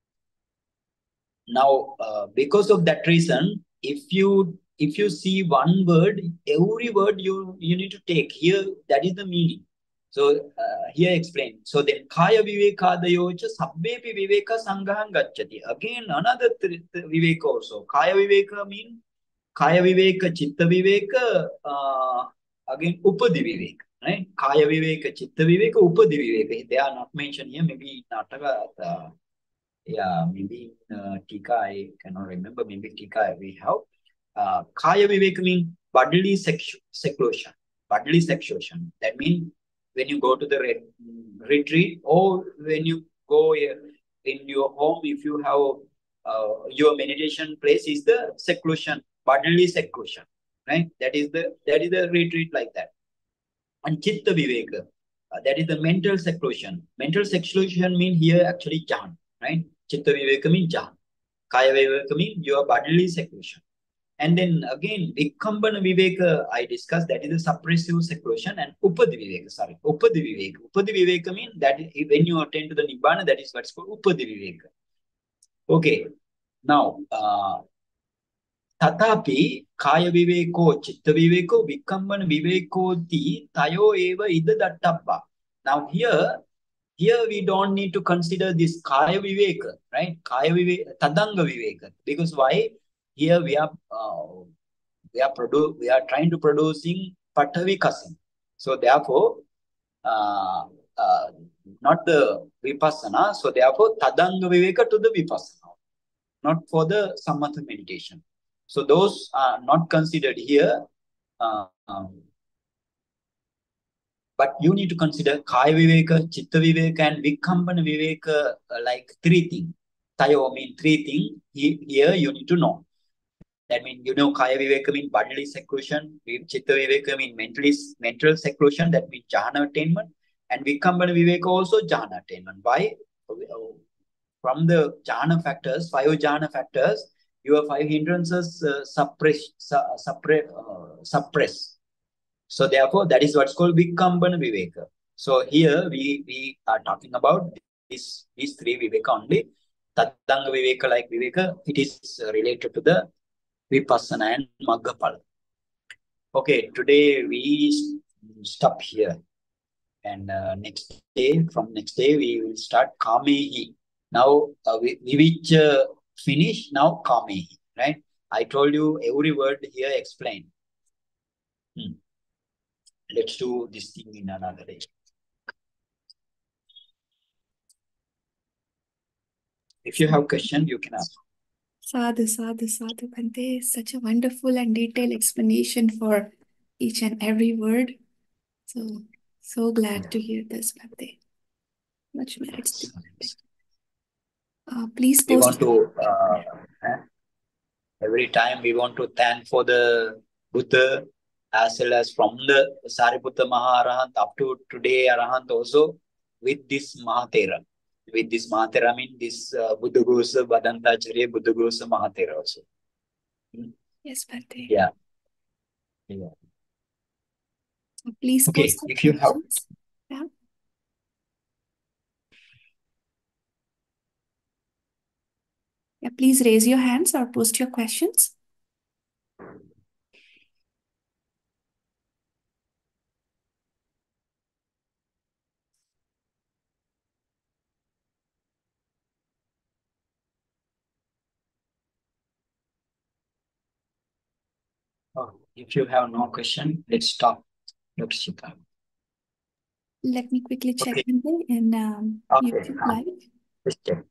now uh, because of that reason, if you if you see one word, every word you you need to take here. That is the meaning. So uh, here explain. So then Kaya Vivekadayocha Sabbepi Viveka Sangham Gacchati. Again another Viveka also. Kaya Viveka mean Kaya Viveka, Chitta Viveka. Uh, again Upadi Viveka. Right? Kaya Viveka, Chitta Viveka, Upadi Viveka. They are not mentioned here. Maybe Nataka, uh, yeah, maybe uh, Tika, I cannot remember. Maybe Tika we have. Uh, Kaya Viveka means bodily seclusion. Bodily seclusion. That means when you go to the re retreat or when you go in your home, if you have uh, your meditation place is the seclusion, bodily seclusion. Right? That is the that is the retreat like that. And Chitta Viveka, uh, that is the mental seclusion. Mental seclusion means here actually Jhāna, right? Chitta Viveka means Jhāna. Kaya Viveka means your bodily seclusion. And then again, Vikambana Viveka, I discussed, that is the suppressive seclusion, and Upadi Viveka, sorry, Upadi Viveka. Upadi Viveka means that when you attain to the Nibbana, that is what's called Upadi Viveka. Okay, now, uh, Tatapi Kaya Viveko, Chitta Viveko, Vikambana Viveko ti Tayo eva ida dattabba. Now here, here we don't need to consider this Kaya Viveka, right? Kaya Viveka, Tadanga Viveka. Because why? Here we are uh, we are produ we are trying to producing Pathavīkasiṇaniddeso. So therefore, uh, uh, not the Vipassana. So therefore, Tadanga Viveka to the Vipassana, not for the Samatha meditation. So those are not considered here. Uh, um, but you need to consider Kaya Viveka, Chitta Viveka, and Vikambana Viveka, uh, like three things. Tayo mean three things. Here you need to know. That means, you know, Kaya Viveka means bodily seclusion, Chitta Viveka means mentally, mental seclusion, that means Jhāna attainment, and Vikambana Viveka also Jhāna attainment. Why? From the Jhāna factors, five Jhāna factors, your five hindrances uh, suppress, su suppress, uh, suppress. So therefore, that is what's called Vikambana Viveka. So here we we are talking about these these three Viveka only. Tattanga Viveka, like Viveka, it is related to the Vipassana and Maggaphala. Okay, today we stop here. And uh, next day, from next day, we will start Kamehi. Now, uh, we, we which uh, finish, now Kamehi, right? I told you every word here explained. Hmm. Let's do this thing in another day. If you have question, you can ask. Sadhu, sadhu, sadhu, Bhante. Such a wonderful and detailed explanation for each and every word. So, so glad Yeah. to hear this, Bhante. Much merits. Uh, please We post. want to, uh, eh, every time we want to thank for the Buddha, as well as from the Sariputta Maharahant up to today Arahant also, with this Mahatera. With this Mahatera, I mean this uh, Buddha Gosa, Badantacharya, Buddha Gosa, Mahatera also. Hmm? Yes, Bhante. Yeah. Yeah. Uh, please Okay, post if you have. questions. Yeah. Yeah, please raise your hands or post your questions. Oh, if you have no question, let's stop. Doctor Shita. Let me quickly check Okay. in um, Okay. YouTube Ah, Live. let's check.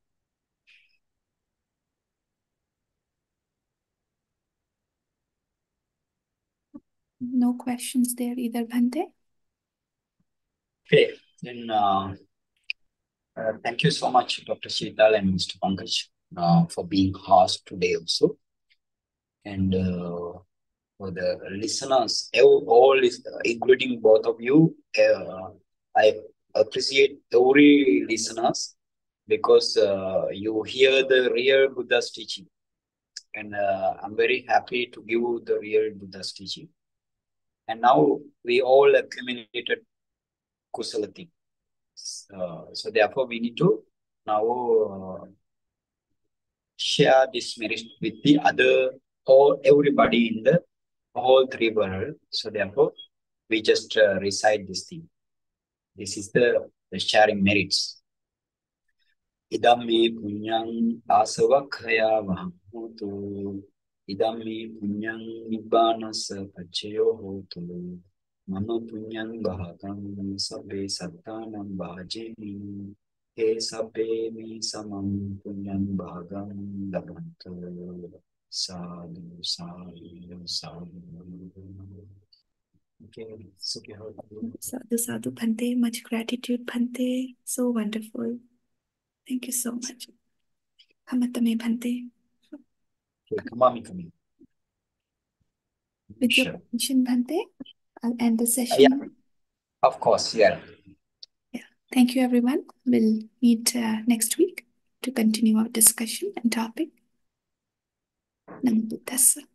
No questions there either, Bhante. Okay, then uh, uh, thank you so much, Doctor Sheetal and Mister Pankaj, uh, for being host today also. And uh, for the listeners, all, all is, including both of you, uh, I appreciate every listeners because uh, you hear the real Buddha's teaching. And uh, I'm very happy to give the real Buddha's teaching. And now we all accumulated Kusalati. Uh, so therefore, we need to now uh, share this merit with the other or everybody in the whole three world. So therefore, we just uh, recite this thing. This is the, the sharing merits. Idam me punyang asavakhaya vahamutu. Idam me punyang nibbanasa pachayo hotu. Mama punyang bhagam sabbe sattanam bhajemi. He sabbe me samam punyang bhagam labantu. Sadhu, sadhu, sadhu. Okay, so okay, how do you- Sadhu, sadhu, Bhante. Much gratitude, Bhante. So wonderful. Thank you so much. Hamatame, Bhante. okay, come on, come on. With your Sure. permission, Bhante, I'll end the Uh, session. yeah, of course, yeah. Yeah. Thank you, everyone. We'll meet uh, next week to continue our discussion and topic. Namo Buddhassa.